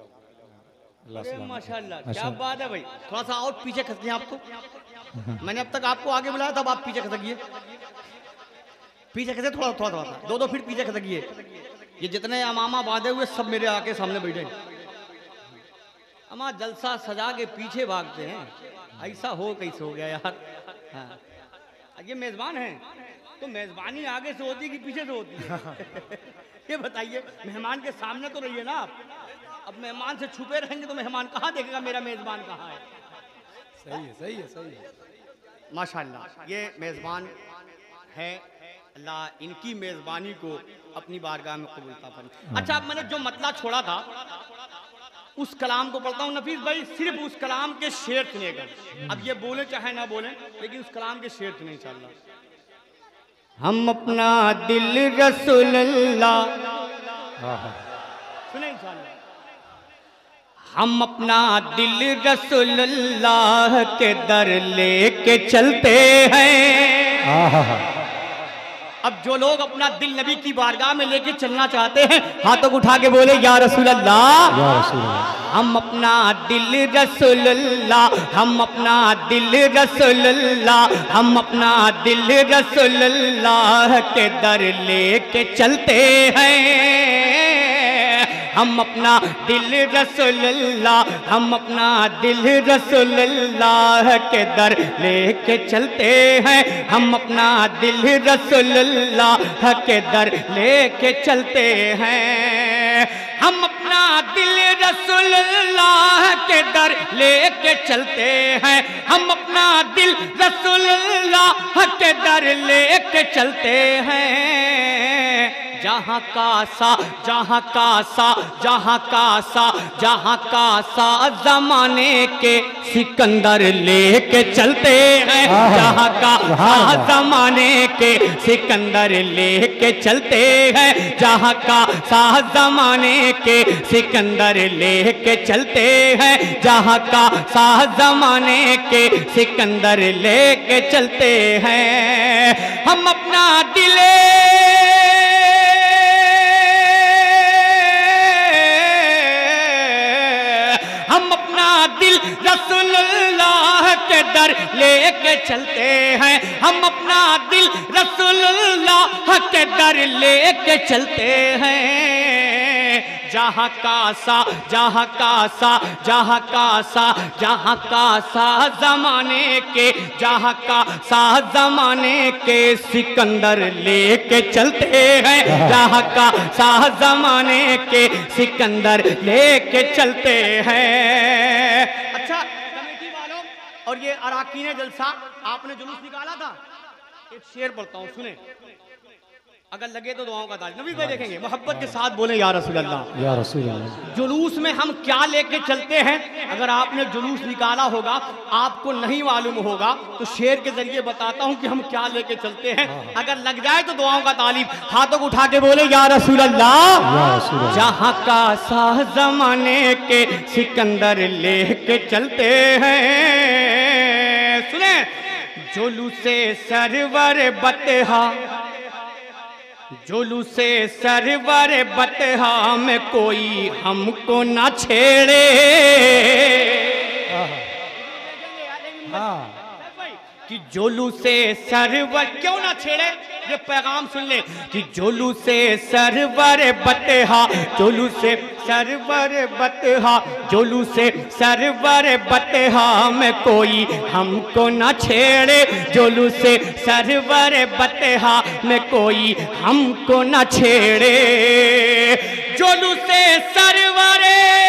माशाल्लाह क्या बात है भाई। थोड़ा सा और पीछे खसके आप तो मैंने अब तक आपको आगे बुलाया तब आप पीछे खसकिए पीछे खसे थोड़ा थोड़ा थोड़ा सा 2-2 फीट पीछे खसकिए। ये जितने अमामा बांधे हुए सब मेरे आके सामने बैठे। अमा जलसा सजा के पीछे भागते हैं ऐसा हो कैसे हो गया यार। हाँ। ये मेजबान है तो मेजबानी आगे से होती कि पीछे से होती है? ये बताइए। मेहमान के सामने तो रहिए ना आप। अब मेहमान से छुपे रहेंगे तो मेहमान कहाँ देखेगा मेरा मेजबान कहाँ है। सही है सही है सही है। माशाल्लाह ये मेजबान है। अल्लाह इनकी मेजबानी को अपनी बारगाह में कबूल फरमाए। अच्छा अब मैंने जो मतला छोड़ा था उस कलाम को पढ़ता हूँ नफीस भाई। सिर्फ उस कलाम के शेर सुनेगा। अब ये बोले चाहे ना बोले लेकिन उस कलाम के शेर सुने इंशाअल्लाह। हम अपना दिल रसूलुल्लाह सुने इंशाअल्लाह। हम अपना दिल रसूलुल्लाह के दर लेके चलते हैं। अब जो लोग अपना दिल नबी की बारगाह में लेके चलना चाहते हैं हाथों को उठा के बोले या रसूल अल्लाह। हम अपना दिल रसूलुल्लाह हम अपना दिल रसूलुल्लाह हम अपना दिल रसूलुल्लाह के दर लेके चलते हैं। हम अपना दिल रसूलुल्लाह हम अपना दिल रसूलुल्लाह के दर लेके चलते हैं। हम अपना दिल रसूलुल्लाह के दर लेके चलते हैं। हम अपना दिल रसूलुल्लाह के दर लेके चलते हैं। हम अपना दिल रसूलुल्लाह के दर लेके चलते हैं। जहाँ का सा जहाँ का सा जहाँ का सा जहाँ का सा जमाने के सिकंदर लेके चलते हैं। जहाँ का सा जमाने के सिकंदर लेके चलते हैं। जहाँ का सा जमाने के सिकंदर लेके चलते हैं। जहाँ का सा जमाने के सिकंदर लेके चलते हैं। हम अपना दिल दिल रसूलुल्लाह के दर लेके चलते हैं। हम अपना दिल रसूलुल्लाह के दर लेके चलते हैं। जहाँ का सा जहाँ का सा जहाँ का सा जहाँ का सा जमाने के जहाँ का सा जमाने के सिकंदर लेके चलते हैं। जहाँ का सा जमाने के सिकंदर लेके चलते हैं। अच्छा कमेटी वालों और ये अराकीन जलसा आपने जुलूस निकाला था एक शेर पढ़ता हूँ, सुने, अगर लगे तो दुआओं का ताज। नबी भाई देखेंगे, मोहब्बत के साथ बोले या रसूल अल्लाह, या रसूल अल्लाह। जुलूस में हम क्या लेके चलते हैं, अगर आपने जुलूस निकाला होगा आपको नहीं मालूम होगा, तो शेर के जरिए बताता हूं कि हम क्या लेके चलते हैं। अगर लग जाए तो दुआओं का तालिब, हाथों को उठा के बोले या रसूल अल्लाह। जहां का शाह जमाने के सिकंदर लेके चलते हैं, सुने, जुलूसे सरवर बतहा, जुलूसे सरवर बतहा में कोई हमको ना छेड़े। कि जुलूसे सरवर क्यों ना छेड़े, ये पैगाम सुन ले कि जुलूसे सरवर बतहा, जुलूसे सरवर बतहा, जुलूसे सरवर बतहा में कोई हमको ना छेड़े, जुलूसे सरवर बतहा में कोई हमको ना छेड़े। जुलूसे सरवर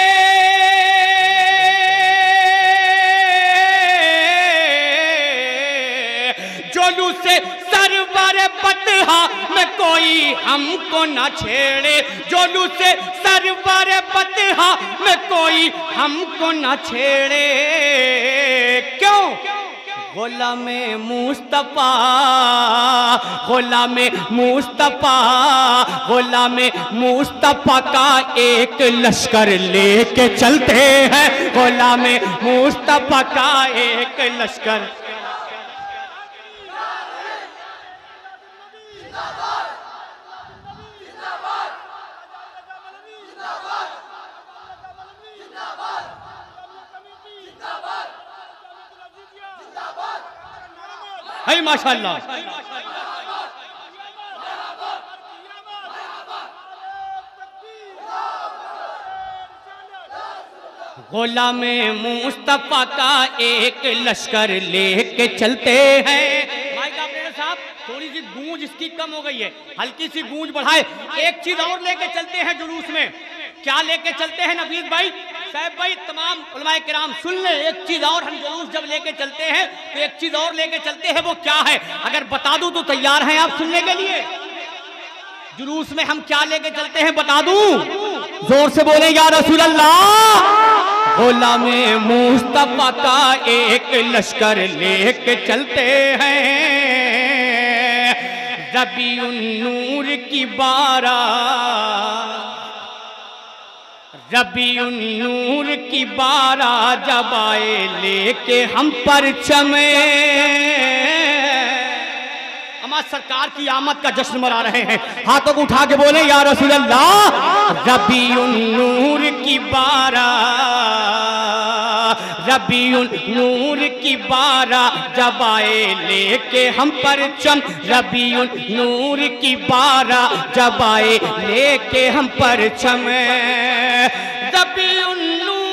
जुलूसे सरवर बतहा में कोई हमको ना छेड़े, जुलूसे सरवर बतहा में कोई हमको ना छेड़े। क्यों? गुलामे मुस्तफा, गुलामे मुस्तफा, गुलामे मुस्तफा का एक लश्कर लेके चलते हैं, गुलामे मुस्तफा का एक लश्कर। है माशाल्लाह। गुलामे मुस्तफा का एक लश्कर लेके चलते हैं। माइक ऑपरेटर साहब, थोड़ी सी गूंज इसकी कम हो गई है, हल्की सी गूंज बढ़ाए। एक चीज और लेके चलते हैं जुलूस में, क्या लेके चलते हैं नफीस भाई, साहब भाई, तमाम उलमाए किराम सुन ले। एक चीज और हम जुलूस जब लेके चलते हैं तो एक चीज और लेके चलते हैं, वो क्या है? अगर बता दूं तो तैयार हैं आप सुनने के लिए? जुलूस में हम क्या लेके चलते हैं बता दूं? जोर से बोले या रसूल अल्लाह। गुलामे मुस्तफा का एक लश्कर लेके चलते हैं, रबीउन नूर की बारात, रबीउन नूर की बारात जब आए लेके हम परचमे। हमारे सरकार की आमद का जश्न मना रहे हैं, हाथों को उठा के बोले या रसूल अल्लाह। रबीउन नूर की बारात, रबीउन नूर की बारात जब आए लेके हम परचम, रबीउन नूर की बारात जब आए लेके हम परचम। रबीउन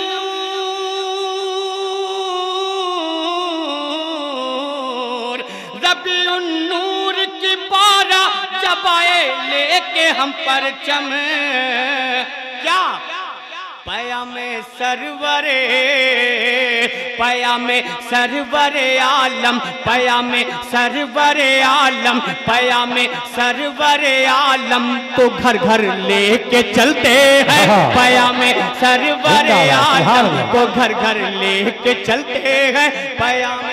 नूर, रबीउन नूर की बारात जब आए लेके हम परचम। क्या? पयामे सरवरे, पयामे सरवरे आलम, पयामे सरवरे आलम, पयामे सरवरे आलम को घर घर लेके चलते हैं, पयामे सरवरे आलम को घर घर लेके चलते हैं, पयामे।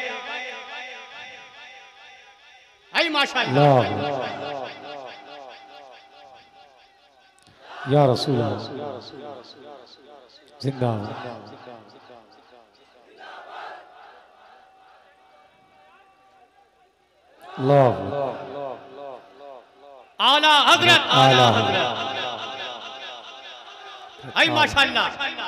आई माशाअल्लाह। या रसूल अल्लाह, जिंदाबाद। आला हजरत, आला हजरत। आई माशाअल्लाह।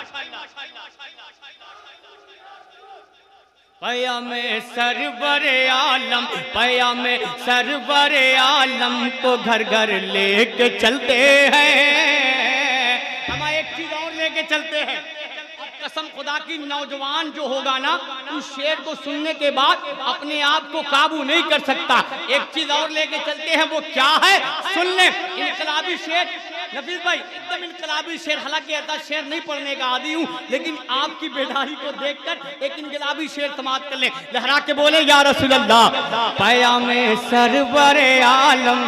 पयामे सरवरे आलम, पयामे सरवरे आलम को घर घर लेके चलते हैं। हम एक चीज और लेके चलते हैं, कसम खुदा की, नौजवान जो होगा ना उस शेर को सुनने के बाद अपने आप को काबू नहीं कर सकता। एक चीज और लेके चलते हैं, वो क्या है? सुन ले। इनकलाबी इनकलाबी शेर नफीस भाई, एकदम इनकलाबी शेर। हालांकि ऐसा शेर नहीं पढ़ने का आदी हूँ, लेकिन आपकी बेदारी को देखकर एक इनकलाबी शेर समाप्त कर ले। लहरा के बोले या रसूल अल्लाह, पयामे सरवरे आलम,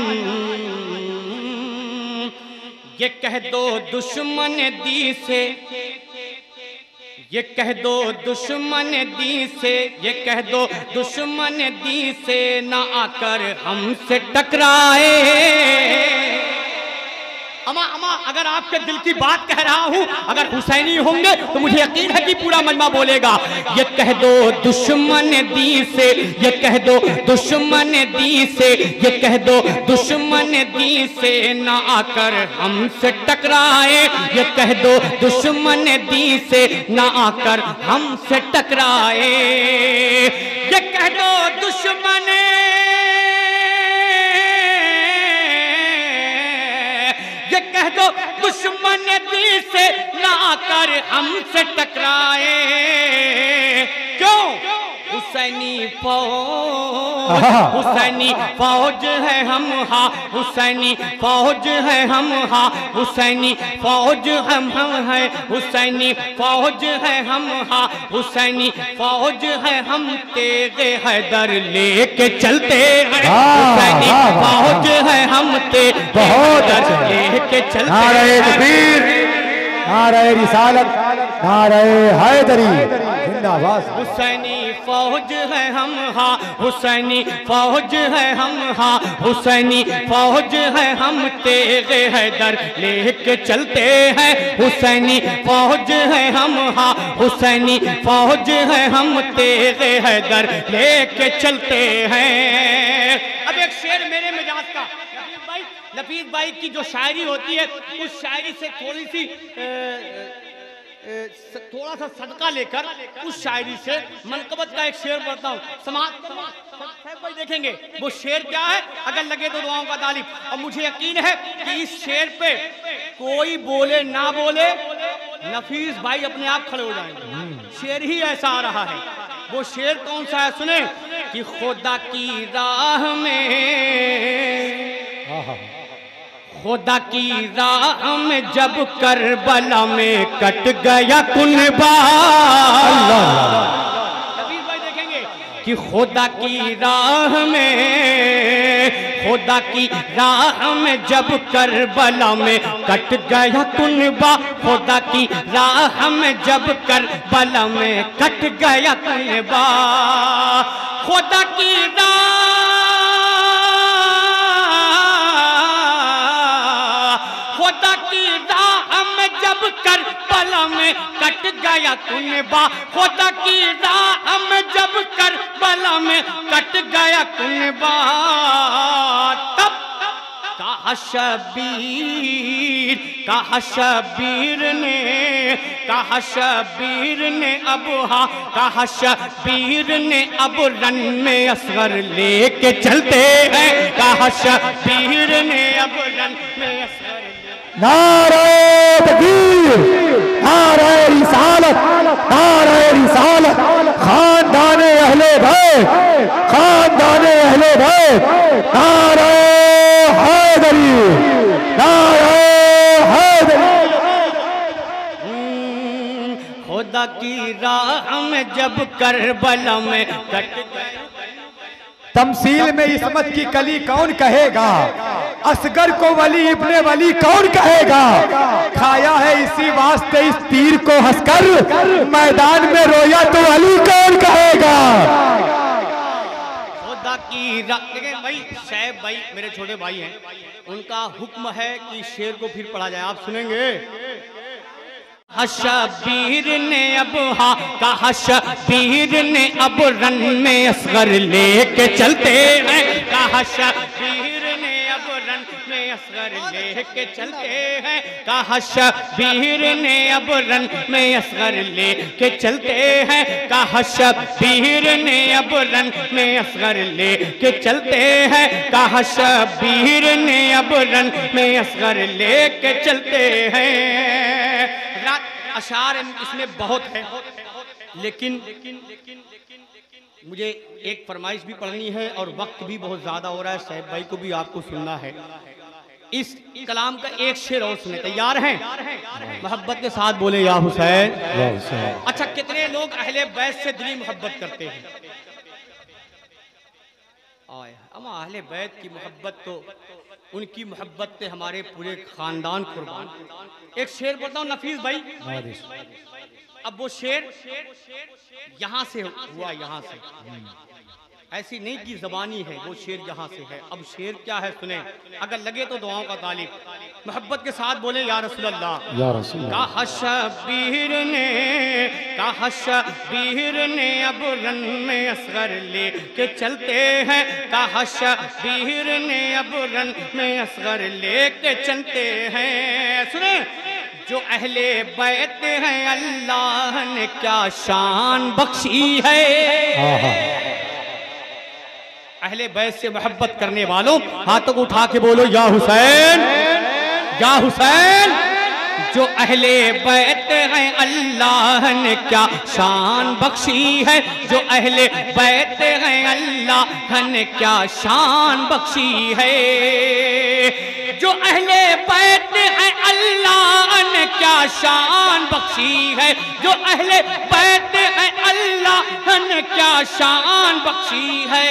ये कह दो दुश्मन दी से, ये कह दो दुश्मन दी से, ये कह दो दुश्मन दी से ना आकर हमसे टकराए। अमा अगर आपके दिल की बात कह रहा हूं, अगर हुसैनी होंगे तो मुझे यकीन है कि पूरा मजमा बोलेगा। ये कह दो दुश्मन दी से, ये कह दो दुश्मन दी से, ये कह दो दुश्मन दी से ना आकर हमसे टकराए। ये कह दो दुश्मन दी से ना आकर हमसे टकराए। ये कह दो दुश्मन, ये कह दो दुश्मन दी से ना कर हमसे टकराए। क्यों? हुसैनी फौज, हुसैनी फौज है हम, हाँ हुसैनी फौज है हम, हाँ हुसैनी फौज हम है, हुसैनी फौज है हम, हाँ हुसैनी फौज है हम, तेरे हैदर लेके चलते हैं। हुसैनी फौज है हम, तेरे हैदर लेके चलते हैं। नारे तकबीर, नारे रिसालत, नारे हैदरी जिंदाबाद। हुसैनी फौज है हम, हाँ हुसैनी फौज है हम, हाँ हुसैनी फौज है हम, तेरे हैदर लेके चलते हैं। हुसैनी फौज है हम, हाँ हुसैनी फौज है हम, तेरे हैदर लेके चलते हैं। अब एक शेर मेरे मिजाज का, नफीस भाई की जो शायरी होती है उस शायरी से थोड़ी सी थोड़ा सा सदका लेकर उस शायरी से मनकबत का एक शेर पढ़ता हूँ। समाज भाई देखेंगे वो शेर क्या है, अगर लगे तो दुआओं का तालिब। और मुझे यकीन है कि इस शेर पे कोई बोले ना बोले, नफीस भाई अपने आप खड़े हो जाएंगे। शेर ही ऐसा आ रहा है। वो शेर कौन सा है सुने कि खुदा की राह में, खुदा की राह में जब करबला में कट गया कुनबा। नबी भाई देखेंगे कि खुदा की राह में, खुदा की राह में जब करबला में कट गया कुनबा। खुदा की राह में जब करबला में कट गया कुनबा। खुदा की राह, खुदा की राह में जब करबला में कट गया कुनबा। खुदा की राह में जब करबला में कट गया कुनबा। तब कहा शबीर, कहा शबीर ने, कहा शबीर ने अब, हाँ कहा शबीर ने अब रन में असगर लेके चलते हैं। कहा शबीर ने अब रन में असगर। नारे तकबीर, नारे रिसालत, नारे रिसालत, खानदाने अहले बैत, खानदाने अहले बैत, नारे हैदरी, नारे हैदरी। खुदा की राह में जब करबला में कट गए। तमसील में इस्मत की कली कौन कहेगा, असगर को वली इब्ने वली कौन कहेगा। खाया है इसी वास्ते इस तीर को हंसकर, मैदान में रोया तो अली कौन कहेगा। खुदा की देखिए भाई, शैब भाई मेरे छोटे भाई हैं, उनका हुक्म है कि शेर को फिर पढ़ा जाए। आप सुनेंगे। शबीर ने अब, हाँ कहा शबीर ने अब रन में असगर लेके चलते हैं। कहा शबीर ने अब रन में असगर लेके चलते हैं। कहा शबीर ने अब रन में असगर लेके चलते हैं। कहा शबीर ने अब रन में असगर लेके चलते हैं। कहा शबीर ने अब रन में असगर लेके चलते हैं। अशार इसमें बहुत है, लेकिन मुझे एक फरमाइश भी पढ़नी है और वक्त भी बहुत ज़्यादा हो रहा है। साहब भाई को भी आपको सुनना है। इस कलाम का एक शेर और सुने, तैयार हैं? मोहब्बत के साथ बोले या हुसैन। अच्छा, कितने लोग अहले बैत से दिली मोहब्बत करते हैं? अमा अहले बैत की मोहब्बत तो, उनकी मोहब्बत से हमारे पूरे खानदान कुर्बान। एक शेर बोलता हूँ नफीस भाई, अब वो शेर यहाँ से हुआ, यहाँ से, ऐसी नहीं कि जबानी है, वो शेर यहाँ से है। अब शेर क्या है सुने, अगर लगे तो दुआओं का तालिब। मोहब्बत के साथ बोले या रसूल अल्लाह। या रसूल अल्लाह। कहा शबीर ने अब रन में असगर ले के चलते हैं, कहा शबीर ने अब रन में असगर ले के चलते हैं। सुने, जो अहले बैत हैं अल्लाह ने क्या शान बख्शी है। अहले बैत से मोहब्बत करने वालों हाथों को उठा के बोलो या हुसैन, या हुसैन। जो अहले बैत हैं अल्लाह ने क्या शान बख्शी है, जो अहले बैत हैं अल्लाह ने क्या शान बख्शी है। जो अहले बैत हैं अल्लाह ने क्या शान बख्शी है, जो अहले बैत हैं अल्लाह ने क्या शान बख्शी है।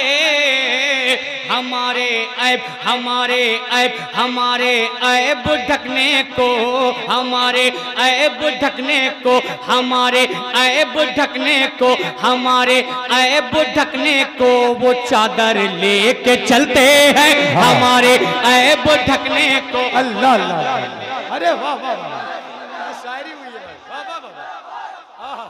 हमारे ऐब, हमारे ऐब, हमारे ऐब ढकने को, हमारे ऐब ढकने को, हमारे ऐब ढकने को, हमारे ऐब ढकने को वो चादर लेके चलते हैं, हमारे ऐब ढकने को। अल्लाह अल्लाह, अरे वाह वाह वाह, शायरी हुई है भाई, वाह वाह वाह।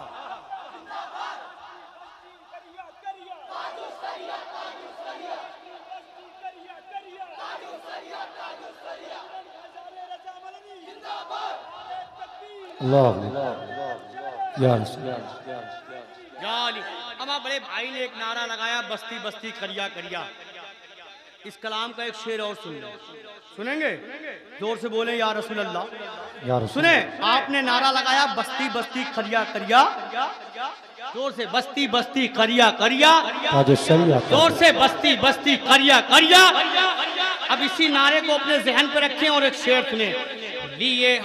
अमा बड़े भाई ने एक नारा लगाया, बस्ती बस्ती करिया करिया। इस कलाम का एक शेर और सुन लो, सुनेंगे? जोर से बोले या रसूल अल्लाह। सुने, आपने नारा लगाया बस्ती बस्ती करिया करिया, जोर से बस्ती बस्ती करिया करिया, जोर से बस्ती बस्ती करिया करिया। अब इसी नारे को अपने जहन पे रखें और एक शेर सुने। लिए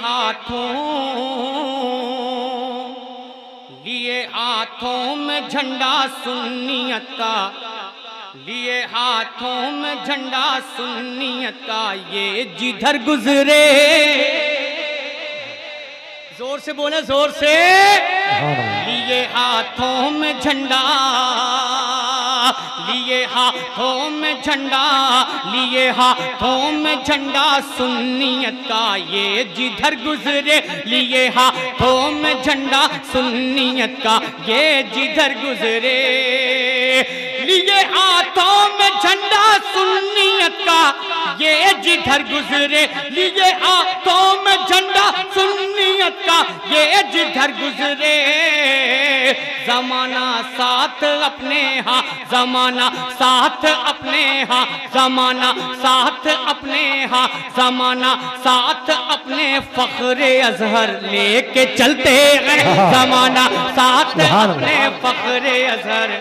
हाथों में झंडा सुन्नियत का, लिए हाथों में झंडा सुन्नियत का, ये जिधर गुजरे, जोर से बोले जोर से, लिए हाथों में झंडा, लिए हाथों में झंडा, लिए हाथों में झंडा सुन्नियत का, ये जिधर गुजरे, लिए हाथों में झंडा सुन्नियत का, ये जिधर गुजरे। लिए हाथों में झंडा सुन्नियत का, ये जिधर गुजरे, लिए हाथों में झंडा सुन्नियत का, ये जिधर गुजरे। जमाना साथ अपने हाँ, जमाना साथ अपने हाँ, जमाना साथ अपने हाँ, जमाना साथ अपने फख्रे अजहर लेके चलते हैं, जमाना साथ अपने फख्रे अजहर।